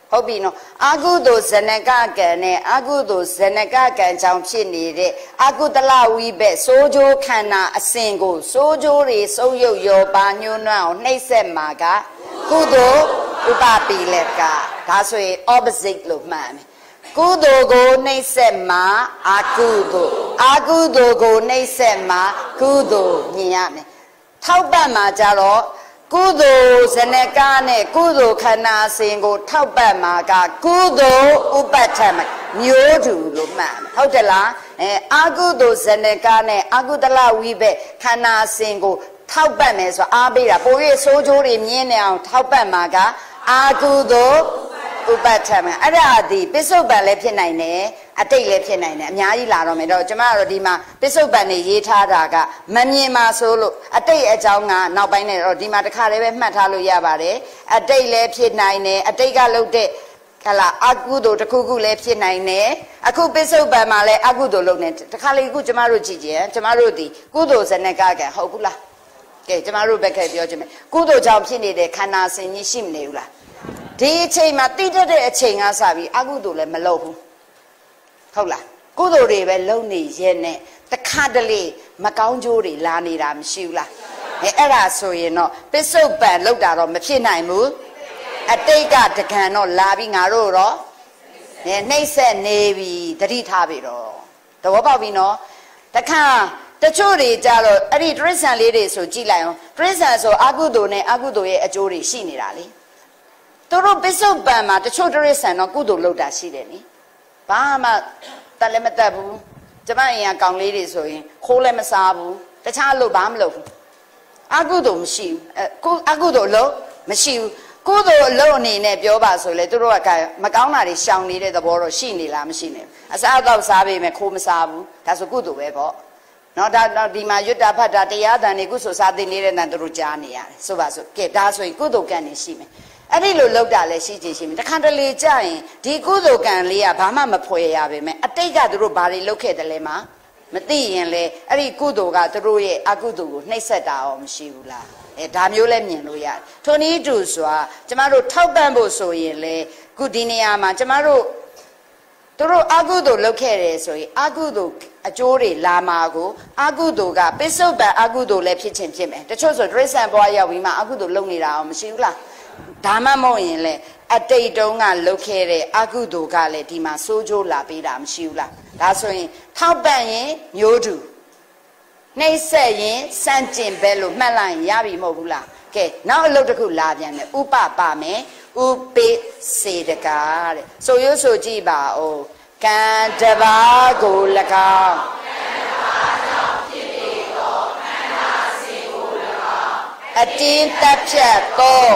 ဟုတ်ပြီနော်အာကုသိုလ်ဇနကကံနဲ့အာကုသိုလ်ဇနကကံကြောင့်ဖြစ်နေတဲ့အာကုတလဝိဘက်စိုးကြိုးခန္ဓာအစဉ်ကိုစိုးကြိုးတွေစုပ်ယုပ်ရောပါညှိုးနှွမ်းအောင်နှိမ့်ဆက်မှာကကုသိုလ်ဥပပိလကဒါဆိုရင် opposite လို့မှတ်မယ်ကုသိုလ်ကိုနှိမ့်ဆက်မှာအာကုသိုလ်အာကုသိုလ်ကိုနှိမ့်ဆက်မှာကုသိုလ်မြင်ရမယ်ထောက်ပံ့မှာကြတော့ကုသိုလ်ဇနကနဲ့ကုသိုလ်ခန္ဓာစဉ်ကိုထောက်ပံ့မှာကကုသိုလ်ဥပဋ္ဌမမျိုးတူလို့မှတ်ဟုတ်တယ်လားအဲအာကုသိုလ်ဇနကနဲ့အာကုတလဝိဘက်ခန္ဓာစဉ်ကိုထောက်ပံ့မယ်ဆိုအားပေးတာပို၍စိုးကြိုးတွေမြင်းနေအောင်ထောက်ပံ့မှာကအာကုသိုလ်ဥပဋ္ဌမအဲ့ဒါဒီပစ္စုပန်လည်းဖြစ်နိုင်တယ်အတိတ်လည်းဖြစ်နိုင်တယ်အများကြီးလာတော့မယ်တော့ကျမတို့ဒီမှာပစ္စုပန်နေရေးထားတာကမမြင်ပါဆိုလို့အတိတ်အကြောင်းကနောက်ပိုင်းနဲ့တော့ဒီမှာတစ်ခါလေးပဲမှတ်ထားလို့ရပါတယ်အတိတ်လည်းဖြစ်နိုင်တယ်အတိတ်ကလုပ်တဲ့ဟလာအကုသိုလ်တစ်ခုခုလည်းဖြစ်နိုင်တယ်အခုပစ္စုပန်မှာလည်းအကုသိုလ်လုပ်နေတစ်ခါလေးခုကျမတို့ကြည့်ကြည့်ကျမတို့ဒီကုသိုလ်ဇနကကံဟုတ်ဘူးလားကဲကျမတို့ဘက်ကပြောချင်မယ်ကုသိုလ်ကြောင့်ဖြစ်နေတဲ့ခန္ဓာစဉ်ကြီးရှိမနေဘူးလားဒီအချိန်မှာတိတက်တဲ့အချိန်ကစပြီးအကုသိုလ်လည်းမလုပ်ဘူးဟုတ်လားကုသိုလ်တွေပဲလုပ်နေရဲ့နဲ့တခါတလေမကောင်းကျိုးတွေလာနေတာမရှိဘူးလားအဲအဲ့ဒါဆိုရင်တော့ပစ္စုပန်လောက်တာတော့မဖြစ်နိုင်ဘူးအတိတ်ကတကံတော့လာပြီးငါတို့တော့နေနှိမ့်ဆက်နေပြီတတိထားပြီတော့သဘောပေါက်ပြီနော်တခါတချို့တွေကြတော့အဲ့ဒီတရိစ္ဆာန်လေးတွေဆိုကြည့်လိုက်အောင်တရိစ္ဆာန်ဆိုအကုသိုလ်နဲ့အကုသိုလ်ရဲ့အကျိုးတွေရှိနေတာလေသူတို့ပစ္စုပန်မှာတချို့တရိစ္ဆာန်တော့ကုသိုလ်လုပ်တာရှိတယ်နိဘာမှတက်လည်းမတက်ဘူးကျမအရင်ကကောင်လေးတွေဆိုရင်ခိုးလည်းမစားဘူးတခြားလုပ်ဘာမလုပ်ဘူးအကုသိုလ်မရှိဘူးအကုသိုလ်လုပ်မရှိဘူးကုသိုလ်အလုပ်အနေနဲ့ပြောပါဆိုလေသူတို့ကမကောင်းတာတွေရှောင်နေတဲ့သဘောတော့ရှိနေလားမရှိနေဘူးအစားအသောက်စားပေမဲ့ခိုးမစားဘူးဒါဆိုကုသိုလ်ပဲပေါ့နော်ဒါတော့ဒီမှာရွတ်တာဖတ်တာတရားတန်တွေကုသိုလ်စားသိနေတဲ့တန်သူတို့ကြားနေရတယ်ဆိုပါစို့ကဲဒါဆိုရင်ကုသိုလ်ကံနေရှိမယ်အဲ့ဒီလိုလောက်တာလည်းရှိချင်ရှိမယ်တခါတလေကြာရင်ဒီကုသိုလ်ကံလေးကဘာမှမဖွယ်ရပါပဲအတိတ်ကသူတို့ဘာတွေလုပ်ခဲ့တယ်လဲမှာမသိရင်လေအဲ့ဒီကုသိုလ်ကသူတို့ရဲ့အကုသိုလ်ကိုနှိပ်စက်တာရောမရှိဘူးလားအဲဒါမျိုးလည်းမြင်လို့ရတယ်ထိုနည်းတူစွာကျမတို့ထောက်ပံ့ဖို့ဆိုရင်လေခုဒီနေရာမှာကျမတို့သူတို့အကုသိုလ်လုပ်ခဲ့တယ်ဆိုရင်အကုသိုလ်အကျိုးတွေလာမှာကိုအကုသိုလ်ကပစ္စုပန်အကုသိုလ်လည်းဖြစ်ချင်းဖြစ်မယ်တချို့ဆိုဒရိစ္ဆန်ဘွားရောက်ပြီးမှအကုသိုလ်လုပ်နေတာရောမရှိဘူးလားဒါမှမဟုတ်ရင်လေအတိတ်တုန်းကလုပ်ခဲ့တဲ့အကုသိုလ်ကလည်းဒီမှာစိုးကျိုးလာပေးတာမရှိဘူးလားဒါဆိုရင်ထောက်ပံ့ရင်မျိုးတူနှိမ့်ဆက်ရင်စန့်ကျင်ပဲလို့မှတ်လိုက်ရင်ရပြီမဟုတ်ဘူးလားကဲနောက်အလုပ်တစ်ခုလာပြန်တယ်ဥပပါမယ်ဥပိစေတကာတဲ့ဆိုရွဆိုကြည့်ပါဦးကံတပါးကို၎င်းအတင်းတက်ဖြတ်သော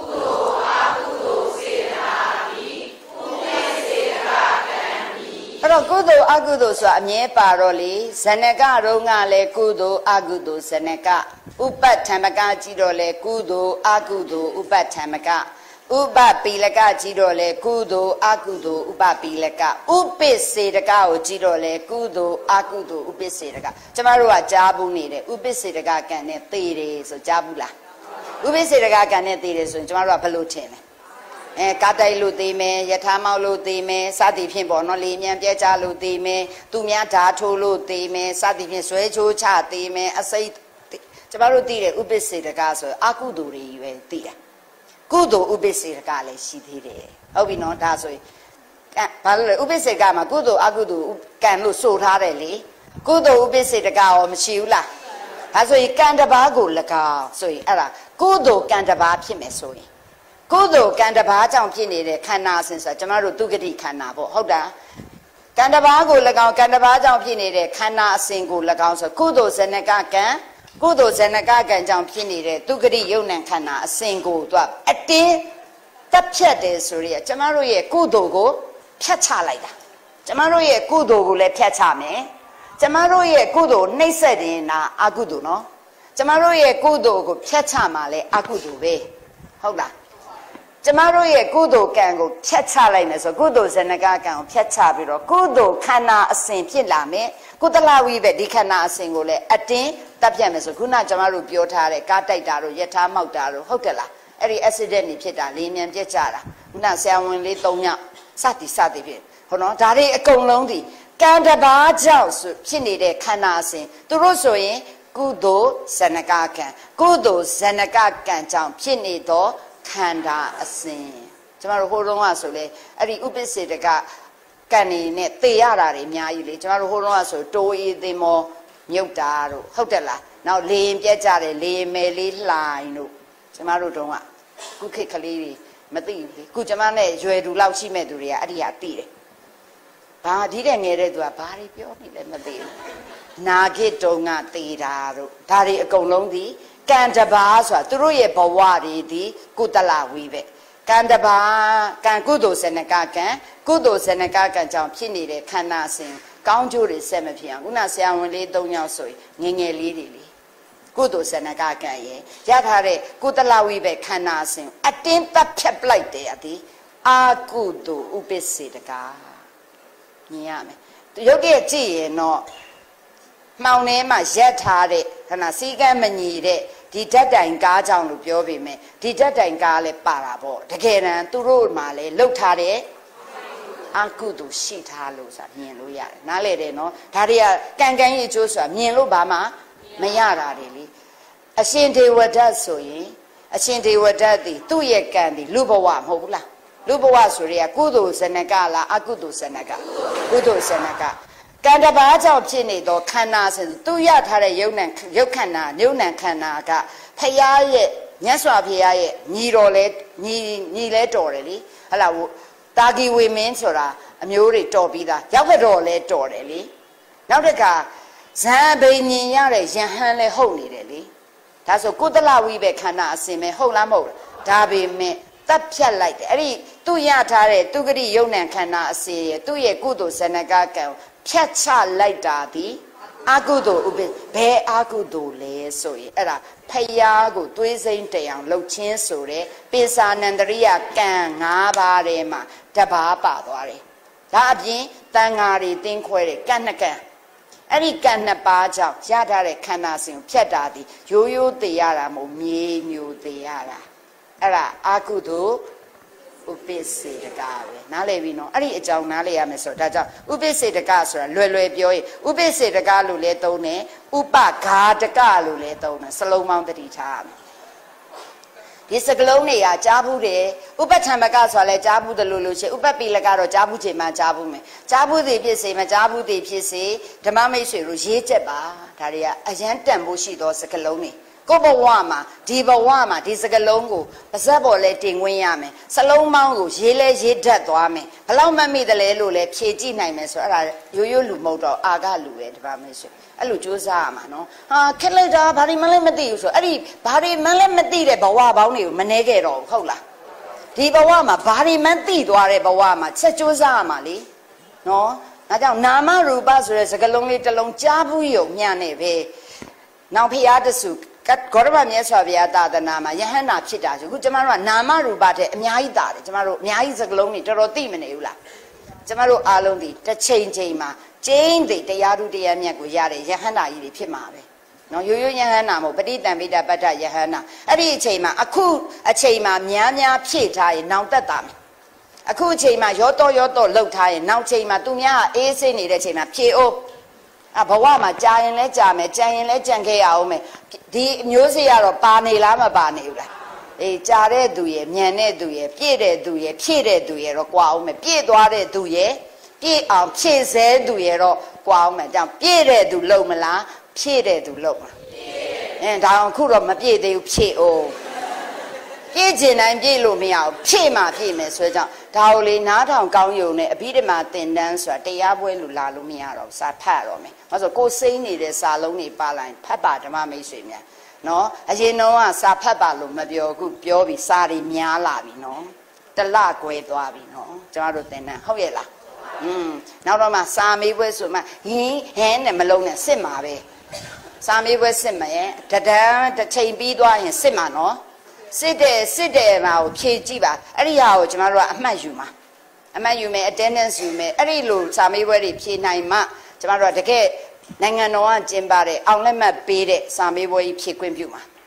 အဲ့တော့ကုသိုလ်အကုသိုလ်ဆိုတာအမြဲပါတော့လေဇနကရုံးကလည်းကုသိုလ်အကုသိုလ်ဇနကဥပဋ္ဌမကကြည့်တော့လေကုသိုလ်အကုသိုလ်ဥပဋ္ဌမကဥပပိလကကြည့်တော့လေကုသိုလ်အကုသိုလ်ဥပပိလကဥပိစေတကကိုကြည့်တော့လေကုသိုလ်အကုသိုလ်ဥပိစေတကကျမတို့ကကြားဘူးနေတယ်ဥပိစေတကကံနဲ့သေတယ်ဆိုကြားဘူးလားဥပိစေတကကံနဲ့သေတယ်ဆိုရင်ကျမတို့ကဘယ်လိုထင်လဲအဲကားတိုက်လို့သေးမယ်ယထာမောက်လို့သေးမယ်စသည်ဖြင့်ပေါ့နော်လေမြန်ပြဲကြလို့သေးမယ်သူများဓာထိုးလို့သေးမယ်စသည်ဖြင့်ဇွဲချိုးချသေးမယ်အစိတ်ကျမတို့သိတယ်ဥပိစေတကဆိုအကုသိုလ်တွေပဲသိတာကုသိုလ်ဥပိစေတကလည်းရှိသေးတယ်ဟုတ်ပြီနော်ဒါဆိုရင်ဘာလို့လဲဥပိစေတကမှာကုသိုလ်အကုသိုလ်ကံလို့ဆိုထားတယ်လေကုသိုလ်ဥပိစေတကရောမရှိဘူးလားဒါဆိုရင်ကံတစ်ပါးကို၎င်းဆိုရင်အဲ့ဒါကုသိုလ်ကံတစ်ပါးဖြစ်မယ်ဆိုရင်ကုသိုလ်ကံတစ်ပါးကြောင့်ဖြစ်နေတဲ့ခန္ဓာစဉ်ဆိုတာကျမတို့သူဂတိခန္ဓာပေါ့ဟုတ်တာကံတစ်ပါးကို၎င်းကံတစ်ပါးကြောင့်ဖြစ်နေတဲ့ခန္ဓာအစဉ်ကို၎င်းဆိုကုသိုလ်ဇနကကံကုသိုလ်ဇနကကံကြောင့်ဖြစ်နေတဲ့သူဂတိယုံ nant ခန္ဓာအစဉ်ကိုသူကအတင်းတက်ဖြတ်တယ်ဆိုရကျမတို့ရဲ့ကုသိုလ်ကိုဖြတ်ချလိုက်တာကျမတို့ရဲ့ကုသိုလ်ကိုလည်းဖြတ်ချမယ်ကျမတို့ရဲ့ကုသိုလ်နှိမ့်ဆက်တယ်နာအကုသိုလ်နော်ကျမတို့ရဲ့ကုသိုလ်ကိုဖြတ်ချမှာလဲအကုသိုလ်ပဲဟုတ်လားကျမတို့ရဲ့ကုသိုလ်ကံကိုဖြတ်ချလိုက်မယ်ဆိုကုသိုလ်ဇနကကံကိုဖြတ်ချပြီးတော့ကုသိုလ်ခန္ဓာအစဉ်ဖြစ်လာမယ်ကုသလဝိပဲဒီခန္ဓာအစဉ်ကိုလည်းအတင်းတက်ပြတ်မယ်ဆိုခုနကျမတို့ပြောထားတဲ့ကားတိုက်တာတို့ယထာမောက်တာတို့ဟုတ်တယ်လားအဲ့ဒီ accident တွေဖြစ်တာလေမြန်ပြက်ကြတာခုနဆရာဝန်လေး၃ယောက်စသည်စသည်ဖြစ်ဟောနော်ဒါတွေအကုန်လုံးဒီကံတဘာကြောင့်ဖြစ်နေတဲ့ခန္ဓာအစဉ်သူတို့ဆိုရင်ကုသိုလ်ဇဏကကံကုသိုလ်ဇဏကကံကြောင့်ဖြစ်နေသောခန္ဓာအစဉ်ကျမတို့ဟိုတုန်းကဆိုလေအဲ့ဒီဥပ္ပစေတကကံနေနဲ့သေရတာတွေအများကြီးလေကျမတို့ဟိုတုန်းကဆိုတိုးအေးသင်္ဘောမြုပ်တာတို့ဟုတ်တယ်လားနောက်လေရင်ပြက်ကြတယ်လေရင်မယ်လေးလှိုင်းတို့ကျမတို့တုန်းကခုခေတ်ကလေးတွေမသိဘူးလေခုကျမနဲ့ရွယ်သူလောက်ရှိမဲ့သူတွေကအဲ့ဒီဟာသိတယ်ဘာဒီတဲ့ငယ်တဲ့သူကဘာတွေပြောနေလဲမသိဘူးနာဂစ်တုံကသေတာတို့ဒါတွေအကုန်လုံးဒီကံတဘာဆိုတာသူတို့ရဲ့ဘဝတွေဒီကုသလဝိပဲကံတဘာကံကုသိုလ်ဇဏကကံကုသိုလ်ဇဏကကံကြောင့်ဖြစ်နေတဲ့ခန္ဓာစဉ်ကောင်းကျိုးတွေဆက်မဖြစ်အောင်ခုနဆရာဝန်လေး၃ယောက်ဆိုရင်ငယ်ငယ်လေးတွေလေကုသိုလ်ဇဏကကံရဲ့ရထားတဲ့ကုသလဝိပဲခန္ဓာစဉ်အတင်းတပ်ဖြတ်ပလိုက်တယ်အဒီအာကုသိုလ်ဥပ္ပစေတကမြင်ရမယ်ရုပ်ရဲ့ကြည့်ရင်တော့မှောင်ထဲမှာရက်ထားတဲ့ခဏစီကံမညီတဲ့ဒီဓာတ်တိုင်ကားကြောင့်လို့ပြောပေမဲ့ဒီဓာတ်တိုင်ကားလည်းပါတာပေါ့တကယ်တမ်းသူတို့မှလည်းလှုပ်ထားတဲ့အကုသိုလ်ရှိထားလို့ဆိုတာမြင်လို့ရတယ်နားလေတယ်နော်ဒါတွေကကံကံရဲ့အကျိုးဆိုတာမြင်လို့ဘာမှမရတာတွေလေအရှင်ဒေဝဒတ်ဆိုရင်အရှင်ဒေဝဒတ်ဒီသူ့ရဲ့ကံဒီလူဘဝမဟုတ်ဘူးလားလူဘဝဆိုရဲကုသိုလ်ဇဏကလားအကုသိုလ်ဇဏကကုသိုလ်ဇဏကကံတဘာကြောင့်ဖြစ်နေသောခန္ဓာဆိုသူရထားတဲ့ယုတ်နံယုတ်ခန္ဓာယုတ်နံခန္ဓာကဖရာရဲ့မြတ်စွာဘုရားရဲ့ညီတော်လဲညီညီလဲတော်တယ်လေဟလာတာဂီဝေမင်းဆိုတာအမျိုးတွေတော်ပြီးသားရောက်ကြတော့လဲတော်တယ်လေနောက်တစ်ခါဇံဘိညင်ရတဲ့ယဟန်လဲဟုတ်နေတယ်လေဒါဆိုကုသလဝိပဲခန္ဓာအစဉ်ပဲဟုတ်လားမဟုတ်လားဒါပေမဲ့တပ်ဖြတ်လိုက်တယ်အဲ့ဒီသူရထားတဲ့သူဂတိယုံနံခန္ဓာအစဉ်ရဲ့သူ့ရဲ့ကုသိုလ်ဇဏကကံဖြတ်ချလိုက်တာဒီအကုသိုလ်ဥပ္ပဘယ်အကုသိုလ်လဲဆိုရင်အဲ့ဒါဖယားကိုသွေးစိမ့်တအောင်လှုပ်ချင်းဆိုတဲ့ပိစာနန္တရိယကံ၅ပါးထဲမှာတပါးပါသွားတယ်ဒါအပြင်တန်ဃာတွေတင်းခွဲတဲ့ကံနှစ်ကံအဲ့ဒီကံနှစ်ပါးကြောင့်ရထားတဲ့ခန္ဓာစဉ်ကိုဖြတ်တာဒီရိုးရိုးသေးရတာမဟုတ်မြေမျိုးသေးရတာအဲ့ဒါအကုသိုလ်ဥပ္ပစေတကပဲနားလည်ပြီနော်အဲ့ဒီအကြောင်းနားလည်ရမယ်ဆိုတော့ဒါကြောင့်ဥပ္ပစေတကဆိုတာလွယ်လွယ်ပြောရင်ဥပ္ပစေတကလို့လည်းသုံးတယ်ဥပဂါတကလို့လည်းသုံးတယ်စလုံးပေါင်းတတိထားရမယ်ဒီစကလုံးတွေကကြားဘူးတယ်ဥပ္ပထံမကဆိုတာလည်းကြားဘူးတယ်လို့လို့ရှိဥပ္ပပိလကတော့ကြားဘူးချိန်မှကြားဘူးမယ်ကြားဘူးသည်ဖြစ်စေမကြားဘူးသည်ဖြစ်စေဓမ္မမိတ်ဆွေတို့ရေးချက်ပါဒါတွေကအရန်တန်ဖို့ရှိသောစကလုံးတွေကိုဘဝမှာဒီဘဝမှာဒီစကလုံးကိုပါဇက်ပေါ်လဲတင်ခွင့်ရမယ်စလုံးပေါင်းကိုရေးလဲရေးတတ်သွားမယ်ဘလောက်မှတ်မိတယ်လဲလို့လဲဖြေကြည့်နိုင်မယ်ဆိုအဲ့ဒါရိုးရိုးလူမဟုတ်တော့အာကလူပဲဒီပါမိတ်ဆွေအဲ့လိုစူးစမ်းရမှာနော်ဟာခက်လိုက်တာဘာဒီမှလည်းမသိဘူးဆိုအဲ့ဒီဘာဒီမှလည်းမသိတဲ့ဘဝပေါင်းတွေကိုမနှဲခဲ့တော့ဟုတ်လားဒီဘဝမှာဘာဒီမှသိသွားတဲ့ဘဝမှာချက်စူးစမ်းရမှာလေနော်ဒါကြောင့်နာမရူပဆိုတဲ့စကလုံးလေးတစ်လုံးကြားဘူးယုံညံ့နေပဲနောက်ဖျားတဆူဂေါရမမြတ်စွာဘုရားသာသနာမှာယဟန္တာဖြစ်တာဆိုခုကျမတို့ကနာမရူပတဲ့အများကြီးတာတယ်ကျမတို့အများကြီးစကလုံးတွေတော်တော်သိမနေဘူးလားကျမတို့အားလုံးဒီတစ်ချိန်ချိန်မှာကျင်းသိတရားဓုတရားမြတ်ကိုရတဲ့ယဟန္တာကြီးတွေဖြစ်မှာပဲနော်ရိုးရိုးယဟန္တာမဟုတ်ပဋိတံပိတပတ္ထယဟန္တာအဲ့ဒီအချိန်မှာအခုအချိန်မှာများများဖြည့်ထားရင်နောင်တက်တာမယ်အခုအချိန်မှာရောတော့ရောတော့လှုပ်ထားရင်နောက်ချိန်မှာသူများအေးစိတ်နေတဲ့ချိန်မှာဖြည့်အောင်အဘဝမှာကြာရင်လဲကြာမယ်ကြံရင်လဲကြံခဲ့ရအောင်မယ်ဒီမျိုးစေ့ကတော့ပါနေလားမပါနေဘူးလားအေးကြာတဲ့သူရဲ့မြန်တဲ့သူရဲ့ပြည့်တဲ့သူရဲ့ဖြည့်တဲ့သူရဲ့တော့ကြွားအောင်မယ်ပြည့်သွားတဲ့သူရဲ့ပြည့်အောင်ဖြည့်စဲသူရဲ့တော့ကြွားအောင်မယ်ကြောင့်ပြည့်တဲ့သူလုံမလားဖြည့်တဲ့သူလုံမလားအင်းဒါအောင်ခုတော့မပြည့်သေးဘူးဖြည့်အောင်ပြည့်ကျင်တိုင်းပြည့်လို့မရအောင်ဖြည့်မှဖြည့်မယ်ဆိုကြောင့်ဒါကိုလေနားထောင်ကောင်းယုံနဲ့အဘိဓမ္မာသင်တန်းဆိုတာတရားပွဲလို့လာလို့မရတော့စာဖတ်ရတော့မယ်။ဘာလို့ဆိုကိုစိမ့်နေတဲ့စာလုံးတွေပါလိုက်ဖတ်ပါဓမ္မမိတ်ဆွေများနော်အရင်တော့ကစာဖတ်ပါလို့မပြောခုပြောပြီးစာတွေများလာပြီနော်တလကွဲသွားပြီနော်ကျမတို့သင်တန်းဟုတ်ရဲ့လားอืมနောက်တော့မှစာမေးပွဲဆိုမှဟင်းဟဲနဲ့မလုံးနဲ့စစ်မှာပဲစာမေးပွဲစစ်မှာရဲ့တဒန်းတစ်ချိန်ပြီးသွားရင်စစ်မှာနော်စစ်တယ်စစ်တယ်မှာကိုဖြည့်ကြည့်ပါအဲ့ဒီဟာကိုကျမတို့ကအမှတ်ယူမှာအမှတ်ယူမယ် attendance ယူမယ်အဲ့ဒီလိုစာမေးပွဲတွေဖြည့်နိုင်မှကျမတို့ကတကယ်နိုင်ငံတော်ကကျင်းပတဲ့အောင်လက်မှတ်ပေးတဲ့စာမေးပွဲကြီးဖြည့်ခွင့်ပြုမှာ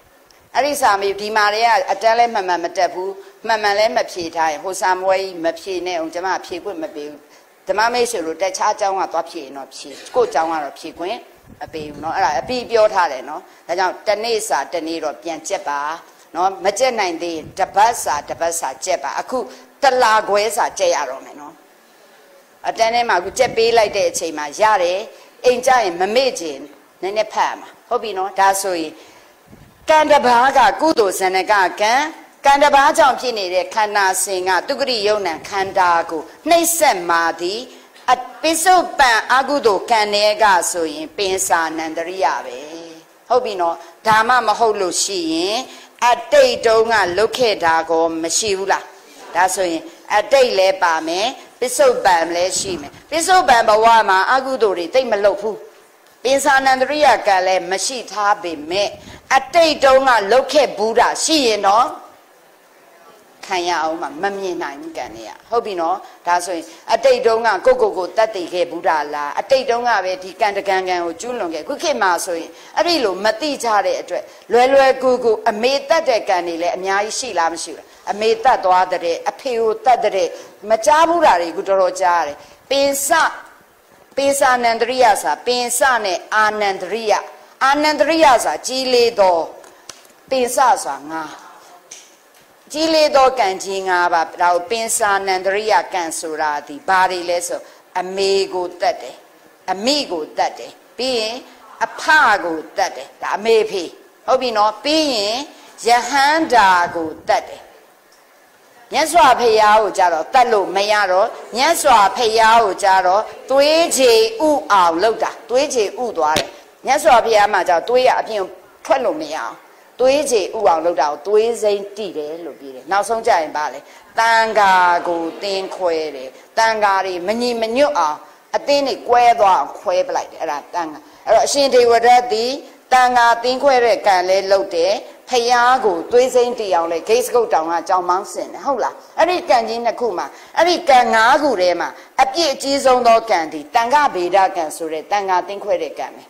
အဲ့ဒီစာမေးဒီမာတွေကအတန်းလဲမှန်မှန်မတက်ဘူးမှန်မှန်လဲမဖြေထားရင်ဟိုစာမွေးမဖြေနဲ့အောင်ကျမဖြေခွင့်မပေးဘူးဓမ္မမိတ်ဆိုလို့တခြားအကြောင်းကသွားဖြေရင်တော့ဖြေကို့အကြောင်းကတော့ဖြေခွင့်မပေးဘူးเนาะအဲ့ဒါအပြီးပြောထားတယ်เนาะဒါကြောင့်တနေ့စာတနေ့တော့ပြန်ကြက်ပါเนาะမကြက်နိုင်သေးရင်တပတ်စာတပတ်စာကြက်ပါအခုတလာခွဲစာကြက်ရတော့မယ်เนาะအတန်းထဲမှာအခုကြက်ပေးလိုက်တဲ့အချိန်မှာရတယ်အိမ်ကြရင်မမေ့ချင်နည်းနည်းဖတ်မှာဟုတ်ပြီเนาะဒါဆိုရင်ကံတဘာကကုသိုလ်ဇနကကံကံတဘာကြောင့်ဖြစ်နေတဲ့ခန္ဓာစဉ်ကဒုက္ခရိယုံနံခန္ဓာကိုနှိမ့်ဆက်မာသည်အပိစုပံအကုသိုလ်ကံတွေကဆိုရင်ပင်စာနန္တရိယပဲဟုတ်ပြီနော်ဒါမှမဟုတ်လို့ရှိရင်အတိတ်တုန်းကလုတ်ခဲ့တာကောမရှိဘူးလားဒါဆိုရင်အတိတ်လည်းပါမယ်ပိစုပံလည်းရှိမယ်ပိစုပံဘဝမှာအကုသိုလ်တွေတိတ်မလုတ်ဘူးပင်စာနန္တရိယကံလည်းမရှိထားပေမဲ့အတိတ်တုန်းကလုတ်ခဲ့ဘူးတာရှိရင်တော့ခံရအောင်မမမြင်နိုင်ဘူးကံတွေကဟုတ်ပြီနော်ဒါဆိုရင်အတိတ်တုန်းကကိုကိုကိုတတ်သိခဲ့ဘူးတာလားအတိတ်တုန်းကပဲဒီကံတကံကံကိုကျူးလွန်ခဲ့ခုခေတ်မှာဆိုရင်အဲ့ဒီလိုမသိကြတဲ့အတွက်လွယ်လွယ်ကူကူအမေတတ်တဲ့ကံတွေလည်းအများကြီးရှိလားမရှိဘူးအမေတတ်သွားတဲ့အဖေကိုတတ်တဲ့မကြားဘူးတာတွေကတော်တော်ကြားရတယ်ပင်စပင်စာနန္တရိယစာပင်စနဲ့အာနန္တရိယအာနန္တရိယစာကြီးလေတော့ပင်စဆိုတာငါကြီးလေတော့ကံကြီးငါပါဒါကိုပင်စာနန္တရိယကံဆိုတာဒီဘာတွေလဲဆိုအမေကိုတတ်တယ်အမိကိုတတ်တယ်ပြီးရင်အဖကိုတတ်တယ်ဒါအမေဖေဟုတ်ပြီနော်ပြီးရင်ယဟန္တာကိုတတ်တယ်မြတ်စွာဘုရားကိုကြတော့တတ်လို့မရတော့မြတ်စွာဘုရားကိုကြတော့သွေးချေဥအောင်လောက်တာသွေးချေဥသွားတယ်မြတ်စွာဘုရားမှာကြတော့သွေးရအပြင်ထွက်လို့မရအောင်သွေးချေဥအောင်လောက်တာကိုသွေးစိမ့်တိတယ်လို့ပြောတယ်နောက်ဆုံးကြရင်ပါလေတန်ဃာကိုတင်းခွဲတယ်တန်ဃာတွေမညီမညွတ်အောင်အသင်းတွေကွဲသွားအောင်ခွဲပလိုက်တယ်အဲ့ဒါတန်ဃာအဲ့တော့အရှင်ဒေဝရတ်ဒီတန်ဃာတင်းခွဲတဲ့ကံလဲလုပ်တယ်ဖယားကိုသွေးစိမ့်တီအောင်လဲဂိတ်စကုတ်တောင်ကကြောင်မောင်းစင်တယ်ဟုတ်လားအဲ့ဒီကံကြီးနှစ်ခုမှာအဲ့ဒီကံ၅ခုထဲမှာအပြည့်အကြီးဆုံးသောကံဒီတန်ဃဗေဒကံဆိုတဲ့တန်ဃာတင်းခွဲတဲ့ကံပဲ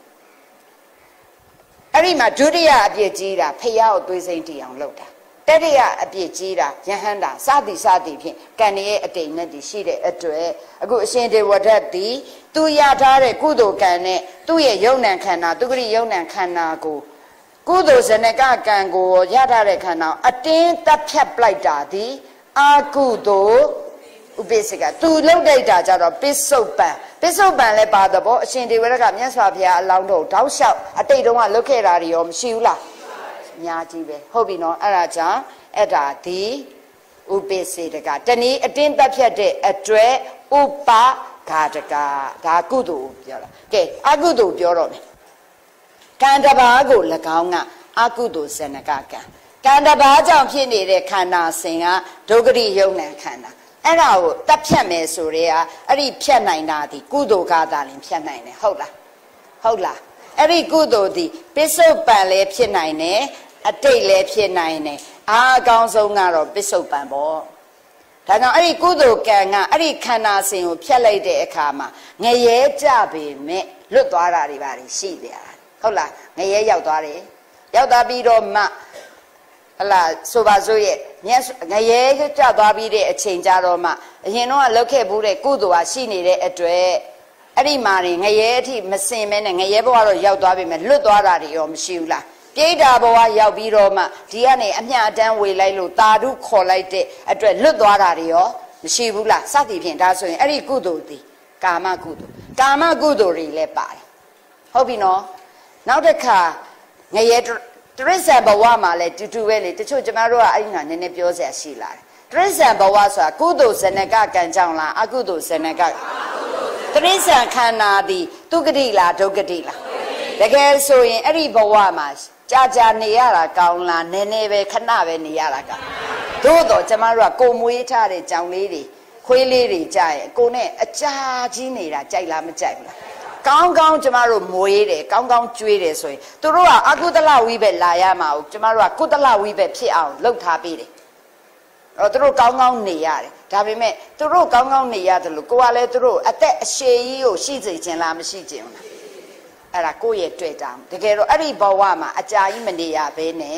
အဲ့ဒီမှာဒုတိယအပြည့်ကြီးတာဖယားကိုသွေးစိမ့်တီအောင်လုပ်တာတတိယအပြည့်ကြီးတာယဟန္တာစသည်စသည်ဖြင့်ကံရဲ့အတိတ်နဲ့တည်ရှိတဲ့အတွက်အခုအရှင်ဒေဝဒတ်ဒီသူရထားတဲ့ကုသိုလ်ကံနဲ့သူ့ရဲ့ယုံ nant ခန္ဓာသူဂရိယုံ nant ခန္ဓာကိုကုသိုလ်ဇနကကံကိုရထားတဲ့ခန္ဓာအတင်းတက်ဖြတ်ပလိုက်တာဒီအာကုသိုလ်ဥပိ္ပစကသူလှုပ်လိုက်တာကြတော့ပစ္စုပန်ပစ္စုပန်လည်းပါတော့ဗောအရှင်ဒေဝရကမြတ်စွာဘုရားအလောင်းတော်တောက်လျှောက်အတိတ်တုန်းကလှုပ်ခဲ့တာတွေရောမရှိဘူးလားအများကြီးပဲဟုတ်ပြီနော်အဲ့ဒါကြောင့်အဲ့ဒါဒီဥပိ္ပစေတကတနည်းအတင်းတက်ဖြတ်တဲ့အတွက်ဥပဂါတကဒါကုသိုလ်ပြောတာကဲအကုသိုလ်ပြောတော့မယ်ကံတဘာကို၎င်းကအကုသိုလ်ဇနကကံကံတဘာကြောင့်ဖြစ်နေတဲ့ခန္ဓာစဉ်ကဒုက္ခရိယုံ nant ခန္ဓာအဲ့ဒါကိုတက်ဖြတ်မယ်ဆိုရဲအဲ့ဒီဖြတ်နိုင်တာဒီကုသိုလ်ကသာလင်ဖြတ်နိုင်တယ်ဟုတ်လားဟုတ်လားအဲ့ဒီကုသိုလ်ဒီပစ္စုပန်လည်းဖြစ်နိုင်တယ်အတိတ်လည်းဖြစ်နိုင်တယ်အားအကောင်းဆုံးကတော့ပစ္စုပန်ပေါ့ဒါကြောင့်အဲ့ဒီကုသိုလ်ကံကအဲ့ဒီခန္ဓာစဉ်ကိုဖြတ်လိုက်တဲ့အခါမှာငရဲကြပေမဲ့လွတ်သွားတာတွေပါရှိတယ်ဟုတ်လားငရဲရောက်သွားတယ်ရောက်သွားပြီးတော့မှဟလာဆိုပါစို့ရဲ့မြတ်ငရဲကြသွားပြီးတဲ့အချိန်ကြတော့မှအရင်တော့လှုပ်ခဲ့ဘူးတဲ့ကုသိုလ်ဟာရှိနေတဲ့အတွက်အဲ့ဒီမှာငရဲအထိမစင်မဲနဲ့ငရဲဘဝတော့ရောက်သွားပြီမဲ့လွတ်သွားတာတွေရောမရှိဘူးလားပြိဋ္ဌာဘဝရောက်ပြီးတော့မှဒီကနေအမျှအတန်းဝေလိုက်လို့တာဓုခေါ်လိုက်တဲ့အတွက်လွတ်သွားတာတွေရောမရှိဘူးလားစသည်ဖြင့်ဒါဆိုရင်အဲ့ဒီကုသိုလ်ဒီကာမကုသိုလ်ကာမကုသိုလ်တွေလည်းပါတယ်ဟုတ်ပြီနော်နောက်တစ်ခါငရဲတရိစ္ဆာန်ဘဝမှာလည်းတူတူပဲလေတချို့ကျမတို့ကအဲ့ဒီမှာနည်းနည်းပြောစရာရှိလာတယ်တရိစ္ဆာန်ဘဝဆိုတာကုသိုလ်ဇနကကံကြောင့်လားအကုသိုလ်ဇနကတရိစ္ဆာန်ခန္ဓာဒီဒုက္ခတိလားဒုက္ခတိလားတကယ်ဆိုရင်အဲ့ဒီဘဝမှာကြာကြာနေရတာကောင်းလားနည်းနည်းပဲခဏပဲနေရတာကောင်းသို့တော့ကျမတို့ကကိုမွေးထားတဲ့ကြောင်လေးတွေခွေးလေးတွေကြရဲ့ကိုနဲ့အကြာကြီးနေတာကြိုက်လားမကြိုက်ဘူးလားကောင်းကောင်းကျမတို့မွေးတယ်ကောင်းကောင်းကျွေးတယ်ဆိုရင်သူတို့ကအကုသလဝိဘက်လာရမှာကိုကျမတို့ကကုသလဝိဘက်ဖြစ်အောင်လှုပ်ထားပေးတယ်အဲ့တော့သူတို့ကောင်းကောင်းနေရတယ်ဒါပေမဲ့သူတို့ကောင်းကောင်းနေရတယ်လို့ကိုကလည်းသူတို့အသက်အရှည်ကြီးကိုရှိစေခြင်းလားမရှိခြင်းဘူးလားအဲ့ဒါကိုယ့်ရဲ့တွေ့တာတကယ်တော့အဲ့ဒီဘဝမှာအကြာကြီးမနေရဘဲနဲ့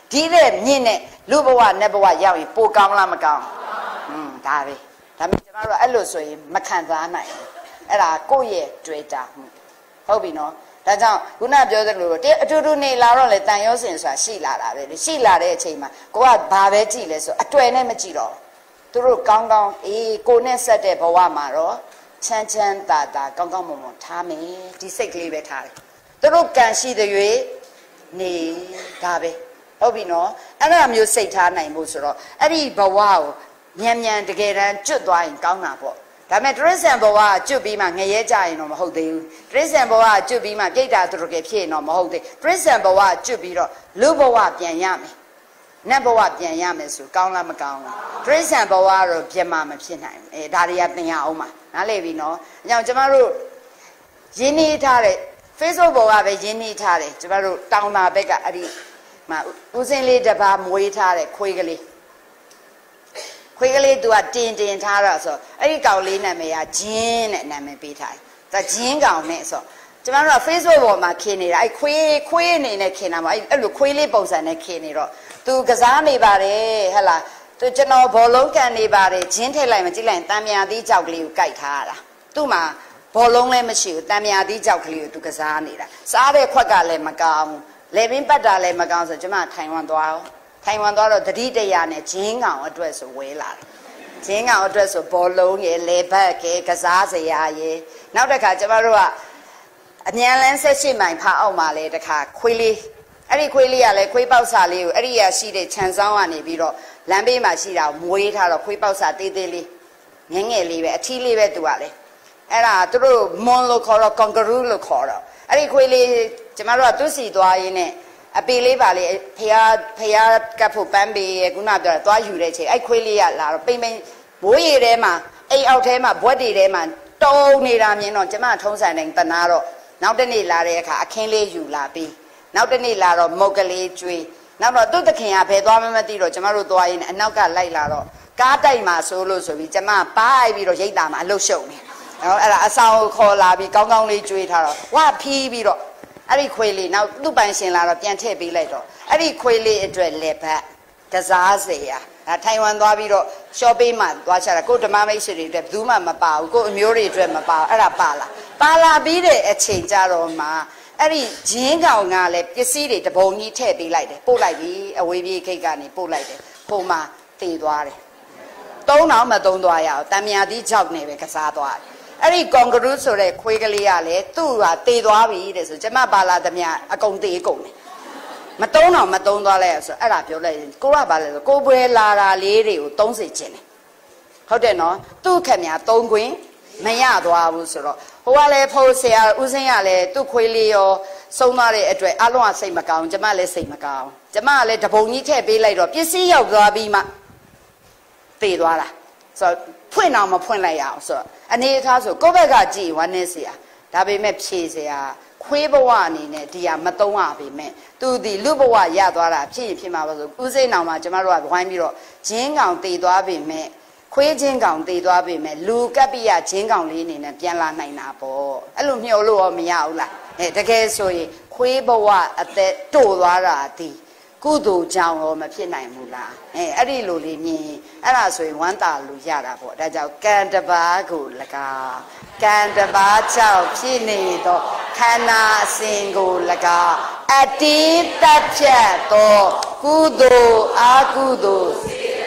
ဒီတဲ့မြင့်တဲ့လူဘဝနဲ့ဘဝရောက်ရင်ပိုကောင်းလားမကောင်းอืมဒါပဲဒါပေမဲ့ကျွန်တော်တို့အဲ့လိုဆိုရင်မခံစားနိုင်ဘူးအဲ့ဒါကိုယ့်ရဲ့တွေ့တာမှုဟုတ်ပြီနော်ဒါကြောင့်ခုနပြောသလိုအတူတူနေလာတော့လေတန်ရောစင်ဆိုတာရှိလာတာပဲလေရှိလာတဲ့အချိန်မှာကိုကဘာပဲကြည့်လဲဆိုအတွေ့နဲ့မကြည့်တော့သူတို့ကောင်းကောင်းအေးကိုနဲ့ဆက်တဲ့ဘဝမှာတော့ချမ်းချမ်းသာသာကောင်းကောင်းမွန်မွန်ထားမယ်ဒီစိတ်ကလေးပဲထားတယ်သူတို့ကံရှိတဲ့၍နေဒါပဲဟုတ်ပြီနော်အဲ့ဒါမျိုးစိတ်ထားနိုင်မှုဆိုတော့အဲ့ဒီဘဝကိုမြန်မြန်တကယ်တမ်းကျွတ်သွားရင်ကောင်းတာပေါ့ဒါပေမဲ့တရိစ္ဆာန်ဘဝကကျွတ်ပြီးမှငရဲကြရင်တော့မဟုတ်သေးဘူးတရိစ္ဆာန်ဘဝကကျွတ်ပြီးမှပြိတ္တာသူတကယ်ဖြစ်ရင်တော့မဟုတ်သေးတရိစ္ဆာန်ဘဝကကျွတ်ပြီးတော့လူဘဝပြန်ရမယ်နတ်ဘဝပြန်ရမယ်ဆိုကောင်းလားမကောင်းလားတရိစ္ဆာန်ဘဝကတော့ပြမမဖြစ်နိုင်ဘူးအဲဒါတွေကသင်ရအောင်ပါနားလည်ပြီနော်အကြောင်းကျမတို့ရင်းနှီးထားတဲ့ Facebook ပေါ်ကပဲရင်းနှီးထားတယ်ကျမတို့တောင်သာဘက်ကအဲ့ဒီမှာဦးစင်းလေးတစ်ပါးမွေးထားတဲ့ခွေးကလေးခွေးကလေးသူကတင်တင်ထားတော့ဆိုအဲ့ဒီကောင်လေးနာမည်ကဂျင်းတဲ့နာမည်ပေးထားတယ်ဒါဂျင်းကောင်နဲ့ဆိုကျမတို့က Facebook ပေါ်မှာခင်းနေတာအဲ့ခွေးခွေးအနေနဲ့ခင်းတာမအဲ့အဲ့လိုခွေးလေးပုံစံနဲ့ခင်းနေတော့သူကစားနေပါတယ်ဟဟလားသူကျွန်တော်ဘောလုံးကန်နေပါတယ်ဂျင်းထည့်လိုက်မကြည့်လိုက်တံမြာသီးကြောက်ကလေးကိုကြိုက်ထားရတာသူ့မှာဘောလုံးလည်းမရှိဘူးတံမြာသီးကြောက်ကလေးကိုသူကစားနေတာစားတဲ့ခွက်ကလည်းမကောင်းဘူးလေပင်ပတ်တာလည်းမကောင်းဆိုကျမထိုင်ဝမ်သွားအောင်ထိုင်ဝမ်သွားတော့တတိတရာနဲ့ဂျင်းကောင်အတွက်ဆိုဝဲလာတယ်ဂျင်းကောင်အတွက်ဆိုဘောလုံးရယ်လေဘက်ကဲကစားစရာရယ်နောက်တစ်ခါကျမတို့ကအမြန်လန်းဆက်ရှိမှန်ဖားအောင်ပါလေတခါခွေးလေးအဲ့ဒီခွေးလေးကလည်းခွေးပေါက်စာလေးကိုအဲ့ဒီရရှိတဲ့ခြံစောင်းကနေပြီးတော့လမ်းဘေးမှာရှိတာကိုမွေးထားတော့ခွေးပေါက်စာသေးသေးလေးငယ်ငယ်လေးပဲအထီးလေးပဲသူကလေအဲ့ဒါသူတို့မွန်လို့ခေါ်တော့ကွန်ဂရူးလို့ခေါ်တော့အဲ့ဒီခွေးလေးကျမတို့ကသူ့စီသွားရင်းနဲ့အပေလေးပါလေဖះဖះကပ်ဖို့ပန်းပေခုနပြောတာသွားယူတဲ့ချိန်အဲ့ခွေးလေးကလာတော့ပိမ့်ပိမ့်ဘိုးရည်ထဲမှာအိမ်အောက်ထဲမှာဘွက်တွေထဲမှာတုံးနေတာမြင်တော့ကျမထုံးစံတိုင်းတနာတော့နောက်တနေ့လာတဲ့အခါအခင်းလေးယူလာပြီးနောက်တနေ့လာတော့မုတ်ကလေးကျွေးနောက်တော့သူ့သခင်ကဘယ်သွားမှမသိတော့ကျမတို့သွားရင်းအနောက်ကလိုက်လာတော့ကားတိုက်မှာဆိုလို့ဆိုပြီးကျမပိုက်ပြီးတော့ရိတ်တာမှာအလုတ်ရှုံနေနော်အဲ့ဒါအဆောင်ကိုခေါ်လာပြီးကောင်းကောင်းလေးကျွေးထားတော့ဝါဖီးပြီးတော့အဲ့ဒီခွေးလေးနောက်သူ့ပိုင်ရှင်လာတော့ပြန်ထည့်ပေးလိုက်တော့အဲ့ဒီခွေးလေးအတွက်လက်ဘက်ကစားစရာအဲထိုင်ဝမ်သွားပြီးတော့ shopping မှာသွားချတာကိုဓမ္မမိတ်ဆွေတွေအတွက်ဘူးမှမပါဘူးကိုအမျိုးတွေအတွက်မပါဘူးအဲ့ဒါပါလာပါလာပြီးတဲ့အချိန်ကြတော့မှအဲ့ဒီဂျင်းကောင်ကလည်းပစ္စည်းတွေတပုံကြီးထည့်ပေးလိုက်တယ်ပို့လိုက်ပြီးအဝေးပြေးခိတ်ကနေပို့လိုက်တယ်ပုံမှာတည်သွားတယ်သုံးတော့မသုံးသွားရအောင်တံမြာသီးကြောက်နေပဲကစားသွားတယ်အဲ့ဒီကွန်ဂရူးဆိုတဲ့ခွေးကလေးကလည်းသူ့ဟာတည်သွားပြီတဲ့ဆိုကျမပါလာသမျှအကုန်တည်ကုန်တယ်မတုံးတော့မတုံးသွားလဲဆိုအဲ့ဒါပြောလိုက်ရင်ကိုကပါလဲဆိုကိုပွဲလာတာလေးတွေကိုသုံးစေခြင်းတယ်ဟုတ်တယ်နော်သူ့ခက်များသုံးခွင်းမရသွားဘူးဆိုတော့ဟိုကလည်းဖိုးဆရာဦးစင်းကလည်းသူ့ခွေးလေးရောဆုံးသွားတဲ့အတွက်အလုံးကစိတ်မကောင်းကျမလည်းစိတ်မကောင်းကျမကလည်းတပုံကြီးထည့်ပေးလိုက်တော့ပစ္စည်းရောက်သွားပြီးမှတည်သွားတာဆိုတော့ဖွင့်တော့မဖွင့်လိုက်ရအောင်ဆိုတော့အနေထားဆိုကိုယ့်ဘက်ကကြည်ဝမ်းနေเสียဒါပေမဲ့ဖြေเสียခွေးဘဝအနေနဲ့ဒီဟာမတုံးရပေမဲ့သူဒီလူဘဝရသွားတာဖြစ်ရင်ဖြစ်မှာပါဆိုဦးစိန်အောင်မှာကျမတို့ကဝိုင်းပြီးတော့ဂျင်းကောင်တည်သွားပေမဲ့ခွေးချင်းကောင်တည်သွားပေမဲ့လူကပ်ပိယဂျင်းကောင်လေးအနေနဲ့ပြန်လာနိုင်တာပေါ့အဲ့လိုမျှော်လို့ရောမရဘူးလားအဲတကယ်ဆိုရင်ခွေးဘဝအသက်တိုးသွားတာဒီကုသိုလ်ကြောင့်ရောမဖြစ်နိုင်ဘူးလားအဲအဲ့ဒီလိုလေးမြင်အဲ့ဒါဆိုရင်ဝမ်းသာလူရတာပေါ့ဒါကြောင့်ကံတပါးကို၎င်းကံတပါးကြောင့်ဖြစ်နေသောခန္ဓာအစဉ်ကို၎င်းအတိတ္တဖြတ်သောကုသိုလ်အကုသိုလ်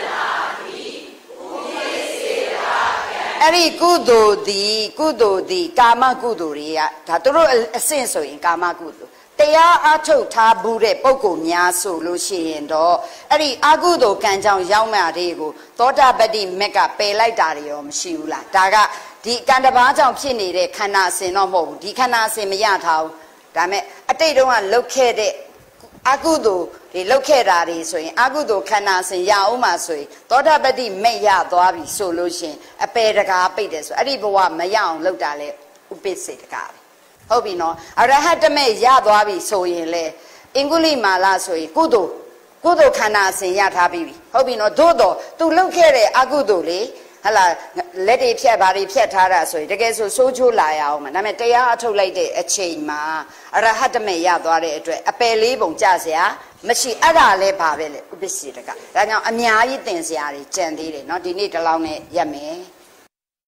အဲ့ဒီကုသိုလ်ဒီကုသိုလ်ဒီကာမကုသိုလ်တွေကဒါတို့အဆင့်ဆိုရင်ကာမကုသိုလ်တရားအထုတ်ထားဘူးတဲ့ပုဂ္ဂိုလ်များဆိုလို့ရှိရင်တော့အဲ့ဒီအကုသိုလ်ကံကြောင့်ရောက်မှတွေကိုသောတာပတ္တိမက်ကပယ်လိုက်တာတွေရောမရှိဘူးလားဒါကဒီကံတပါးကြောင့်ဖြစ်နေတဲ့ခန္ဓာအစဉ်တော့မဟုတ်ဘူးဒီခန္ဓာအစဉ်မရထားဘူးဒါမဲ့အတိတ်တုန်းကလုတ်ခဲ့တဲ့အကုသိုလ်တွေလုတ်ခဲ့တာတွေဆိုရင်အကုသိုလ်ခန္ဓာအစဉ်ရအောင်မှဆိုရင်သောတာပတ္တိမက်ရသွားပြီဆိုလို့ရှိရင်အပယ်တကားပိတ်တယ်ဆိုအဲ့ဒီဘဝမရအောင်လုတ်တာလေဥပိ္ပစေတကားဟုတ်ပြီနော်အရဟတမေရသွားပြီဆိုရင်လေအင်္ဂုလိမာလဆိုရင်ကုသိုလ်ကုသိုလ်ခန္ဓာအစဉ်ရထားပြီဟုတ်ပြီနော်သို့တော့သူလှုပ်ခဲ့တဲ့အကုသိုလ်လေဟလာလက်တွေဖြတ်ဘာတွေဖြတ်ထားတာဆိုရင်တကယ်ဆိုစိုးချိုးလာရအောင်မှာဒါပေမဲ့တရားအထုတ်လိုက်တဲ့အချိန်မှာအရဟတမေရသွားတဲ့အတွက်အပယ်လေးပုံကြเสียမမရှိအဲ့ဒါလည်းပါပဲလေဥပ္ပစီတကဒါကြောင့်အများကြီးသင်စရာတွေကြံသေးတယ်เนาะဒီနေ့ဒီလောက်နဲ့ရက်မယ်